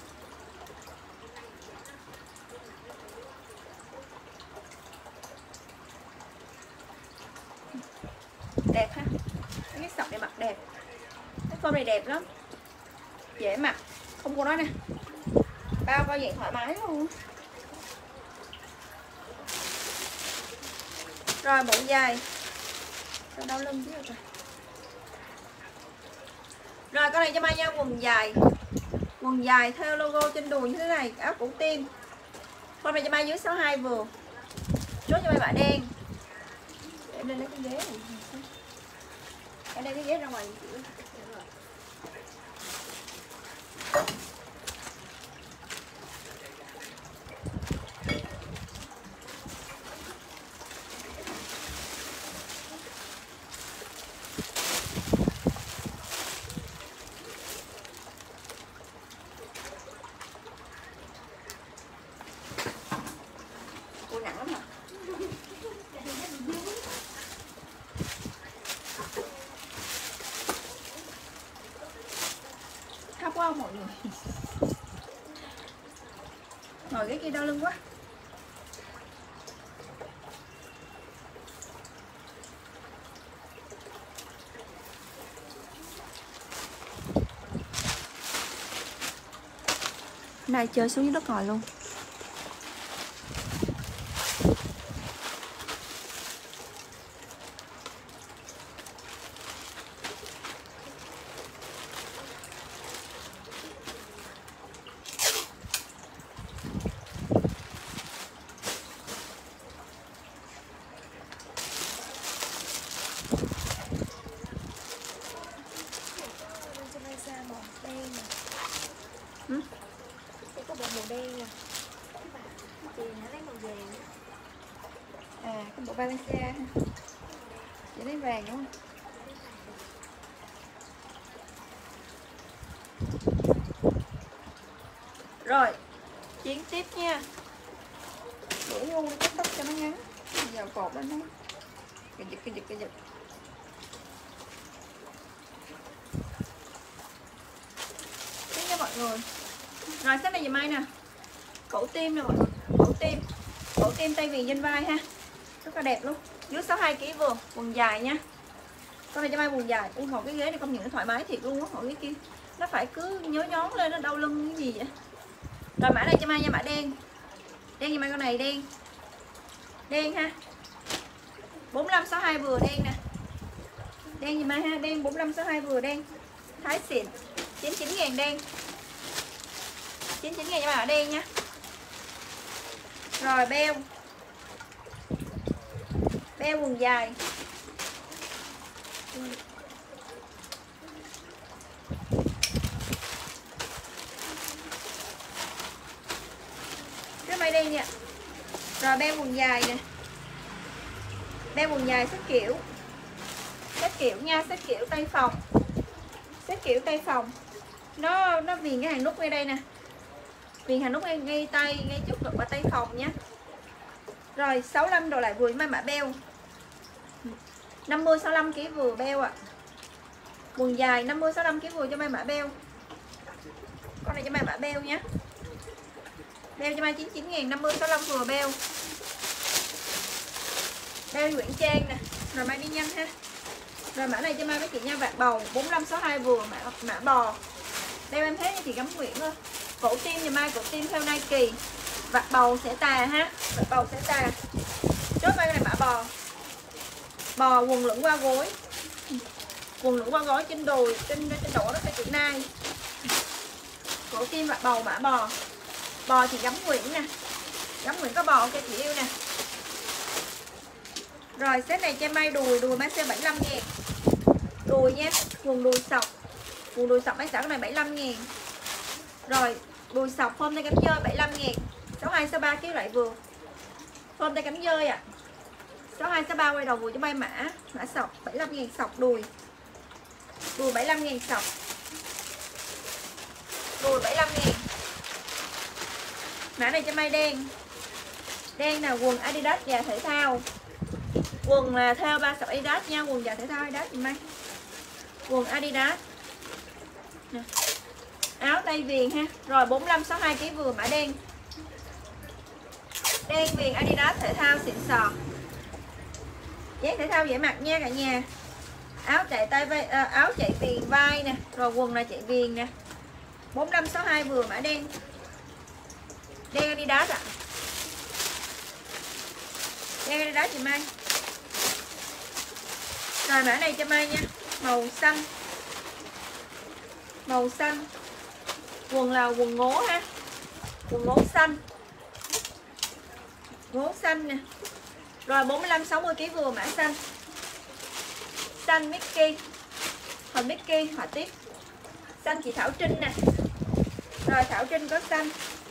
Đẹp ha. Cái sọc này mặc đẹp. Cái form này đẹp lắm. Dễ mặc. Không có nói nè. Bao bao dạng thoải mái luôn. Rồi bộ dài. Cho đau lưng chứ rồi. Rồi con này cho mai nha, quần dài. Quần dài theo logo trên đùi như thế này, áo cổ tim. Con này cho mai dưới sáu mươi hai vừa. Chốt cho mai bạn đen. Để em lên lấy cái ghế này. Em đem cái ghế ra ngoài chị. Thấp quá không mọi người. Ngồi cái kia đau lưng quá. Này chơi xuống dưới đất ngồi luôn. Ừ? Cái có bộ màu đen nè. Chị hãy lấy màu vàng. À, cái bộ Valencia ha. Cái đấy vàng đúng không? Rồi, chiến tiếp nha. Đuổi ngu đi cắt tóc cho nó ngắn. Giờ cột lên đó. Cái giật, cái giật, cái giật. Tiếp nha mọi người. Rồi set này dùm ai nè. Cổ tim nè mọi người. Cổ tim. Cổ tim tay viền trên vai ha. Rất là đẹp luôn. Dưới sáu mươi hai ki lô gam vừa, quần dài nha. Con này cho mai quần dài. Ui, một cái ghế này công nhận nó thoải mái thiệt luôn á. Mọi cái kia nó phải cứ nhớ nhón lên, nó đau lưng cái gì vậy. Rồi mã này cho mai nha, mã đen. Đen cho mai con này đen. Đen ha. bốn lăm sáu hai vừa đen nè. Đen gì mai ha, đen bốn lăm sáu hai vừa đen. Thái xịn. chín mươi chín ngàn đen. chín mươi chín ngàn cho mã đen nha. Rồi beo. Beo quần dài. Cái may đen nha. Rồi beo quần dài nè. Beo quần dài xếp kiểu. Xếp kiểu nha, xếp kiểu tay phòng. Xếp kiểu tay phòng. Nó nó viền cái hàng nút ngay đây nè. Viền hàng nút ngay, ngay tay, ngay chút ngực và tay phòng nhé. Rồi sáu mươi lăm độ lại vừa mai mã beo. năm mươi sáu mươi lăm ki lô gam vừa beo ạ. À. Quần dài năm mươi sáu mươi lăm ki lô gam vừa cho mai mã beo. Con này cho mai mã beo nhé. Beo cho mai chín mươi chín ngàn, năm mươi sáu mươi lăm vừa beo. Beo Nguyễn Trang nè. Rồi mai đi nhanh ha. Rồi mã này cho mai mấy chị nha, vạt bầu bốn lăm sáu hai vừa, mã mã bò. Beo em thế thì gắm Nguyễn thôi. Cổ tim cho mai, cổ tim theo Nike. Vạt bầu sẽ tà ha. Vạt bầu sẽ tà. Chốt mai cái này mã bò. Bò quần lửng qua gối. Quần lửng qua gối trên đùi, trên trên đổ nó sẽ chữ nai. Cổ tim vạt bầu mã bò. Bò thì gắm Nguyễn nè. Gắm Nguyễn có bò ok chị yêu nè. Rồi set này cho may đùi, đùi mai sẽ bảy mươi lăm ngàn. Đùi nha, quần đùi sọc. Quần đùi sọc mai sẽ cái này bảy mươi lăm ngàn. Rồi đùi sọc phôm tay cánh dơi bảy mươi lăm ngàn. sáu mươi hai sáu mươi ba kg lại vừa. Phôm tay cánh dơi ạ. À. sáu mươi hai sáu mươi ba quay đầu vừa cho may mã, mã sọc bảy mươi lăm ngàn sọc đùi. Đùi bảy mươi lăm ngàn sọc. Đùi bảy mươi lăm ngàn. Mã này cho may đen. Đen là quần Adidas và thể thao. Quần là theo ba sọc Adidas nha, quần dài thể thao Adidas chị may. Quần Adidas. Nè. Áo tay viền ha. Rồi bốn lăm sáu hai ki lô gam vừa mã đen. Đen viền Adidas thể thao xịn sò. Dáng thể thao dễ mặc nha cả nhà. Áo chạy tay vai, à, áo chạy viền vai nè, rồi quần là chạy viền nè. bốn lăm sáu hai vừa mã đen. Đen Adidas ạ. À. Đen Adidas chị Mai. Rồi mã này cho Mai nha, màu xanh. Màu xanh. Quần là quần ngố ha. Quần ngố xanh. Ngố xanh nè. Rồi bốn mươi lăm sáu mươi ki lô gam vừa mã xanh. Xanh Mickey. Hình Mickey họa tiết. Xanh chị Thảo Trinh nè. Rồi Thảo Trinh có xanh.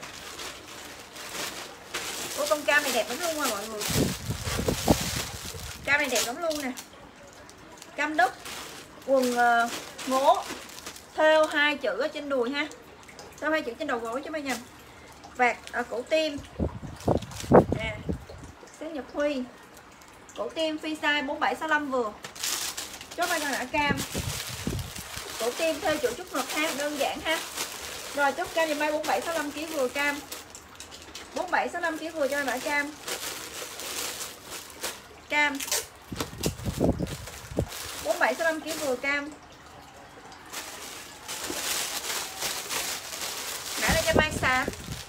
Ủa con cam này đẹp lắm luôn à mọi người. Cam này đẹp lắm luôn nè. Cam đúc. Quần uh, ngố. Thêu hai chữ ở trên đùi ha. Thêu hai chữ trên đầu gối chứ mấy nhầm. Vạt ở cổ tim. Nè. Xếp Nhật Huy. Cổ tim phi size bốn bảy sáu lăm vừa. Chốt hai con đã cam. Cổ tim theo chữ chút ngực ha, đơn giản ha. Rồi chốt cam thì may bốn bảy sáu lăm ki lô gam vừa cam. bốn bảy sáu lăm ki lô gam vừa cho mã cam. Cam. bốn bảy sáu lăm ki lô gam vừa cam. Mã đây cho may xám.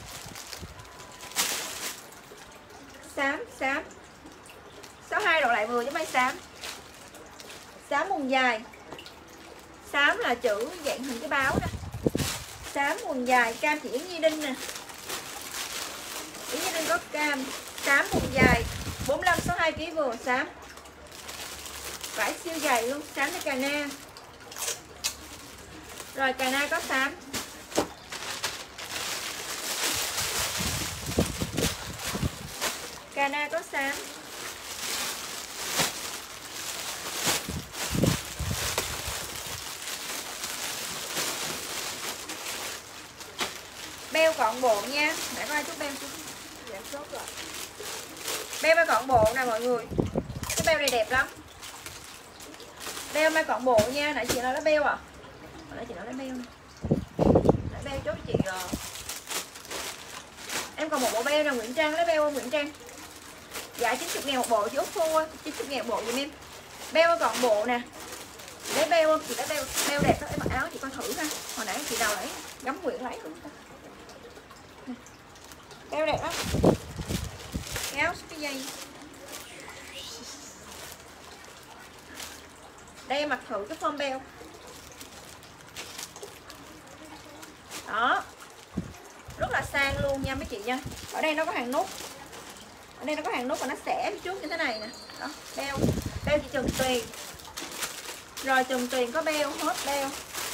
Xám, xám. sáu mươi hai độ lại vừa cho may xám. Xám quần dài. Xám là chữ dạng hình cái báo nè. Xám quần dài, cam chỉ Yến Nhi Đinh nè. Yến Nhi Đinh có cam. Xám quần dài bốn mươi lăm sáu mươi hai ki lô gam vừa xám. Vải siêu dày luôn, xám cho cà na. Rồi cà na có xám. Cà na có xám. Beo gọn bộ nha. Nãy có ai chút beo chưa? Dạ sốt rồi. Beo mai gọn bộ nè mọi người. Cái beo này đẹp lắm. Beo mai gọn bộ nha. Nãy chị nói là beo à? Nãy chị nói là beo nè. Nãy beo chốt chị rồi. Em còn một bộ beo nè Nguyễn Trang, lấy beo không Nguyễn Trang? Dạ chín mươi ngàn một bộ chứ Úc Thu ơi, chín mươi ngàn một bộ giùm em. Beo gọn bộ nè. Lấy beo không? Chị lấy beo, beo đẹp đó, em mặc áo chị coi thử ha. Hồi nãy chị nào lấy, gắm Nguyễn lấy luôn ta. Beo đẹp lắm. Kéo cái dây. Đây em mặc thử cái form beo. Đó. Rất là sang luôn nha mấy chị nha. Ở đây nó có hàng nút. Ở đây nó có hàng nút và nó xẻ phía trước như thế này nè. Đó, beo. Beo chị Trần Tuyền. Rồi Trần Tuyền có beo, hết beo.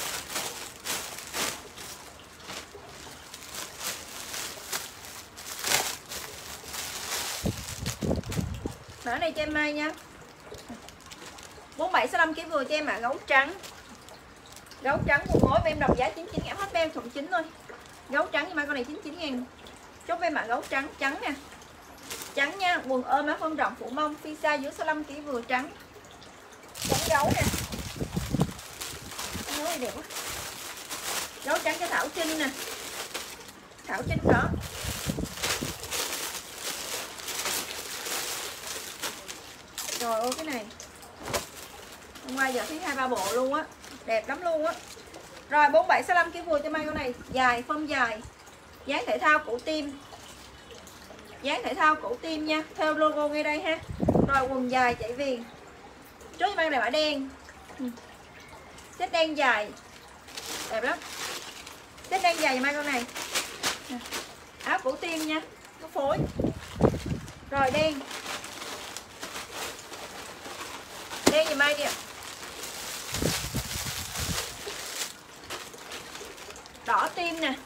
Mã này cho em Mai nha. bốn bảy sáu lăm ký vừa cho em ạ, à, gấu trắng. Gấu trắng một gối em đồng giá chín mươi chín ngàn, hết beo cộng chín thôi. Gấu trắng nhưng mà con này chín mươi chín ngàn. Chốt với mã gấu trắng trắng nè. Trắng nha, quần ôm áo phông rộng phủ mông, phi size dưới sáu lăm ký vừa trắng. Trắng gấu nè. Gấu này đẹp quá. Gấu trắng cho Thảo Trinh nè. Thảo Trinh đó. Trời ơi cái này. Hôm qua giờ thấy hai ba bộ luôn á, đẹp lắm luôn á. Rồi bốn bảy sáu lăm ký vừa cho Mai con này, dài phong dài. Dáng thể thao cổ tim. Dáng thể thao cổ tim nha, theo logo ngay đây ha. Rồi quần dài chạy viền. Chốt cho Mai này mã đen. Set đen dài. Đẹp lắm. Set đen dài cho Mai con này. Áo cổ tim nha, nó phối. Rồi đen. Đen gì Mai đi ạ. Đỏ tim nè.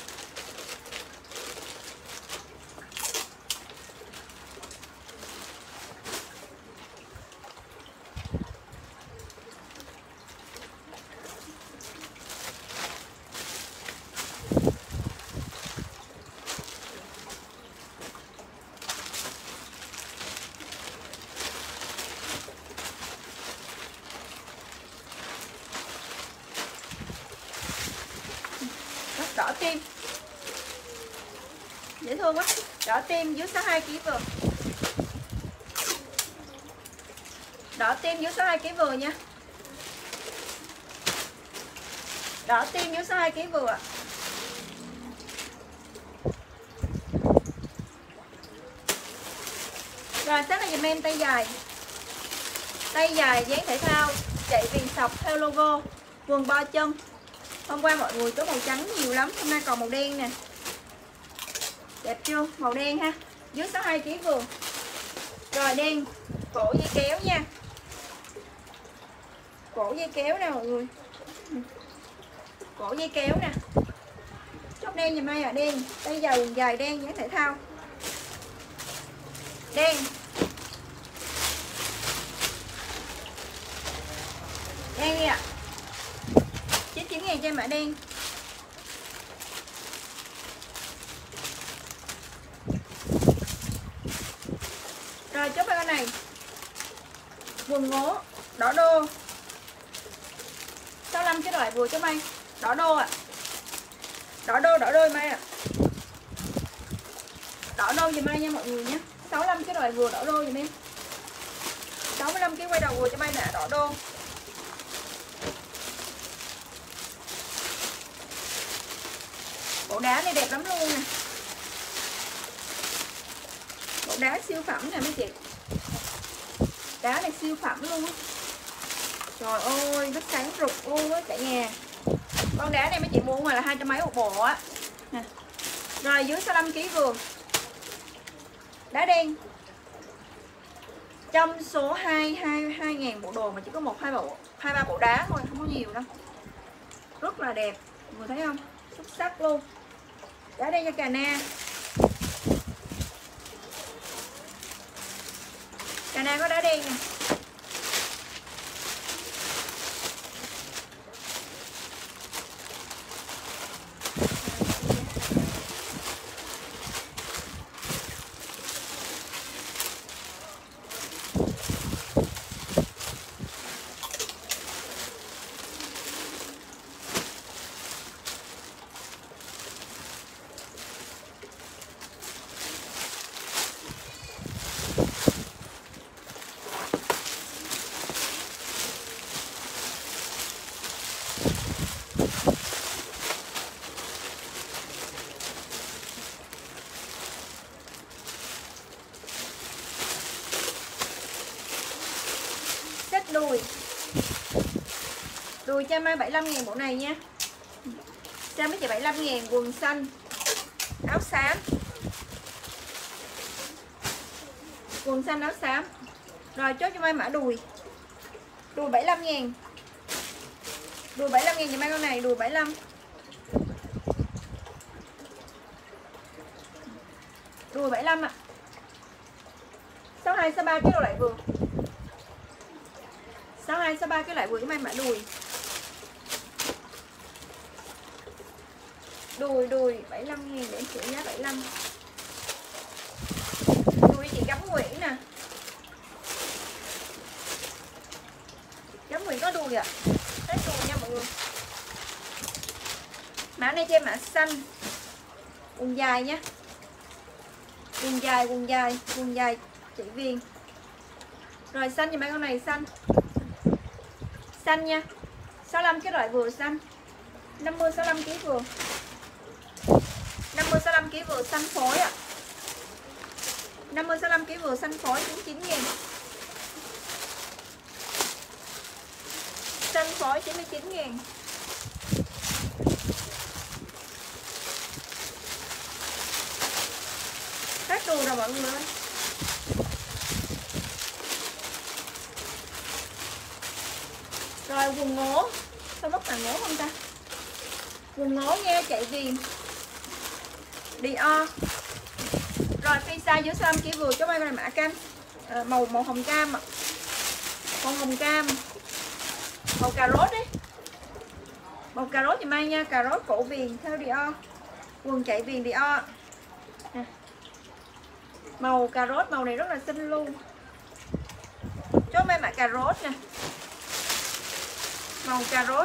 Đỏ tim. Dễ thương quá. Đỏ tim dưới sáu mươi hai ký vừa. Đỏ tim dưới sáu mươi hai ký vừa nha. Đỏ tim dưới sáu mươi hai ký vừa. Rồi set này dùm em tay dài. Tay dài dáng thể thao, chạy viền sọc theo logo, quần bo chân. Hôm qua mọi người có màu trắng nhiều lắm, hôm nay còn màu đen nè. Đẹp chưa? Màu đen ha. Dưới sáu mươi hai ký vừa. Rồi đen, cổ dây kéo nha. Cổ dây kéo nè mọi người. Cổ dây kéo nè. Chốt đen dùm ai ạ, đen. Tay dài quần dài đen dáng thể thao. Đen. Đen đi ạ. chín mươi chín ngàn cho em mã đen. Rồi chốt cái con này. Quần ngố đỏ đô. sáu mươi lăm cái loại vừa cho May. Đỏ đô ạ. À. Đỏ đô đỏ đôi May ạ. À. Đỏ đô giùm May nha mọi người nhé. sáu mươi lăm cái loại vừa đỏ đô giùm em. sáu mươi lăm cái quay đầu vừa cho May nè, đỏ đô. Bộ đá này đẹp lắm luôn nè. Bộ đá siêu phẩm nè mấy chị. Đá này siêu phẩm luôn á. Trời ơi, nó sáng rực luôn á cả nhà. Con đá này mấy chị mua ngoài là hai trăm mấy một bộ á. Nè. Rồi dưới sáu mươi lăm ký vừa. Đá đen. Trong số hai hai ngàn bộ đồ mà chỉ có một hai bộ, hai ba bộ đá thôi, không có nhiều đâu. Rất là đẹp. Mọi người thấy không? Xuất sắc luôn. Đá đen cho Cà Na. Cà Na có đá đen nè. Đùi cho mai bảy mươi lăm ngàn bộ này nha. Cho mấy chị bảy mươi lăm ngàn, quần xanh, áo xám. Quần xanh áo xám. Rồi chốt cho mai mã đùi. Đùi bảy mươi lăm ngàn. Đùi bảy mươi lăm ngàn cho mai con này, đùi bảy mươi lăm. Đùi bảy mươi lăm ạ. À. sáu hai sáu ba cái đồ lại vừa. sáu hai sáu ba cái lại vừa cho mai mã đùi. Đùi đùi bảy mươi lăm ngàn để em sửa giá bảy mươi lăm. Đùi chị Cẩm Nguyễn nè. Cẩm Nguyễn có đùi ạ. À? Hết đùi nha mọi người. Mã này cho em mã xanh. Quần dài nha. Quần dài, quần dài, quần dài chỉ viền. Rồi xanh cho mấy con này xanh. Xanh nha. sáu mươi lăm cái loại vừa xanh. năm mươi sáu mươi lăm ký vừa. năm mươi sáu mươi lăm ký vừa xanh phối ạ. À. năm mươi sáu mươi lăm ký vừa xanh phối chín mươi chín ngàn. Xanh phối chín mươi chín ngàn. Hết đồ rồi mọi người ơi. Rồi quần ngố. Sao bóc tặng ngố không ta? Quần ngố nha, chạy viền Dior. Rồi phi size dưới sáu mươi lăm ký vừa cho mấy con này mã cam. À, màu màu hồng cam ạ. Màu hồng cam. Màu cà rốt đấy. Màu cà rốt thì may nha, cà rốt cổ viền theo Dior. Quần chạy viền Dior. Nè. Màu cà rốt, màu này rất là xinh luôn. Chốt mấy mã cà rốt nè. Màu cà rốt.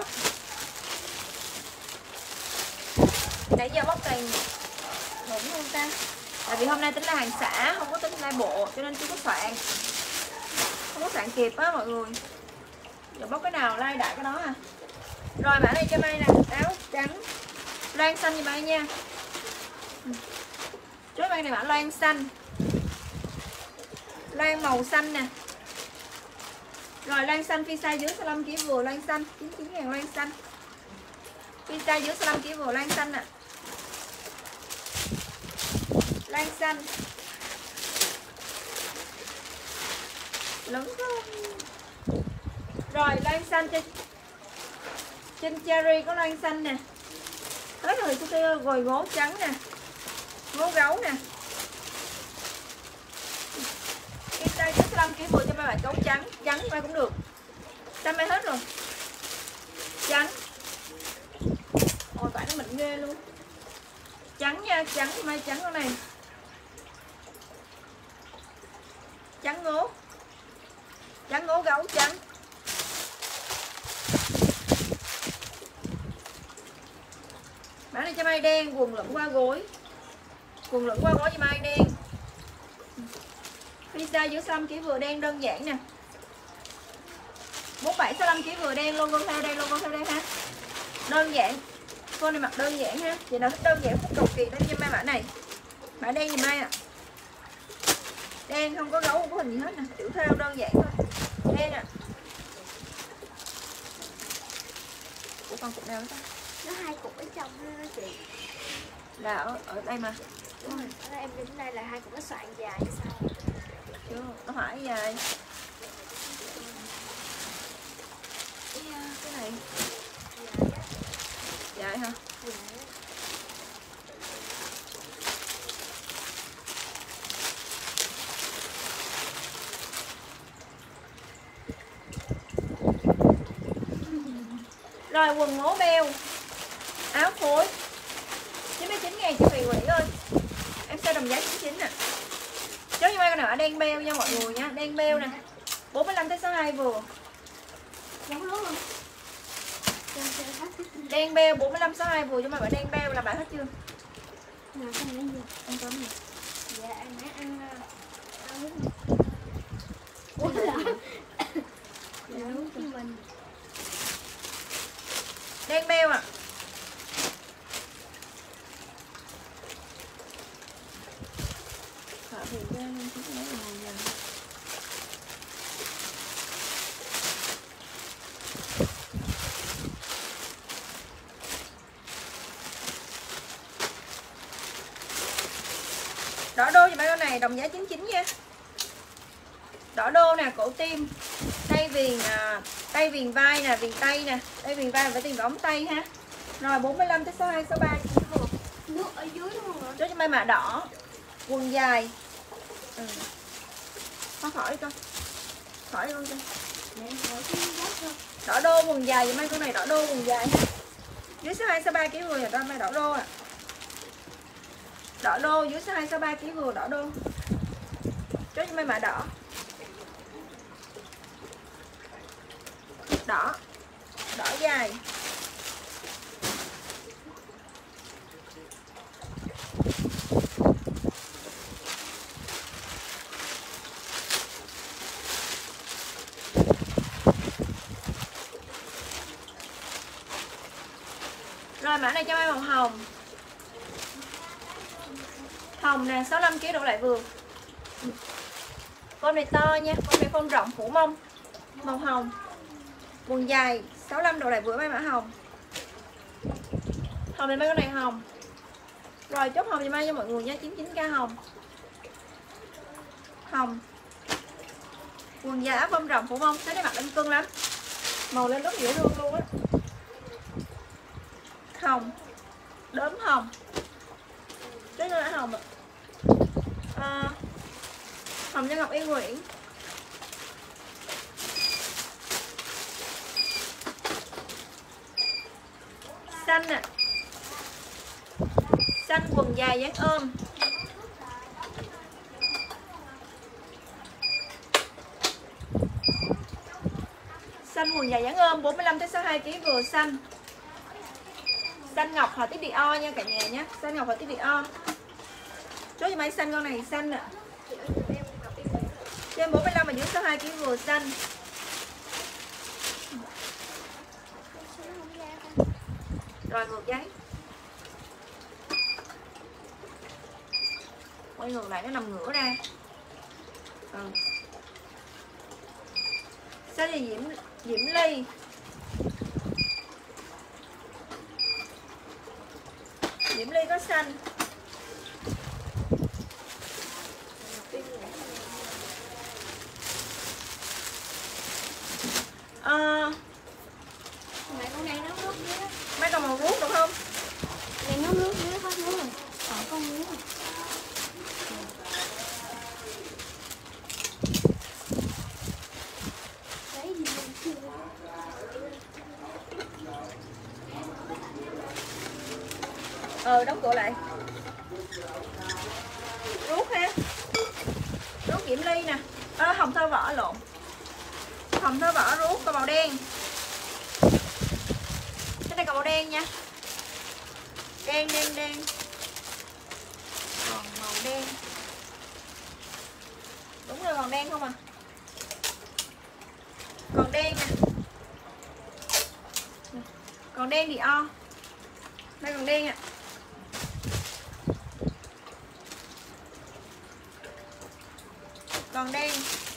Nãy giờ bóc toàn đúng không ta? Tại vì hôm nay tính là hàng xả, không có tính lai bộ cho nên chưa có soạn. Không có soạn kịp á mọi người. Giờ bóc cái nào lai đại cái đó à. Rồi mã này cho may nè, áo trắng. Loan xanh cho may nha. Chốt may này mã loan xanh. Loan màu xanh nè. Rồi loan xanh phi size dưới sáu mươi lăm ký vừa loan xanh chín mươi chín ngàn loan xanh. Phi size dưới sáu mươi lăm ký vừa loan xanh nè. À. Loan xanh. Lớn không? Rồi loan xanh trên trên cherry có loan xanh nè. Hết rồi tôi kêu rồi gỗ trắng nè. Gỗ gấu nè. Phi size dưới sáu mươi lăm ký vừa cho mấy bạn gấu trắng, trắng mai cũng được. Xanh mai hết rồi. Trắng. Ôi phải nó mịn ghê luôn. Trắng nha, trắng mai trắng con này. Trắng ngố. Trắng ngố gấu trắng. Mã này cho mai đen, quần lửng qua gối. Quần lửng qua gối cho mai đen. Pizza giữa sáu mươi lăm ký vừa đen đơn giản nè. bốn mươi bảy sáu mươi lăm ký vừa đen logo theo đây, logo theo đây ha. Đơn giản. Con này mặc đơn giản ha. Chị nào thích đơn giản phút cầu kỳ đến cho mai mã này. Mã đen gì mai ạ? À? Đen không có gấu, không có hình gì hết nè, tiểu theo đơn giản thôi. Đen à. Ủa con cục nào đó ta? Nó hai cục ở trong đó chị. Là ở, ở đây mà. Đúng rồi. Ở đây em đến đây là hai cục nó soạn dài như sao? Chưa, nó hỏi dài. Cái này dài hả? Dạ. Rồi quần ngố beo. Áo phối chín mươi chín ngàn chị Thùy Nguyễn ơi. Em sẽ đồng giá chín mươi chín nè. Chốt như mai con nào ở đen beo nha mọi người nha. Đen beo nè. bốn mươi lăm tới sáu mươi hai vừa. Giống luôn. Đen beo bốn mươi lăm sáu mươi hai vừa cho mày, bạn đen beo là bạn hết chưa? Nào cái này gì? Ăn cơm gì? Dạ em nãy ăn ăn nước. Ủa là Dạ nước cho mình. đen beo à. Sợ thì ra nên chúng lấy là ngồi dần. này đồng giá chín mươi chín nha. Đỏ đô nè, cổ tim, tay viền à, tay viền vai nè, viền tay nè, tay viền vai và tiền ống tay ha. Rồi bốn mươi lăm tới sáu mươi hai, sáu mươi ba chỉ vừa. Nước ở dưới đúng không ạ? Cho cho may mạ đỏ, quần dài. Ừ. Có khỏi đi con. Khỏi luôn cho. Mẹ hỏi cái giá thôi. Đỏ đô quần dài, may con này đỏ đô quần dài. Dưới sáu mươi hai, sáu mươi ba ký vừa, cho may đỏ đô à. Đỏ đô dưới sáu mươi hai, sáu mươi ba ký vừa, đỏ đô. Cho cho may mạ đỏ. Đỏ. Đỏ dài. Rồi mã này cho em màu hồng. Hồng nè, sáu mươi lăm ký đổ lại vừa. Con này to nha, con này phong rộng phủ mông. Màu hồng. Quần dài sáu mươi lăm độ lại vừa mấy mã hồng. Hồng thì mấy con này hồng. Rồi chốt hồng thì may cho mọi người nha, chín mươi chín k hồng. Hồng. Quần dài áo phong rộng phủ mông, thấy cái mặt em cưng lắm. Màu lên rất dễ thương luôn á. Hồng. Đốm hồng. Cái này là hồng ạ. À, hồng cho Ngọc Yên Nguyễn. Xanh nè. Xanh quần dài dáng ôm. Xanh quần dài dáng ôm bốn mươi lăm tới sáu mươi hai ký vừa xanh. Xanh ngọc họa tiết Dior nha cả nhà nhé. Xanh ngọc họa tiết Dior. Chốt cho máy xanh con này xanh nè. Trên bốn mươi lăm và dưới sáu mươi hai ký vừa xanh. Rồi ngược giấy. Quay ngược lại nó nằm ngửa ra. Ừ. Xanh thì Diễm Diễm Ly. Diễm Ly có xanh. À, Mẹ con này nấu nước dưới đó. mấy con màu ruốc được không? Này nấu nước dưới hết nước rồi. Còn con nước rồi. Đấy gì mình chưa. Ờ đóng cửa lại. Ruốc ha. Ruốc Diễm Ly nè. À, hồng thơ vỏ lộn. Hồng thơ vỏ ruốc có màu đen. Cái này có màu đen nha. Đen đen đen. Còn màu đen. Đúng rồi còn đen không à. Còn đen nè. Còn đen thì o. Đây còn đen ạ. À. Còn đen.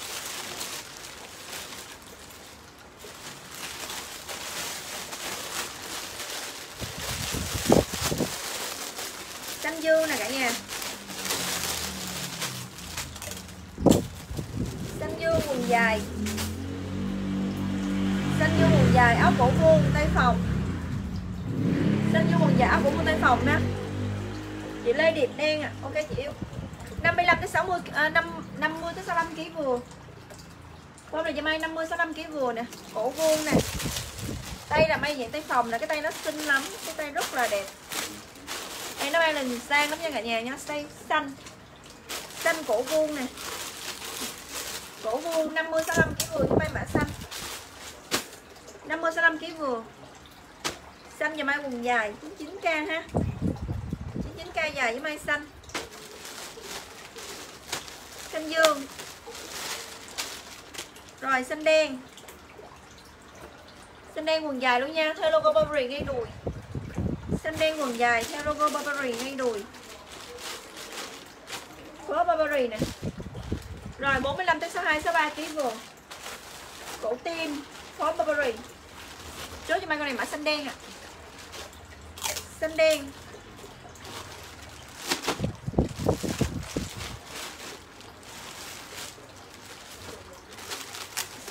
Xanh dương nè cả nhà. Xanh dương quần dài. Xanh dương quần dài áo cổ vuông tay phòng. Xanh dương quần dài áo cổ vuông tay phòng nè. Chị Lê Điệp đen à. Ok chị yêu. năm mươi lăm tới sáu mươi à, năm năm mươi tới sáu mươi lăm ký vừa. Hôm này cho may năm mươi sáu mươi lăm ký vừa nè, cổ vuông nè. Tay là may dạng tay phòng nè, cái tay nó xinh lắm, cái tay rất là đẹp. Em nó may là nhìn sang lắm nha cả nhà nha, tay xanh. Xanh cổ vuông nè. Cổ vuông năm mươi sáu mươi lăm ký vừa cho may mã xanh. năm mươi sáu mươi lăm ký vừa. Xanh và may quần dài chín mươi chín k ha. chín mươi chín k dài với may xanh. Xanh dương. Rồi xanh đen. Xanh đen quần dài luôn nha, theo logo Burberry ngay đùi. Xanh đen quần dài theo logo Burberry ngay đùi. Có Burberry nè. Rồi bốn mươi lăm tới sáu mươi hai, sáu mươi ba ký vừa. Cổ tim, có Burberry. Chốt cho mấy con này mã xanh đen ạ. À. Xanh đen.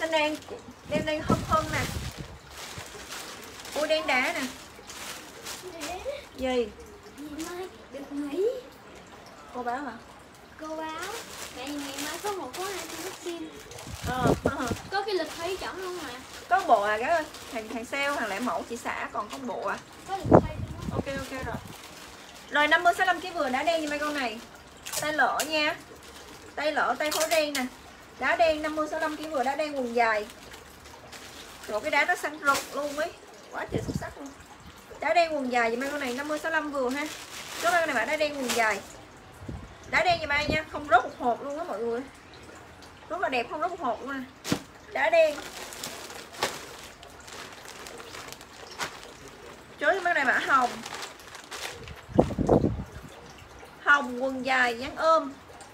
Đen đen đen đen hân hân nè. Ui đen đá nè. Gì? Ngày mai được nghỉ. Cô báo hả? Cô báo ngày ngày mai có một có hai tiêm vaccine. Ờ, ờ. Có cái lịch thi chọn không mà. Có bộ à cái ơi. Hàng hàng sale, hàng lẻ mẫu chị xã còn có bộ à. Có lịch thi luôn. Ok ok rồi. Rồi năm mươi sáu mươi lăm ký vừa đá đen như mấy con này. Tay lỡ nha. Tay lỡ tay khối đen nè. Đá đen năm mươi sáu mươi lăm ký vừa đá đen quần dài. Rồi cái đá nó xanh rực luôn ấy. Quá trời xuất sắc luôn. Đá đen quần dài như mấy con này năm mươi sáu mươi lăm vừa ha. Chốt mấy con này bạn đá đen quần dài. Đá đen như mai nha, không rớt một hộp luôn á mọi người. Rất là đẹp, không rớt một hộp luôn nè. Đá đen. Chốt mấy con này mã hồng. Hồng quần dài dáng ôm.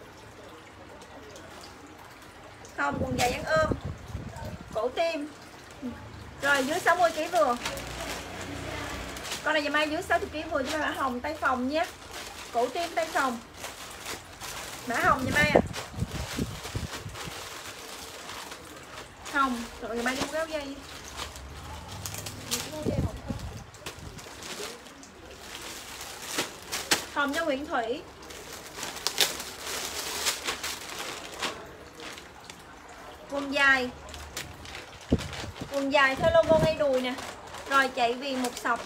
Hồng quần dài dáng ôm. Cổ tim. Rồi dưới sáu mươi ký vừa. Con này dùm ai dưới sáu mươi ký vừa cho mã hồng tay phòng nhé. Cổ tim tay phòng. Mã hồng dùm ai à. Hồng, rồi dùm ai đi kéo dây. Hồng cho Nguyễn Thủy. Quần dài. Quần dài theo logo ngay đùi nè. Rồi chạy viền một sọc.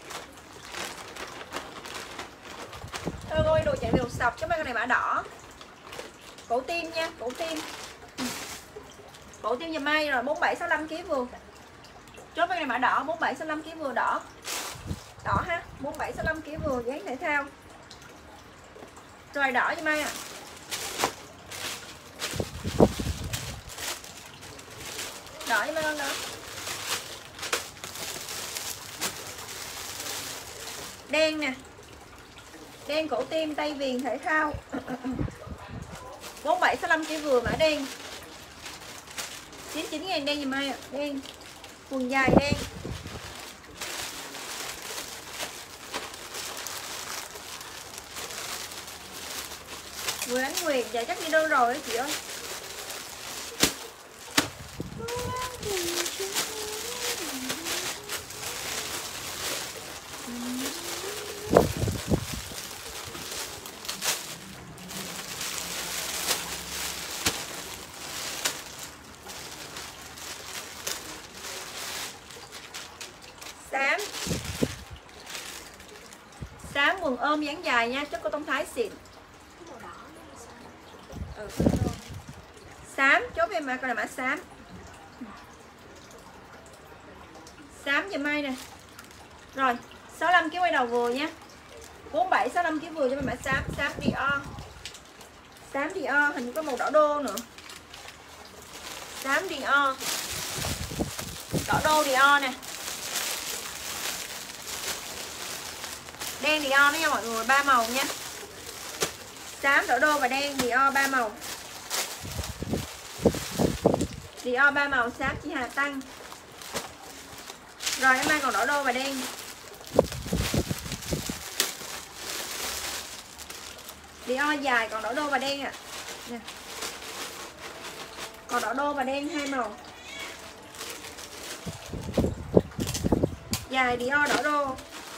Theo logo ngay đùi chạy viền một sọc. Chứ mấy con này mã đỏ. Cổ tim nha, cổ tim. Cổ tim dùm ai rồi bốn mươi bảy sáu mươi lăm ký vừa. Chốt mấy con này mã đỏ bốn mươi bảy sáu mươi lăm ký vừa đỏ. Đỏ ha, bốn mươi bảy sáu mươi lăm ký vừa dáng thể thao. Rồi đỏ dùm ai à. Đỏ với mấy con nữa. Đen nè. Đen cổ tim tay viền thể thao. bốn mươi bảy sáu mươi lăm ký vừa mã đen. chín mươi chín ngàn đen dùm ai ạ. Đen. Quần dài đen. Người Ánh Nguyệt dạ chắc đi đâu rồi đó chị ơi. Xám. Xám quần ôm dáng dài nha, chắc có tông thái xịn. Ừ. Xám, chốt em mà con này mã xám. Xám giùm ai nè. Rồi, sáu mươi lăm ký quay đầu vừa nha. bốn mươi bảy sáu mươi lăm ký vừa cho mình mã xám, xám Dior. Xám Dior hình như có màu đỏ đô nữa. Xám Dior. Đỏ đô Dior nè. Đen Dior đó nha mọi người, ba màu nha. Xám đỏ đô và đen Dior ba màu. Dior ba màu xám chị Hà Tăng. Rồi em mang còn đỏ đô và đen. Dior dài còn đỏ đô và đen ạ. À. Còn đỏ đô và đen hai màu. Dài Dior đỏ đô.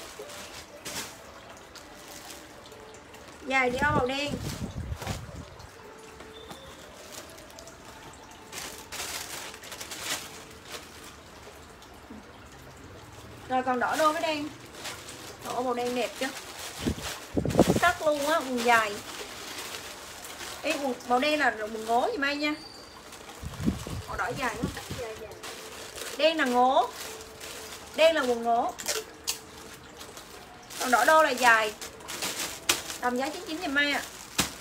Dài Dior màu đen. Rồi còn đỏ đô với đen. Đỏ màu đen đẹp chứ. Sắc luôn á, quần dài. Ê, quần màu đen là quần ngố gì mai nha. Màu đỏ dài quá. Đen là ngố. Đen là quần ngố. Còn đỏ đô là dài. Tầm giá chín mươi chín giùm mai ạ. À.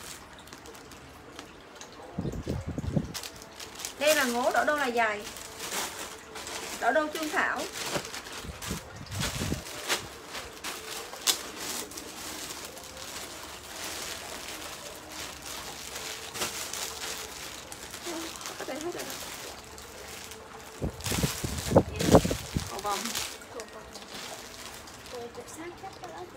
Đây là ngố, đỏ đô là dài. Đỏ đô Trương Thảo. Có thể hết rồi. Cầu vòng. Cầu vòng. Rồi cục sát chắc có đó.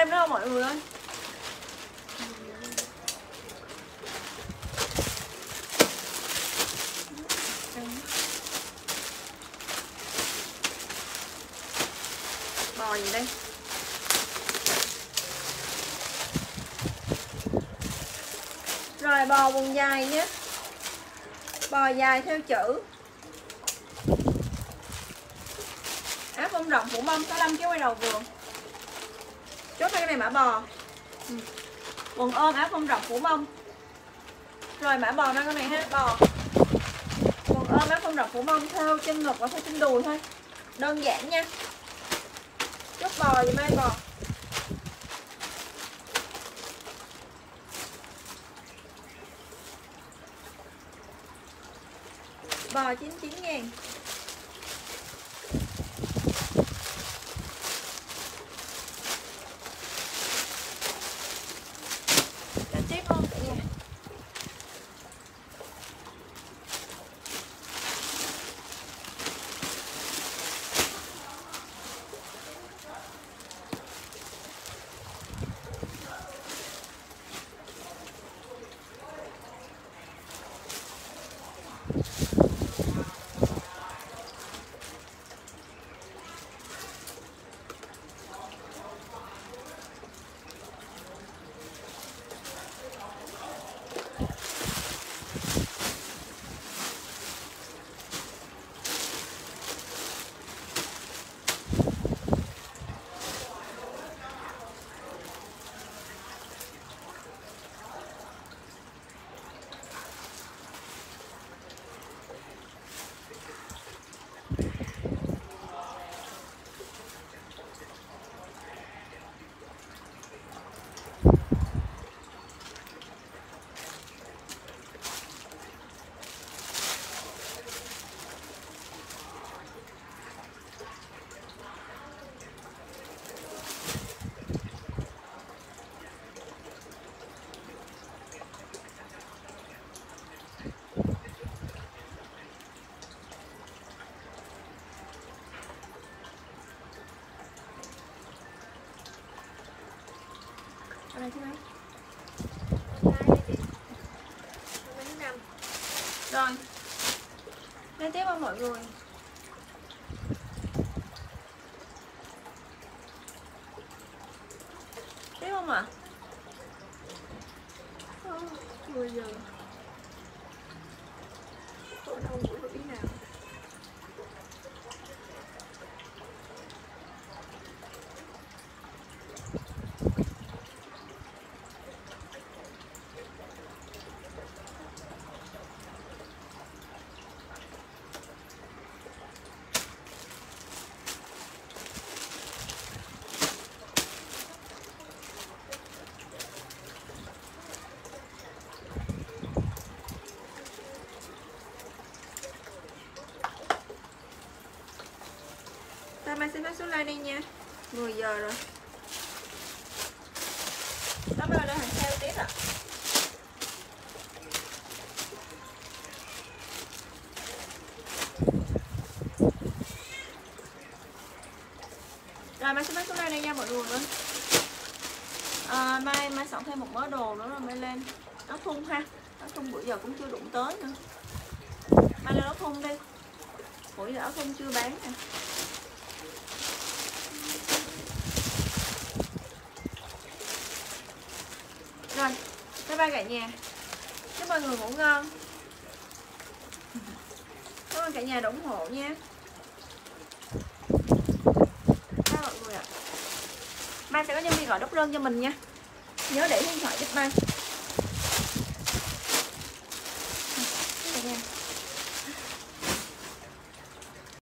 thêm nữa không mọi người ơi? Bò gì đây? Rồi bò quần dài nhé. Bò dài theo chữ. Áo phông rộng phủ mông sáu mươi lăm ký quay đầu vừa. Chốt cái này mã bò. Ừ. Quần ôm áo phông rộng phủ mông. Rồi mã bò mang cái này ha, bò. Quần ôm áo phông rộng phủ mông theo chân ngực và theo chân đùi thôi. Đơn giản nha. Chốt bò gì mai bò. Bò chín mươi chín ngàn. Cho tiếp không cả nhà. Đây thứ mấy? Thứ năm. Rồi. Lên tiếp không mọi người? Tiếp không ạ? À? mười giờ. Tôi đâu buổi hủy nào. Ta mai xin phát số like đây nha. mười giờ rồi. Đó bây giờ đang hàng sale tiếp ạ. Rồi mai xin phát số like đây nha mọi người ơi. À, mai mai soạn thêm một mớ đồ nữa rồi mai lên. Áo thun ha. Áo thun bữa giờ cũng chưa đụng tới nữa. Mai lên áo thun đi. Bữa giờ áo thun chưa bán nè. Rồi, bye bye cả nhà. Chúc mọi người ngủ ngon. Cảm ơn cả nhà đã ủng hộ nha. Bye mọi người ạ. Mai sẽ có nhân viên gọi đốc rân cho mình nha. Nhớ để điện thoại giúp Mai.